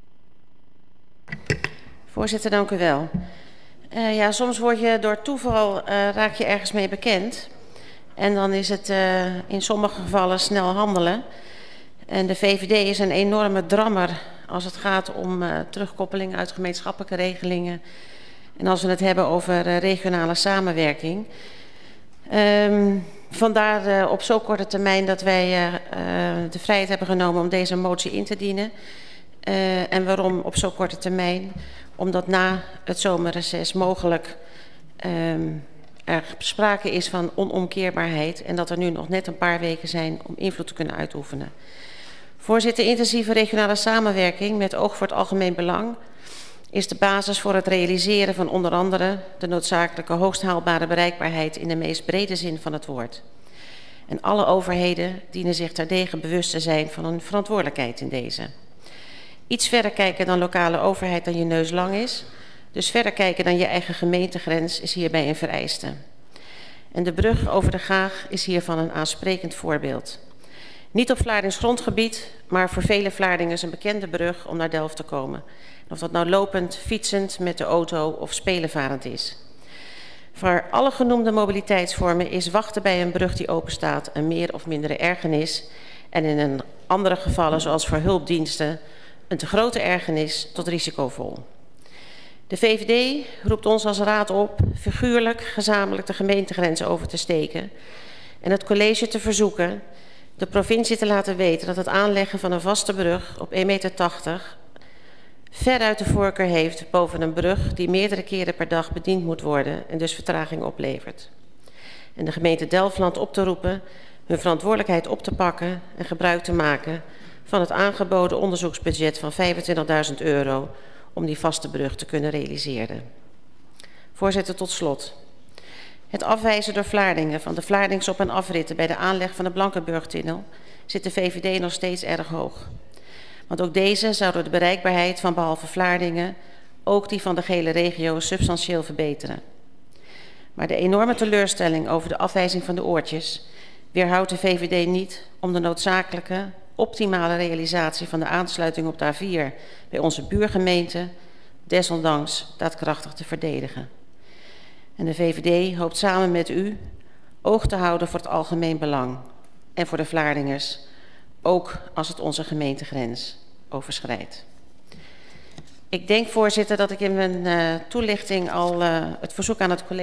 S19: Voorzitter, dank u wel. Ja, soms word je door toeval, raak je ergens mee bekend. En dan is het in sommige gevallen snel handelen. En de VVD is een enorme drammer als het gaat om terugkoppeling uit gemeenschappelijke regelingen. En als we het hebben over regionale samenwerking. Vandaar op zo'n korte termijn dat wij de vrijheid hebben genomen om deze motie in te dienen. En waarom op zo'n korte termijn? Omdat na het zomerreces mogelijk er sprake is van onomkeerbaarheid en dat er nu nog net een paar weken zijn om invloed te kunnen uitoefenen. Voorzitter, intensieve regionale samenwerking met oog voor het algemeen belang is de basis voor het realiseren van onder andere de noodzakelijke hoogst haalbare bereikbaarheid in de meest brede zin van het woord. En alle overheden dienen zich terdege bewust te zijn van hun verantwoordelijkheid in deze. Iets verder kijken dan lokale overheid dan je neus lang is. Dus verder kijken dan je eigen gemeentegrens is hierbij een vereiste. En de brug over de Gaag is hiervan een aansprekend voorbeeld. Niet op Vlaardings grondgebied, maar voor vele Vlaardingers een bekende brug om naar Delft te komen. En of dat nou lopend, fietsend, met de auto of spelenvarend is. Voor alle genoemde mobiliteitsvormen is wachten bij een brug die openstaat een meer of mindere ergernis. En in een andere gevallen, zoals voor hulpdiensten, een te grote ergernis tot risicovol. De VVD roept ons als raad op figuurlijk gezamenlijk de gemeentegrens over te steken en het college te verzoeken de provincie te laten weten dat het aanleggen van een vaste brug op 1,80 meter veruit de voorkeur heeft boven een brug die meerdere keren per dag bediend moet worden en dus vertraging oplevert. En de gemeente Delfland op te roepen hun verantwoordelijkheid op te pakken en gebruik te maken van het aangeboden onderzoeksbudget van €25.000 om die vaste brug te kunnen realiseren. Voorzitter, tot slot. Het afwijzen door Vlaardingen van de Vlaardings op- en afritten bij de aanleg van de Blankenburgtunnel zit de VVD nog steeds erg hoog. Want ook deze zou door de bereikbaarheid van behalve Vlaardingen ook die van de gele regio substantieel verbeteren. Maar de enorme teleurstelling over de afwijzing van de oortjes weerhoudt de VVD niet om de noodzakelijke optimale realisatie van de aansluiting op de A4 bij onze buurgemeente desondanks daadkrachtig te verdedigen. En de VVD hoopt samen met u oog te houden voor het algemeen belang en voor de Vlaardingers, ook als het onze gemeentegrens overschrijdt. Ik denk, voorzitter, dat ik in mijn toelichting al het verzoek aan het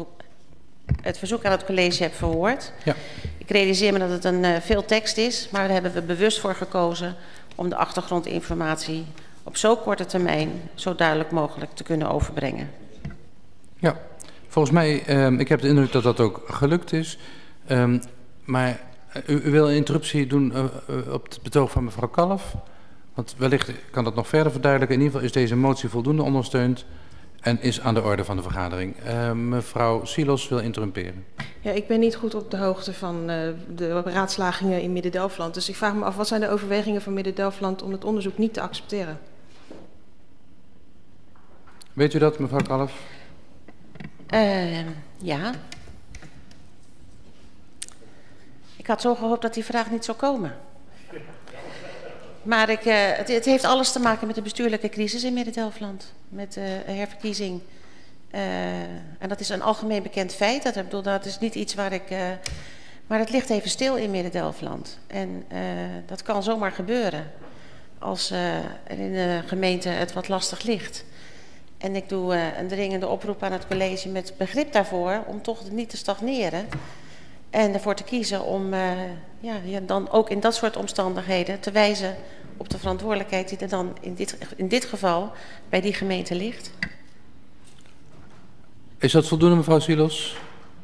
S19: college heb verwoord. Ja. Ik realiseer me dat het een veel tekst is, maar daar hebben we bewust voor gekozen om de achtergrondinformatie op zo'n korte termijn zo duidelijk mogelijk te kunnen overbrengen.
S2: Ja, volgens mij, ik heb de indruk dat dat ook gelukt is. Maar u wil een interruptie doen op het betoog van mevrouw Kalf? Want wellicht kan dat nog verder verduidelijken. In ieder geval is deze motie voldoende ondersteund en is aan de orde van de vergadering. Mevrouw Silos wil interrumperen.
S4: Ja, ik ben niet goed op de hoogte van de beraadslagingen in Midden-Delfland. Dus ik vraag me af, wat zijn de overwegingen van Midden-Delfland om het onderzoek niet te accepteren?
S2: Weet u dat, mevrouw Kalf?
S19: Ja. Ik had zo gehoopt dat die vraag niet zou komen. Maar het heeft alles te maken met de bestuurlijke crisis in Midden-Delfland. Met herverkiezing. En dat is een algemeen bekend feit. Dat is niet iets waar ik... maar het ligt even stil in Midden-Delfland. En dat kan zomaar gebeuren. als er in de gemeente het wat lastig ligt. En ik doe een dringende oproep aan het college met begrip daarvoor om toch niet te stagneren. En ervoor te kiezen om dan ook in dat soort omstandigheden te wijzen op de verantwoordelijkheid die er dan in dit geval bij die gemeente ligt.
S2: Is dat voldoende, mevrouw Silos?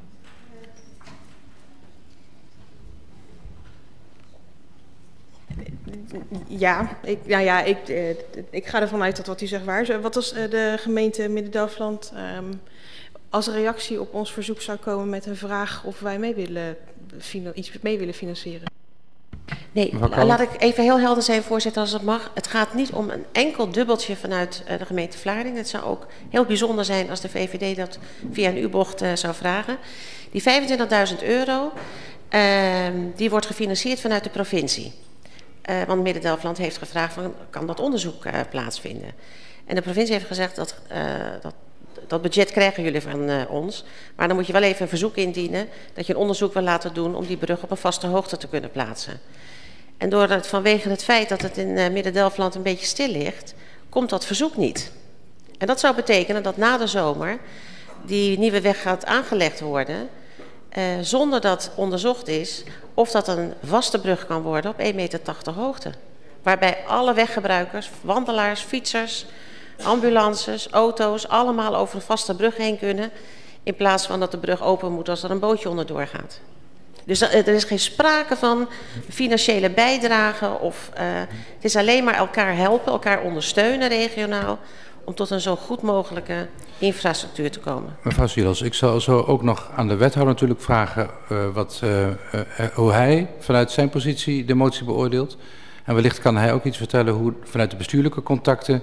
S4: Ja, ik ga ervan uit dat wat u zegt waar is. Wat als de gemeente Midden-Delfland als reactie op ons verzoek zou komen met een vraag of wij iets mee willen financieren?
S19: Nee, laat ik even heel helder zijn, voorzitter, als het mag. Het gaat niet om een enkel dubbeltje vanuit de gemeente Vlaardingen. Het zou ook heel bijzonder zijn als de VVD dat via een U-bocht zou vragen. Die €25.000, die wordt gefinancierd vanuit de provincie. Want Midden-Delfland heeft gevraagd van, kan dat onderzoek plaatsvinden? En de provincie heeft gezegd dat budget krijgen jullie van ons. Maar dan moet je wel even een verzoek indienen dat je een onderzoek wil laten doen om die brug op een vaste hoogte te kunnen plaatsen. En vanwege het feit dat het in Midden-Delfland een beetje stil ligt, komt dat verzoek niet. En dat zou betekenen dat na de zomer die nieuwe weg gaat aangelegd worden, zonder dat onderzocht is of dat een vaste brug kan worden op 1,80 meter hoogte. Waarbij alle weggebruikers, wandelaars, fietsers, ambulances, auto's, allemaal over een vaste brug heen kunnen, in plaats van dat de brug open moet als er een bootje onderdoor gaat. Dus er is geen sprake van financiële bijdrage of het is alleen maar elkaar helpen, elkaar ondersteunen regionaal om tot een zo goed mogelijke infrastructuur te komen.
S2: Mevrouw Silos, ik zal zo ook nog aan de wethouder natuurlijk vragen hoe hij vanuit zijn positie de motie beoordeelt. En wellicht kan hij ook iets vertellen hoe vanuit de bestuurlijke contacten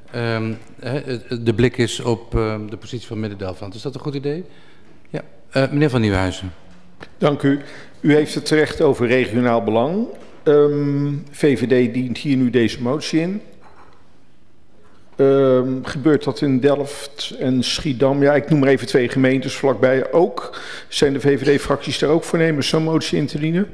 S2: de blik is op de positie van Midden-Delfland. Is dat een goed idee? Ja. Meneer Van Nieuwenhuizen.
S14: Dank u. U heeft het terecht over regionaal belang. VVD dient hier nu deze motie in. Gebeurt dat in Delft en Schiedam? Ja, ik noem maar even 2 gemeentes vlakbij ook. Zijn de VVD-fracties daar ook voornemens zo'n motie in te dienen?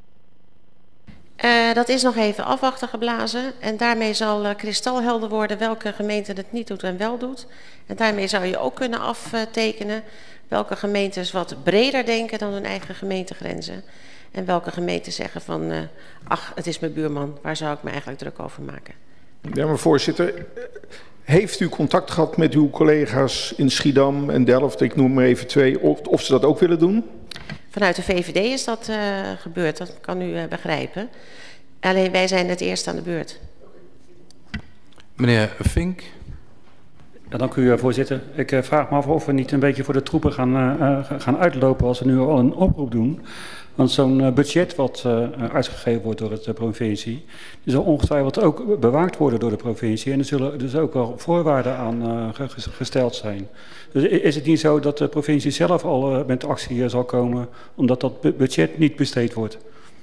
S19: Dat is nog even afwachten geblazen. En daarmee zal kristalhelder worden welke gemeente het niet doet en wel doet. En daarmee zou je ook kunnen aftekenen welke gemeentes wat breder denken dan hun eigen gemeentegrenzen. En welke gemeenten zeggen van, ach, het is mijn buurman, waar zou ik me eigenlijk druk over maken?
S14: Ja, maar voorzitter, heeft u contact gehad met uw collega's in Schiedam en Delft, ik noem maar even 2, of ze dat ook willen doen?
S19: Vanuit de VVD is dat gebeurd, dat kan u begrijpen. Alleen wij zijn het eerst aan de beurt.
S2: Meneer Vink.
S9: Ja, dank u, voorzitter. Ik vraag me af of we niet een beetje voor de troepen gaan uitlopen als we nu al een oproep doen. Want zo'n budget wat uitgegeven wordt door de provincie, die zal ongetwijfeld ook bewaakt worden door de provincie. En er zullen dus ook wel voorwaarden aan gesteld zijn. Dus is het niet zo dat de provincie zelf al met actie zal komen, omdat dat budget niet besteed wordt?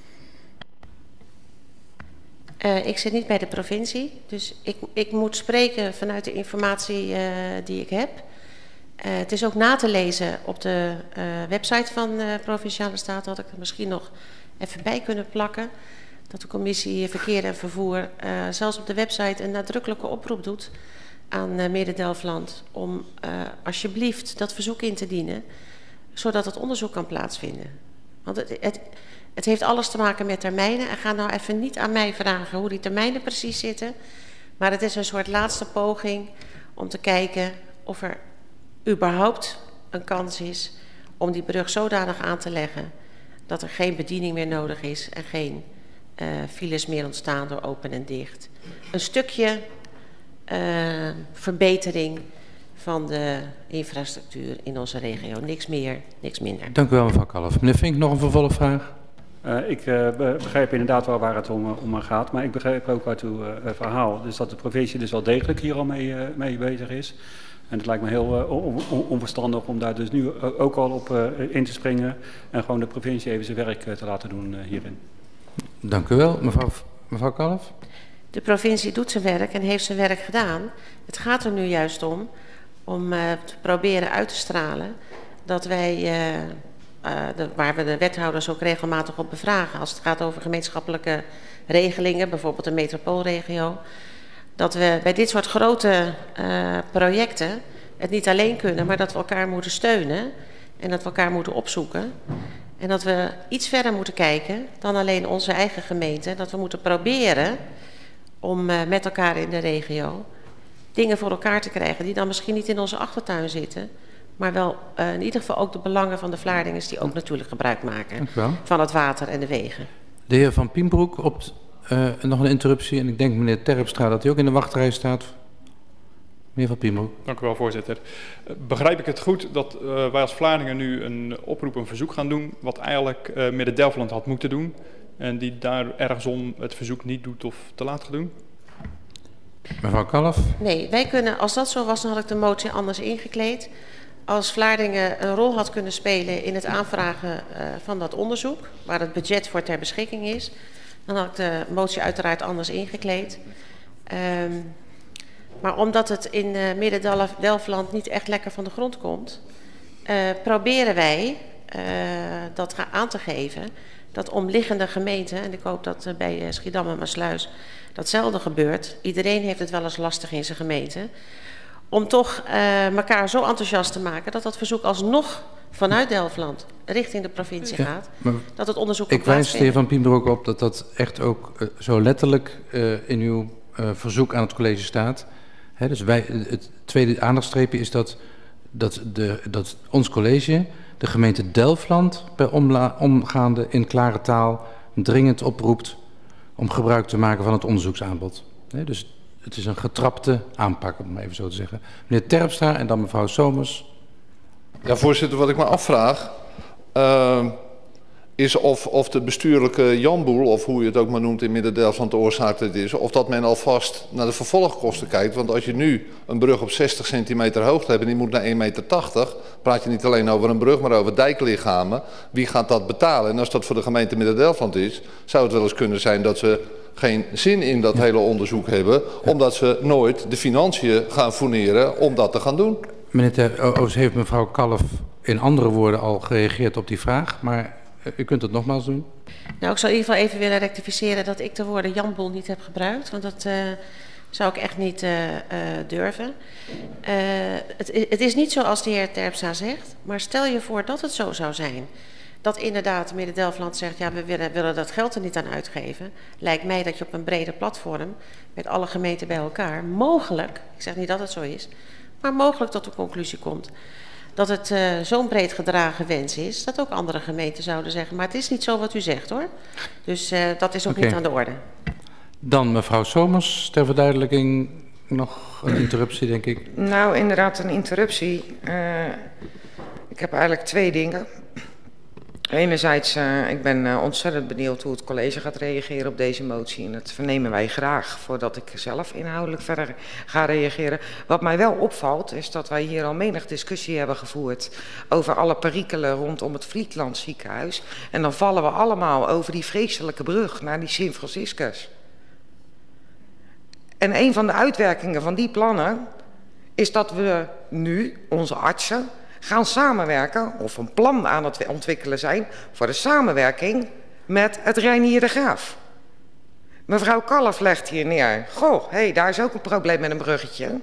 S19: Ik zit niet bij de provincie, dus ik moet spreken vanuit de informatie die ik heb. Het is ook na te lezen op de website van Provinciale Staten, had ik er misschien nog even bij kunnen plakken. Dat de commissie Verkeer en Vervoer zelfs op de website een nadrukkelijke oproep doet aan Midden-Delfland om alsjeblieft dat verzoek in te dienen, zodat het onderzoek kan plaatsvinden. Want het heeft alles te maken met termijnen. En ga nou even niet aan mij vragen hoe die termijnen precies zitten. Maar het is een soort laatste poging om te kijken of er überhaupt een kans is om die brug zodanig aan te leggen dat er geen bediening meer nodig is en geen files meer ontstaan door open en dicht. Een stukje verbetering van de infrastructuur in onze regio. Niks meer, niks minder.
S2: Dank u wel, mevrouw Kalf. Meneer Vink, nog een vervolgvraag?
S9: Ik begrijp inderdaad wel waar het om gaat, maar ik begrijp ook uit uw verhaal dus dat de provincie dus wel degelijk hier al mee bezig is. En het lijkt me heel onverstandig om daar dus nu ook al op in te springen en gewoon de provincie even zijn werk te laten doen hierin.
S2: Dank u wel. Mevrouw Kalf?
S19: De provincie doet zijn werk en heeft zijn werk gedaan. Het gaat er nu juist om te proberen uit te stralen dat wij waar we de wethouders ook regelmatig op bevragen als het gaat over gemeenschappelijke regelingen, bijvoorbeeld de metropoolregio, dat we bij dit soort grote projecten het niet alleen kunnen, maar dat we elkaar moeten steunen en dat we elkaar moeten opzoeken. En dat we iets verder moeten kijken dan alleen onze eigen gemeente. Dat we moeten proberen om met elkaar in de regio dingen voor elkaar te krijgen die dan misschien niet in onze achtertuin zitten, maar wel in ieder geval ook de belangen van de Vlaardingers die ook natuurlijk gebruik maken van het water en de wegen.
S2: De heer Van Pienbroek, nog een interruptie. En ik denk meneer Terpstra dat hij ook in de wachtrij staat. Meneer Van Pienbroek.
S11: Dank u wel, voorzitter. Begrijp ik het goed dat wij als Vlaardingen nu een oproep, een verzoek gaan doen, wat eigenlijk Midden-Delfland had moeten doen en die daar ergens om het verzoek niet doet of te laat gaat doen?
S2: Mevrouw Kalf?
S19: Nee, wij kunnen, als dat zo was, dan had ik de motie anders ingekleed. Als Vlaardingen een rol had kunnen spelen in het aanvragen van dat onderzoek, waar het budget voor ter beschikking is, dan had ik de motie uiteraard anders ingekleed. Maar omdat het in Midden-Delfland niet echt lekker van de grond komt, proberen wij dat aan te geven dat omliggende gemeenten, en ik hoop dat bij Schiedam en Maassluis datzelfde gebeurt. Iedereen heeft het wel eens lastig in zijn gemeente. Om toch elkaar zo enthousiast te maken dat dat verzoek alsnog vanuit Delfland richting de provincie gaat. Dat het onderzoek kan plaatsvinden. Ik wijs de heer Van Pienbroek op dat dat echt ook zo letterlijk in uw verzoek aan het college staat. Hè, dus het tweede aandachtstreepje is dat ons college de gemeente Delfland per omgaande in klare taal dringend oproept om gebruik te maken van het onderzoeksaanbod. Hè, dus het is een getrapte aanpak, om het even zo te zeggen. Meneer Terpstra en dan mevrouw Somers.
S15: Ja, voorzitter, wat ik me afvraag is of de bestuurlijke janboel, of hoe je het ook maar noemt in Midden-Delfland de oorzaak dit is, of dat men alvast naar de vervolgkosten kijkt. Want als je nu een brug op 60 centimeter hoogte hebt en die moet naar 1,80 meter, praat je niet alleen over een brug, maar over dijklichamen. Wie gaat dat betalen? En als dat voor de gemeente Midden-Delfland is, zou het wel eens kunnen zijn dat ze geen zin in dat hele onderzoek hebben, omdat ze nooit de financiën gaan fourneren om dat te gaan doen.
S2: Meneer heeft mevrouw Kalf in andere woorden al gereageerd op die vraag, maar u kunt het nogmaals doen.
S19: Nou, ik zal in ieder geval even willen rectificeren dat ik de woorden janboel niet heb gebruikt, want dat zou ik echt niet durven. Het is niet zoals de heer Terpstra zegt, maar stel je voor dat het zo zou zijn. Dat inderdaad Midden-Delfland zegt, ja, we willen dat geld er niet aan uitgeven. Lijkt mij dat je op een breder platform, met alle gemeenten bij elkaar, mogelijk, ik zeg niet dat het zo is, maar mogelijk tot de conclusie komt dat het zo'n breed gedragen wens is, dat ook andere gemeenten zouden zeggen, maar het is niet zo wat u zegt hoor. Dus dat is ook niet aan de orde.
S2: Dan mevrouw Somers, ter verduidelijking nog een interruptie denk ik.
S6: Nou, inderdaad een interruptie. Ik heb eigenlijk twee dingen. Enerzijds, ik ben ontzettend benieuwd hoe het college gaat reageren op deze motie. En dat vernemen wij graag voordat ik zelf inhoudelijk verder ga reageren. Wat mij wel opvalt is dat wij hier al menig discussie hebben gevoerd over alle perikelen rondom het Vlietland ziekenhuis. En dan vallen we allemaal over die vreselijke brug naar die Sint Franciscus. En een van de uitwerkingen van die plannen is dat we nu, onze artsen, gaan samenwerken of een plan aan het ontwikkelen zijn voor de samenwerking met het Reinier de Graaf. Mevrouw Kalf legt hier neer, goh, daar is ook een probleem met een bruggetje.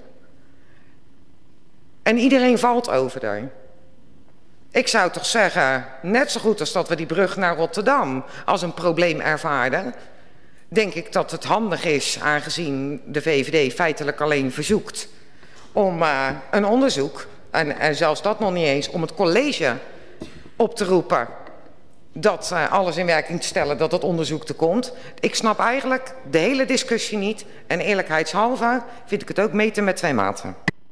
S6: En iedereen valt over daar. Ik zou toch zeggen, net zo goed als dat we die brug naar Rotterdam als een probleem ervaren, denk ik dat het handig is, aangezien de VVD feitelijk alleen verzoekt om een onderzoek, en zelfs dat nog niet eens, om het college op te roepen dat alles in werking te stellen, dat het onderzoek er komt. Ik snap eigenlijk de hele discussie niet en eerlijkheidshalve vind ik het ook meten met twee maten.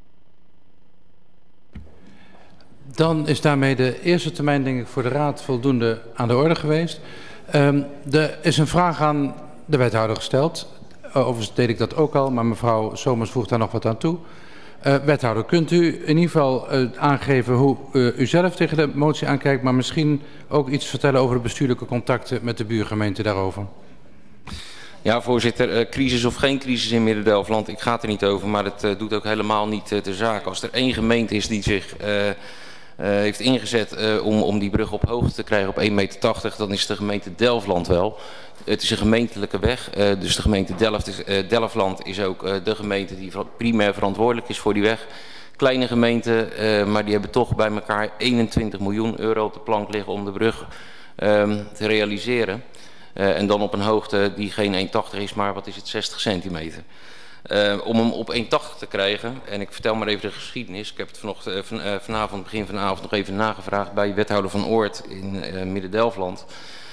S2: Dan is daarmee de eerste termijn denk ik voor de Raad voldoende aan de orde geweest. Er is een vraag aan de wethouder gesteld. Overigens deed ik dat ook al, maar mevrouw Somers voegt daar nog wat aan toe. Wethouder, kunt u in ieder geval aangeven hoe u zelf tegen de motie aankijkt, maar misschien ook iets vertellen over de bestuurlijke contacten met de buurgemeente daarover?
S16: Ja, voorzitter, crisis of geen crisis in Midden-Delfland, ik ga het er niet over, maar het doet ook helemaal niet ter zake. Als er één gemeente is die zich heeft ingezet om die brug op hoogte te krijgen op 1,80 meter, dan is de gemeente Delfland wel. Het is een gemeentelijke weg, dus de gemeente Delfland is ook de gemeente die primair verantwoordelijk is voor die weg. Kleine gemeenten, maar die hebben toch bij elkaar 21 miljoen euro op de plank liggen om de brug te realiseren. En dan op een hoogte die geen 1,80 is, maar wat is het, 60 centimeter. Om hem op 1,80 te krijgen, en ik vertel maar even de geschiedenis. Ik heb het vanavond, begin van de avond, nog even nagevraagd bij wethouder Van Oort in Midden-Delfland.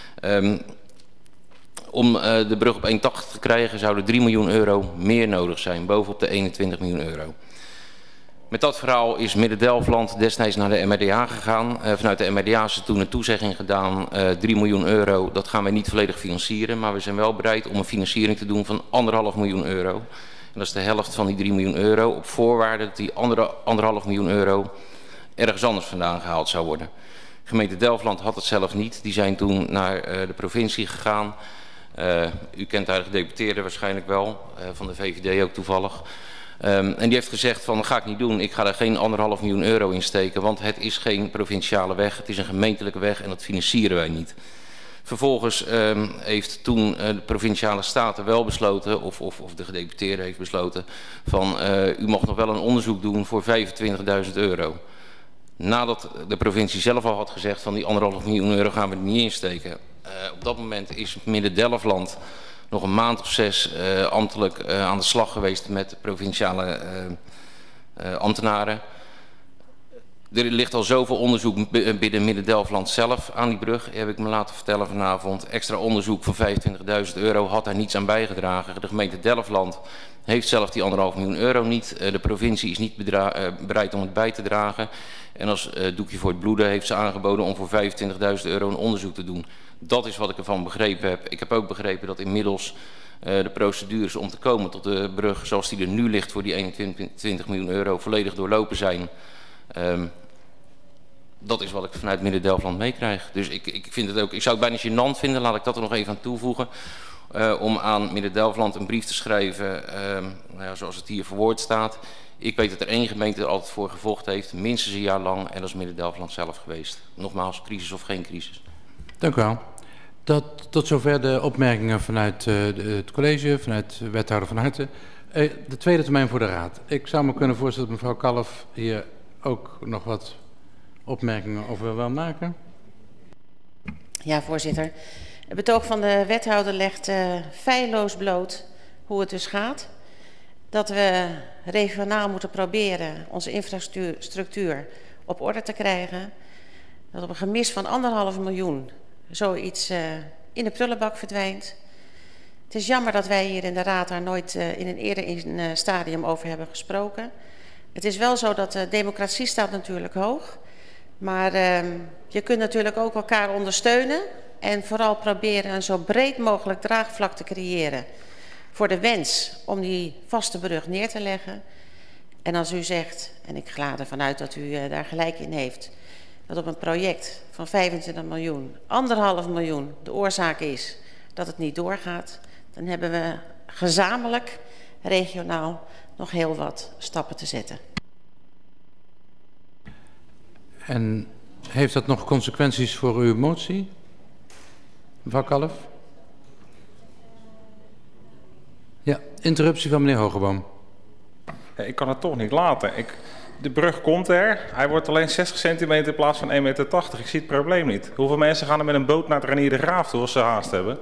S16: Om de brug op 1,80 te krijgen zouden 3 miljoen euro meer nodig zijn, bovenop de 21 miljoen euro. Met dat verhaal is Midden-Delfland destijds naar de MRDA gegaan. Vanuit de MRDA is er toen een toezegging gedaan, 3 miljoen euro. Dat gaan wij niet volledig financieren, maar we zijn wel bereid om een financiering te doen van 1,5 miljoen euro. En dat is de helft van die 3 miljoen euro, op voorwaarde dat die 1,5 miljoen euro ergens anders vandaan gehaald zou worden. De gemeente Delfland had het zelf niet. Die zijn toen naar de provincie gegaan. U kent daar de gedeputeerde waarschijnlijk wel, van de VVD ook toevallig. En die heeft gezegd van, dat ga ik niet doen, ik ga er geen 1,5 miljoen euro in steken, want het is geen provinciale weg, het is een gemeentelijke weg en dat financieren wij niet. Vervolgens heeft toen de provinciale staten wel besloten, of de gedeputeerde heeft besloten, van u mag nog wel een onderzoek doen voor 25.000 euro. Nadat de provincie zelf al had gezegd van die 1,5 miljoen euro gaan we er niet in steken. Op dat moment is Midden-Delfland nog een maand of 6 ambtelijk aan de slag geweest met de provinciale ambtenaren. Er ligt al zoveel onderzoek binnen Midden-Delfland zelf aan die brug, heb ik me laten vertellen vanavond. Extra onderzoek van 25.000 euro had daar niets aan bijgedragen. De gemeente Delfland heeft zelf die 1,5 miljoen euro niet. De provincie is niet bereid om het bij te dragen. En als doekje voor het bloeden heeft ze aangeboden om voor 25.000 euro een onderzoek te doen. Dat is wat ik ervan begrepen heb. Ik heb ook begrepen dat inmiddels de procedures om te komen tot de brug zoals die er nu ligt voor die 21 miljoen euro volledig doorlopen zijn. Dat is wat ik vanuit Midden-Delfland meekrijg. Dus ik vind het ook, ik zou het bijna gênant vinden, laat ik dat er nog even aan toevoegen. Om aan Midden-Delfland een brief te schrijven, nou ja, zoals het hier verwoord staat. Ik weet dat er één gemeente er altijd voor gevochten heeft, minstens een jaar lang, en dat is Midden-Delfland zelf geweest. Nogmaals, crisis of geen crisis.
S2: Dank u wel. Tot zover de opmerkingen vanuit het college, vanuit wethouder Van Harten. De tweede termijn voor de raad. Ik zou me kunnen voorstellen dat mevrouw Kalf hier ook nog wat opmerkingen over wil maken.
S19: Ja, voorzitter. Het betoog van de wethouder legt feilloos bloot hoe het dus gaat. Dat we regionaal moeten proberen onze infrastructuur op orde te krijgen. Dat op een gemis van 1,5 miljoen zoiets in de prullenbak verdwijnt. Het is jammer dat wij hier in de raad daar nooit in een eerder stadium over hebben gesproken. Het is wel zo dat democratie staat natuurlijk hoog. Maar je kunt natuurlijk ook elkaar ondersteunen. En vooral proberen een zo breed mogelijk draagvlak te creëren voor de wens om die vaste brug neer te leggen. En als u zegt, en ik ga ervan uit dat u daar gelijk in heeft, dat op een project van 25 miljoen, 1,5 miljoen de oorzaak is dat het niet doorgaat, dan hebben we gezamenlijk, regionaal, nog heel wat stappen te zetten.
S2: En heeft dat nog consequenties voor uw motie, mevrouw Kalf? Ja, interruptie van meneer Hogeboom.
S5: Ja, ik kan het toch niet laten. De brug komt er. Hij wordt alleen 60 centimeter in plaats van 1,80 meter. Ik zie het probleem niet. Hoeveel mensen gaan er met een boot naar het Renier de Graaf toe als ze haast hebben?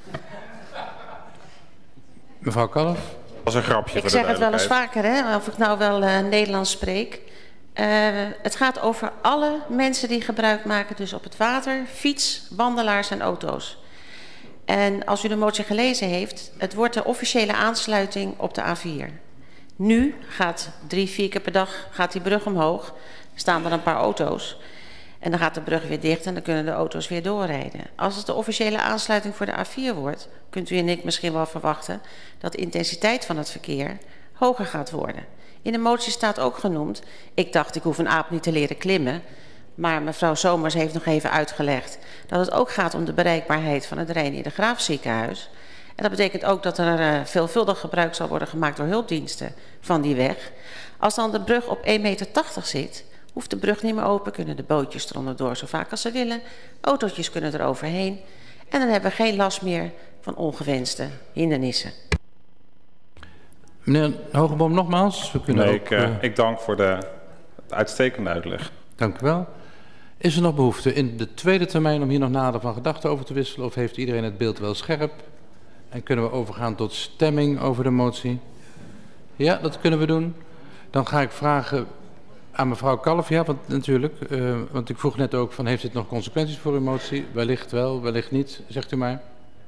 S2: Mevrouw Kalf?
S5: Dat is een grapje.
S19: Ik zeg het wel eens vaker, hè, of ik nou wel Nederlands spreek. Het gaat over alle mensen die gebruik maken, dus op het water, fiets, wandelaars en auto's. En als u de motie gelezen heeft, het wordt de officiële aansluiting op de A4. Nu gaat 3-4 keer per dag gaat die brug omhoog, staan er een paar auto's. En dan gaat de brug weer dicht en dan kunnen de auto's weer doorrijden. Als het de officiële aansluiting voor de A4 wordt, kunt u en ik misschien wel verwachten dat de intensiteit van het verkeer hoger gaat worden. In de motie staat ook genoemd, ik dacht ik hoef een aap niet te leren klimmen, maar mevrouw Somers heeft nog even uitgelegd dat het ook gaat om de bereikbaarheid van het Renier de Graaf ziekenhuis. En dat betekent ook dat er veelvuldig gebruik zal worden gemaakt door hulpdiensten van die weg. Als dan de brug op 1,80 meter zit, hoeft de brug niet meer open, kunnen de bootjes eronder door zo vaak als ze willen. Autootjes kunnen er overheen. En dan hebben we geen last meer van ongewenste hindernissen.
S2: Meneer Hogeboom, nogmaals. We kunnen
S5: ik dank voor de uitstekende uitleg.
S2: Dank u wel. Is er nog behoefte in de tweede termijn om hier nog nader van gedachten over te wisselen? Of heeft iedereen het beeld wel scherp? En kunnen we overgaan tot stemming over de motie? Ja, dat kunnen we doen. Dan ga ik vragen aan mevrouw Kalf. Ja, want natuurlijk. Want ik vroeg net ook van, heeft dit nog consequenties voor uw motie? Wellicht wel, wellicht niet. Zegt u maar.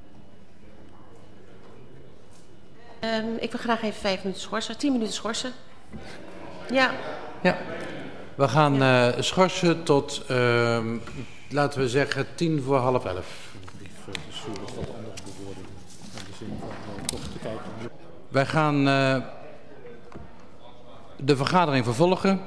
S19: Ik wil graag even 5 minuten schorsen. 10 minuten schorsen. Ja.
S2: Ja. We gaan schorsen tot, laten we zeggen, 11:10. Wij gaan de vergadering vervolgen.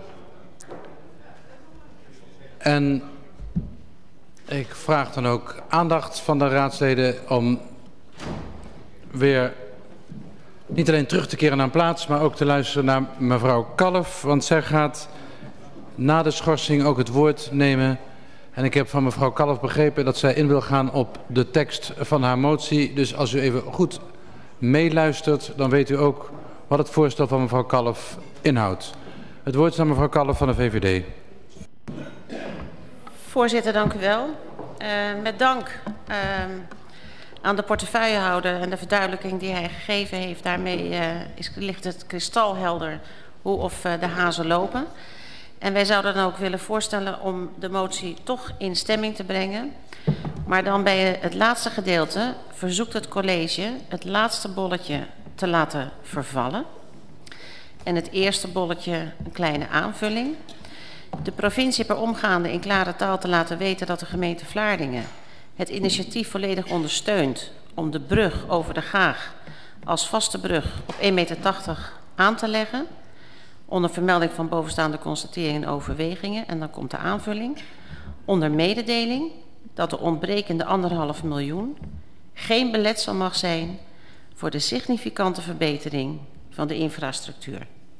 S2: En ik vraag dan ook aandacht van de raadsleden om weer niet alleen terug te keren naar een plaats, maar ook te luisteren naar mevrouw Kalf. Want zij gaat na de schorsing ook het woord nemen. En ik heb van mevrouw Kalf begrepen dat zij in wil gaan op de tekst van haar motie. Dus als u even goed meeluistert, dan weet u ook wat het voorstel van mevrouw Kalf inhoudt. Het woord is aan mevrouw Kalf van de VVD.
S19: Voorzitter, dank u wel. Met dank aan de portefeuillehouder en de verduidelijking die hij gegeven heeft. Daarmee ligt het kristalhelder hoe of de hazen lopen. En wij zouden dan ook willen voorstellen om de motie toch in stemming te brengen. Maar dan bij het laatste gedeelte verzoekt het college het laatste bolletje te laten vervallen. En het eerste bolletje een kleine aanvulling. De provincie per omgaande in klare taal te laten weten dat de gemeente Vlaardingen het initiatief volledig ondersteunt om de brug over de Gaag als vaste brug op 1,80 meter aan te leggen. Onder vermelding van bovenstaande constateringen en overwegingen. En dan komt de aanvulling. Onder mededeling dat de ontbrekende 1,5 miljoen geen beletsel mag zijn voor de significante verbetering van de infrastructuur.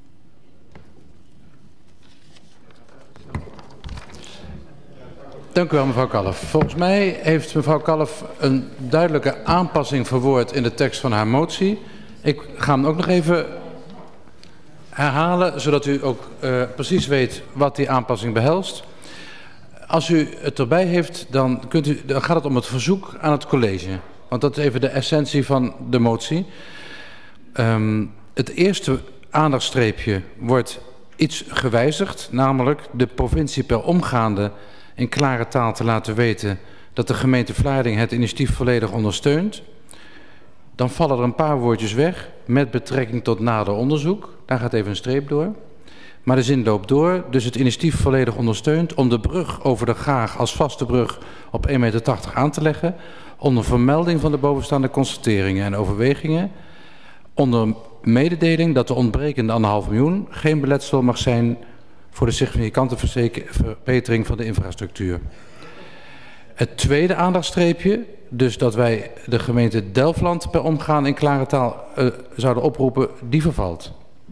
S2: Dank u wel, mevrouw Kalf. Volgens mij heeft mevrouw Kalf een duidelijke aanpassing verwoord in de tekst van haar motie. Ik ga hem ook nog even herhalen, zodat u ook precies weet wat die aanpassing behelst. Als u het erbij heeft, dan gaat het om het verzoek aan het college. Want dat is even de essentie van de motie. Het eerste aandachtstreepje wordt iets gewijzigd, namelijk de provincie per omgaande in klare taal te laten weten dat de gemeente Vlaardingen het initiatief volledig ondersteunt. Dan vallen er een paar woordjes weg met betrekking tot nader onderzoek. Daar gaat even een streep door. Maar de zin loopt door, dus het initiatief volledig ondersteunt om de brug over de Gaag als vaste brug op 1,80 meter aan te leggen, onder vermelding van de bovenstaande constateringen en overwegingen, onder mededeling dat de ontbrekende 1,5 miljoen geen beletsel mag zijn voor de significante verbetering van de infrastructuur. Het tweede aandachtstreepje, dus dat wij de gemeente Delfland per omgaan in klare taal zouden oproepen, die vervalt.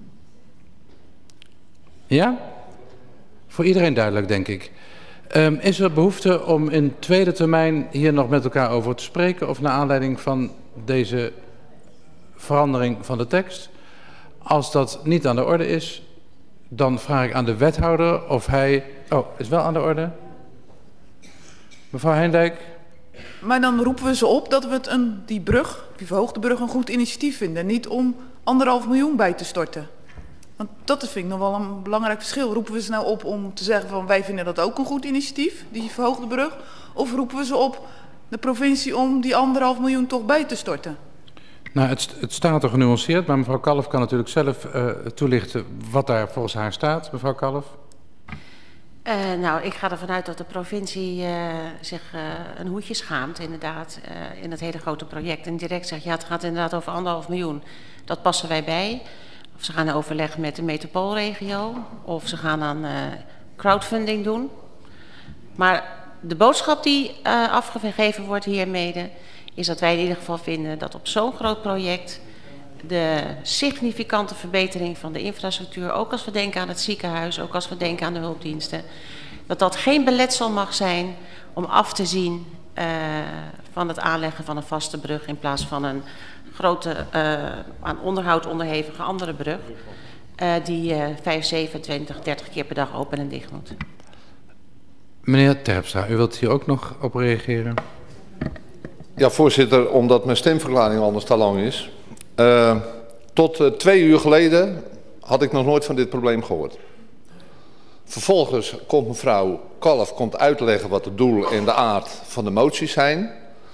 S2: Ja? Voor iedereen duidelijk, denk ik. Is er behoefte om in tweede termijn hier nog met elkaar over te spreken of naar aanleiding van deze verandering van de tekst? Als dat niet aan de orde is, dan vraag ik aan de wethouder of hij... Oh, is wel aan de orde? Mevrouw Heindijk?
S18: Maar dan roepen we ze op dat we die brug, die verhoogde brug, een goed initiatief vinden. Niet om 1,5 miljoen bij te storten. Want dat vind ik nog wel een belangrijk verschil. Roepen we ze nou op om te zeggen van wij vinden dat ook een goed initiatief, die verhoogde brug? Of roepen we ze op, de provincie, om die 1,5 miljoen toch bij te storten?
S2: Nou, het staat er genuanceerd, maar mevrouw Kalf kan natuurlijk zelf toelichten wat daar volgens haar staat. Mevrouw Kalf?
S19: Nou, ik ga ervan uit dat de provincie zich een hoedje schaamt, inderdaad, in het hele grote project. En direct zegt, ja, het gaat inderdaad over 1,5 miljoen. Dat passen wij bij. Of ze gaan overleg met de metropoolregio, of ze gaan aan crowdfunding doen. Maar de boodschap die afgegeven wordt hiermede, is dat wij in ieder geval vinden dat op zo'n groot project de significante verbetering van de infrastructuur, ook als we denken aan het ziekenhuis, ook als we denken aan de hulpdiensten, dat dat geen beletsel mag zijn om af te zien van het aanleggen van een vaste brug in plaats van een grote, aan onderhoud onderhevige andere brug, die 5, 27, 30 keer per dag open en dicht moet.
S2: Meneer Terpstra, u wilt hier ook nog op reageren?
S15: Ja, voorzitter, omdat mijn stemverklaring anders te lang is. Tot 2 uur geleden had ik nog nooit van dit probleem gehoord. Vervolgens komt mevrouw Kalf uitleggen wat het doel en de aard van de moties zijn.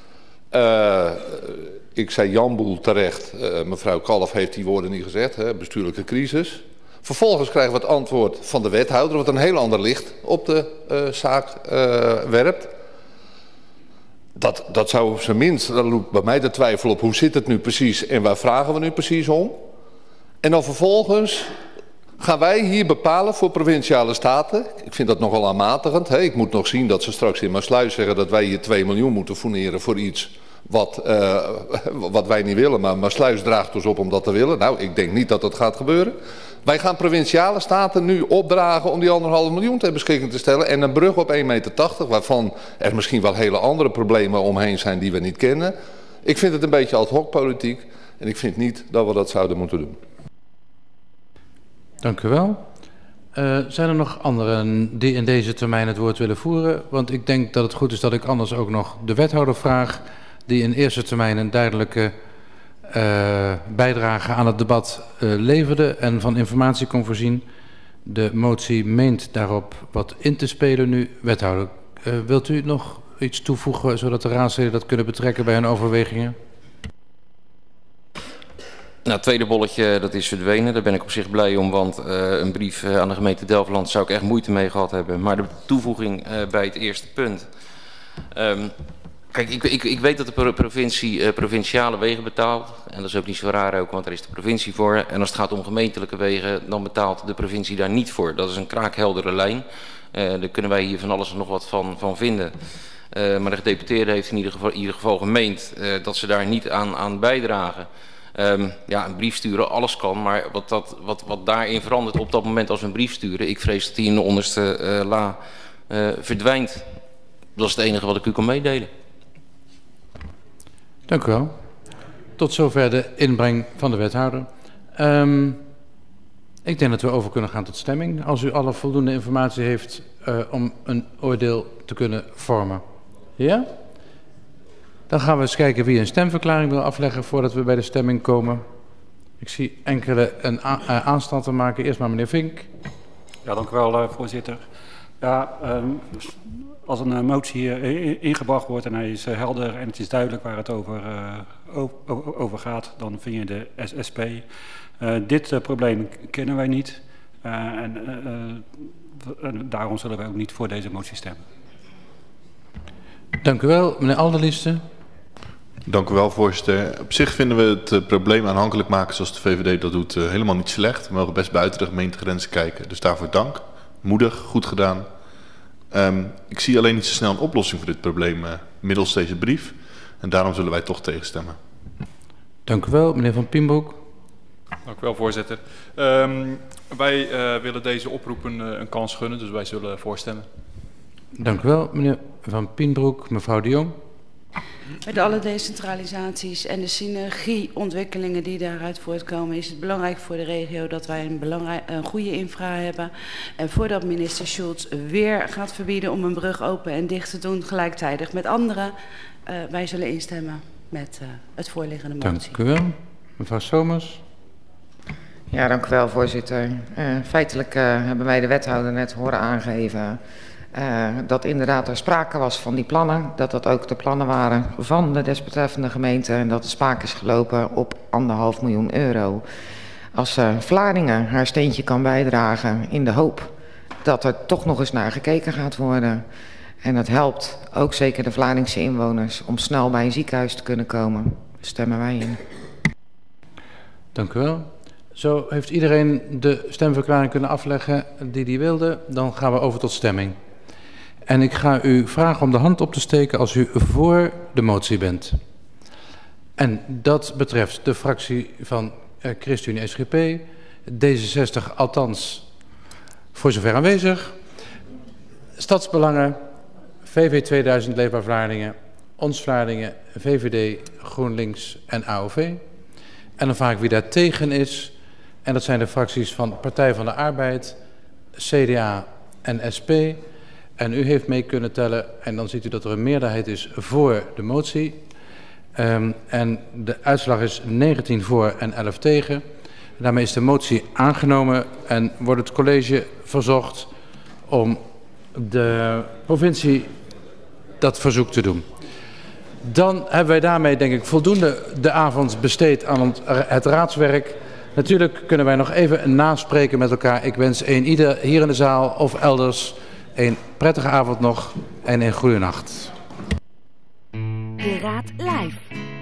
S15: Ik zei Jan Boel terecht, mevrouw Kalf heeft die woorden niet gezegd, hè, bestuurlijke crisis. Vervolgens krijgen we het antwoord van de wethouder, wat een heel ander licht op de zaak werpt. Dat zou op zijn minst, dat roept bij mij de twijfel op, hoe zit het nu precies en waar vragen we nu precies om? En dan vervolgens gaan wij hier bepalen voor provinciale staten. Ik vind dat nogal aanmatigend. Hè? Ik moet nog zien dat ze straks in Maasluis zeggen dat wij hier 2 miljoen moeten fourneren voor iets wat wij niet willen. Maar Maasluis draagt ons op om dat te willen. Nou, ik denk niet dat dat gaat gebeuren. Wij gaan provinciale staten nu opdragen om die 1,5 miljoen ter beschikking te stellen. En een brug op 1,80 meter, waarvan er misschien wel hele andere problemen omheen zijn die we niet kennen. Ik vind het een beetje ad hoc politiek. En ik vind niet dat we dat zouden moeten doen.
S2: Dank u wel. Zijn er nog anderen die in deze termijn het woord willen voeren? Want ik denk dat het goed is dat ik anders ook nog de wethouder vraag, die in eerste termijn een duidelijke bijdrage aan het debat leverde en van informatie kon voorzien. De motie meent daarop wat in te spelen nu. Wethouder, wilt u nog iets toevoegen zodat de raadsleden dat kunnen betrekken bij hun overwegingen?
S16: Nou, het tweede bolletje dat is verdwenen. Daar ben ik op zich blij om, want een brief aan de gemeente Delfland zou ik echt moeite mee gehad hebben. Maar de toevoeging bij het eerste punt. Kijk, ik weet dat de provincie provinciale wegen betaalt. En dat is ook niet zo raar ook, want daar is de provincie voor. En als het gaat om gemeentelijke wegen, dan betaalt de provincie daar niet voor. Dat is een kraakheldere lijn. Daar kunnen wij hier van alles en nog wat van vinden. Maar de gedeputeerde heeft in ieder geval gemeend dat ze daar niet aan bijdragen. Ja, een brief sturen, alles kan, maar wat daarin verandert op dat moment als we een brief sturen, ik vrees dat die in de onderste la verdwijnt. Dat is het enige wat ik u kan meedelen.
S2: Dank u wel. Tot zover de inbreng van de wethouder. Ik denk dat we over kunnen gaan tot stemming, als u alle voldoende informatie heeft om een oordeel te kunnen vormen. Ja? Dan gaan we eens kijken wie een stemverklaring wil afleggen voordat we bij de stemming komen. Ik zie enkele een aanstand te maken. Eerst maar meneer Vink.
S9: Ja, dank u wel, voorzitter. Ja, als een motie ingebracht wordt en hij is helder en het is duidelijk waar het over gaat, dan vind je de SP. Dit probleem kennen wij niet en daarom zullen wij ook niet voor deze motie stemmen.
S2: Dank u wel, meneer Alderliefste.
S13: Dank u wel, voorzitter. Op zich vinden we het probleem aanhankelijk maken zoals de VVD dat doet helemaal niet slecht. We mogen best buiten de gemeentegrenzen kijken, dus daarvoor dank. Moedig, goed gedaan. Ik zie alleen niet zo snel een oplossing voor dit probleem middels deze brief. En daarom zullen wij toch tegenstemmen.
S2: Dank u wel, meneer Van Pienbroek.
S11: Dank u wel, voorzitter. Wij willen deze oproep een kans gunnen, dus wij zullen voorstemmen.
S2: Dank u wel, meneer Van Pienbroek. Mevrouw de Jong.
S7: Met alle decentralisaties en de synergieontwikkelingen die daaruit voortkomen, is het belangrijk voor de regio dat wij een goede infra hebben. En voordat minister Schulz weer gaat verbieden om een brug open en dicht te doen, gelijktijdig met anderen, wij zullen instemmen met het voorliggende motie.
S2: Dank u wel. Mevrouw Somers.
S6: Ja, dank u wel, voorzitter. Feitelijk hebben wij de wethouder net horen aangeven dat inderdaad er sprake was van die plannen, dat dat ook de plannen waren van de desbetreffende gemeente en dat de spaak is gelopen op 1,5 miljoen euro. Als Vlaardingen haar steentje kan bijdragen in de hoop dat er toch nog eens naar gekeken gaat worden en het helpt ook zeker de Vlaardingse inwoners om snel bij een ziekenhuis te kunnen komen, stemmen wij in.
S2: Dank u wel. Zo heeft iedereen de stemverklaring kunnen afleggen die wilde. Dan gaan we over tot stemming. En ik ga u vragen om de hand op te steken als u voor de motie bent. En dat betreft de fractie van ChristenUnie SGP, D66 althans voor zover aanwezig, Stadsbelangen, VV 2000 Leefbaar Vlaardingen, Ons Vlaardingen, VVD, GroenLinks en AOV. En dan vraag ik wie daar tegen is. En dat zijn de fracties van Partij van de Arbeid, CDA en SP. En u heeft mee kunnen tellen en dan ziet u dat er een meerderheid is voor de motie. En de uitslag is 19 voor en 11 tegen. Daarmee is de motie aangenomen en wordt het college verzocht om de provincie dat verzoek te doen. Dan hebben wij daarmee denk ik voldoende de avond besteed aan het raadswerk. Natuurlijk kunnen wij nog even naspreken met elkaar. Ik wens ieder hier in de zaal of elders een prettige avond nog en een goede nacht.
S12: De Raad live.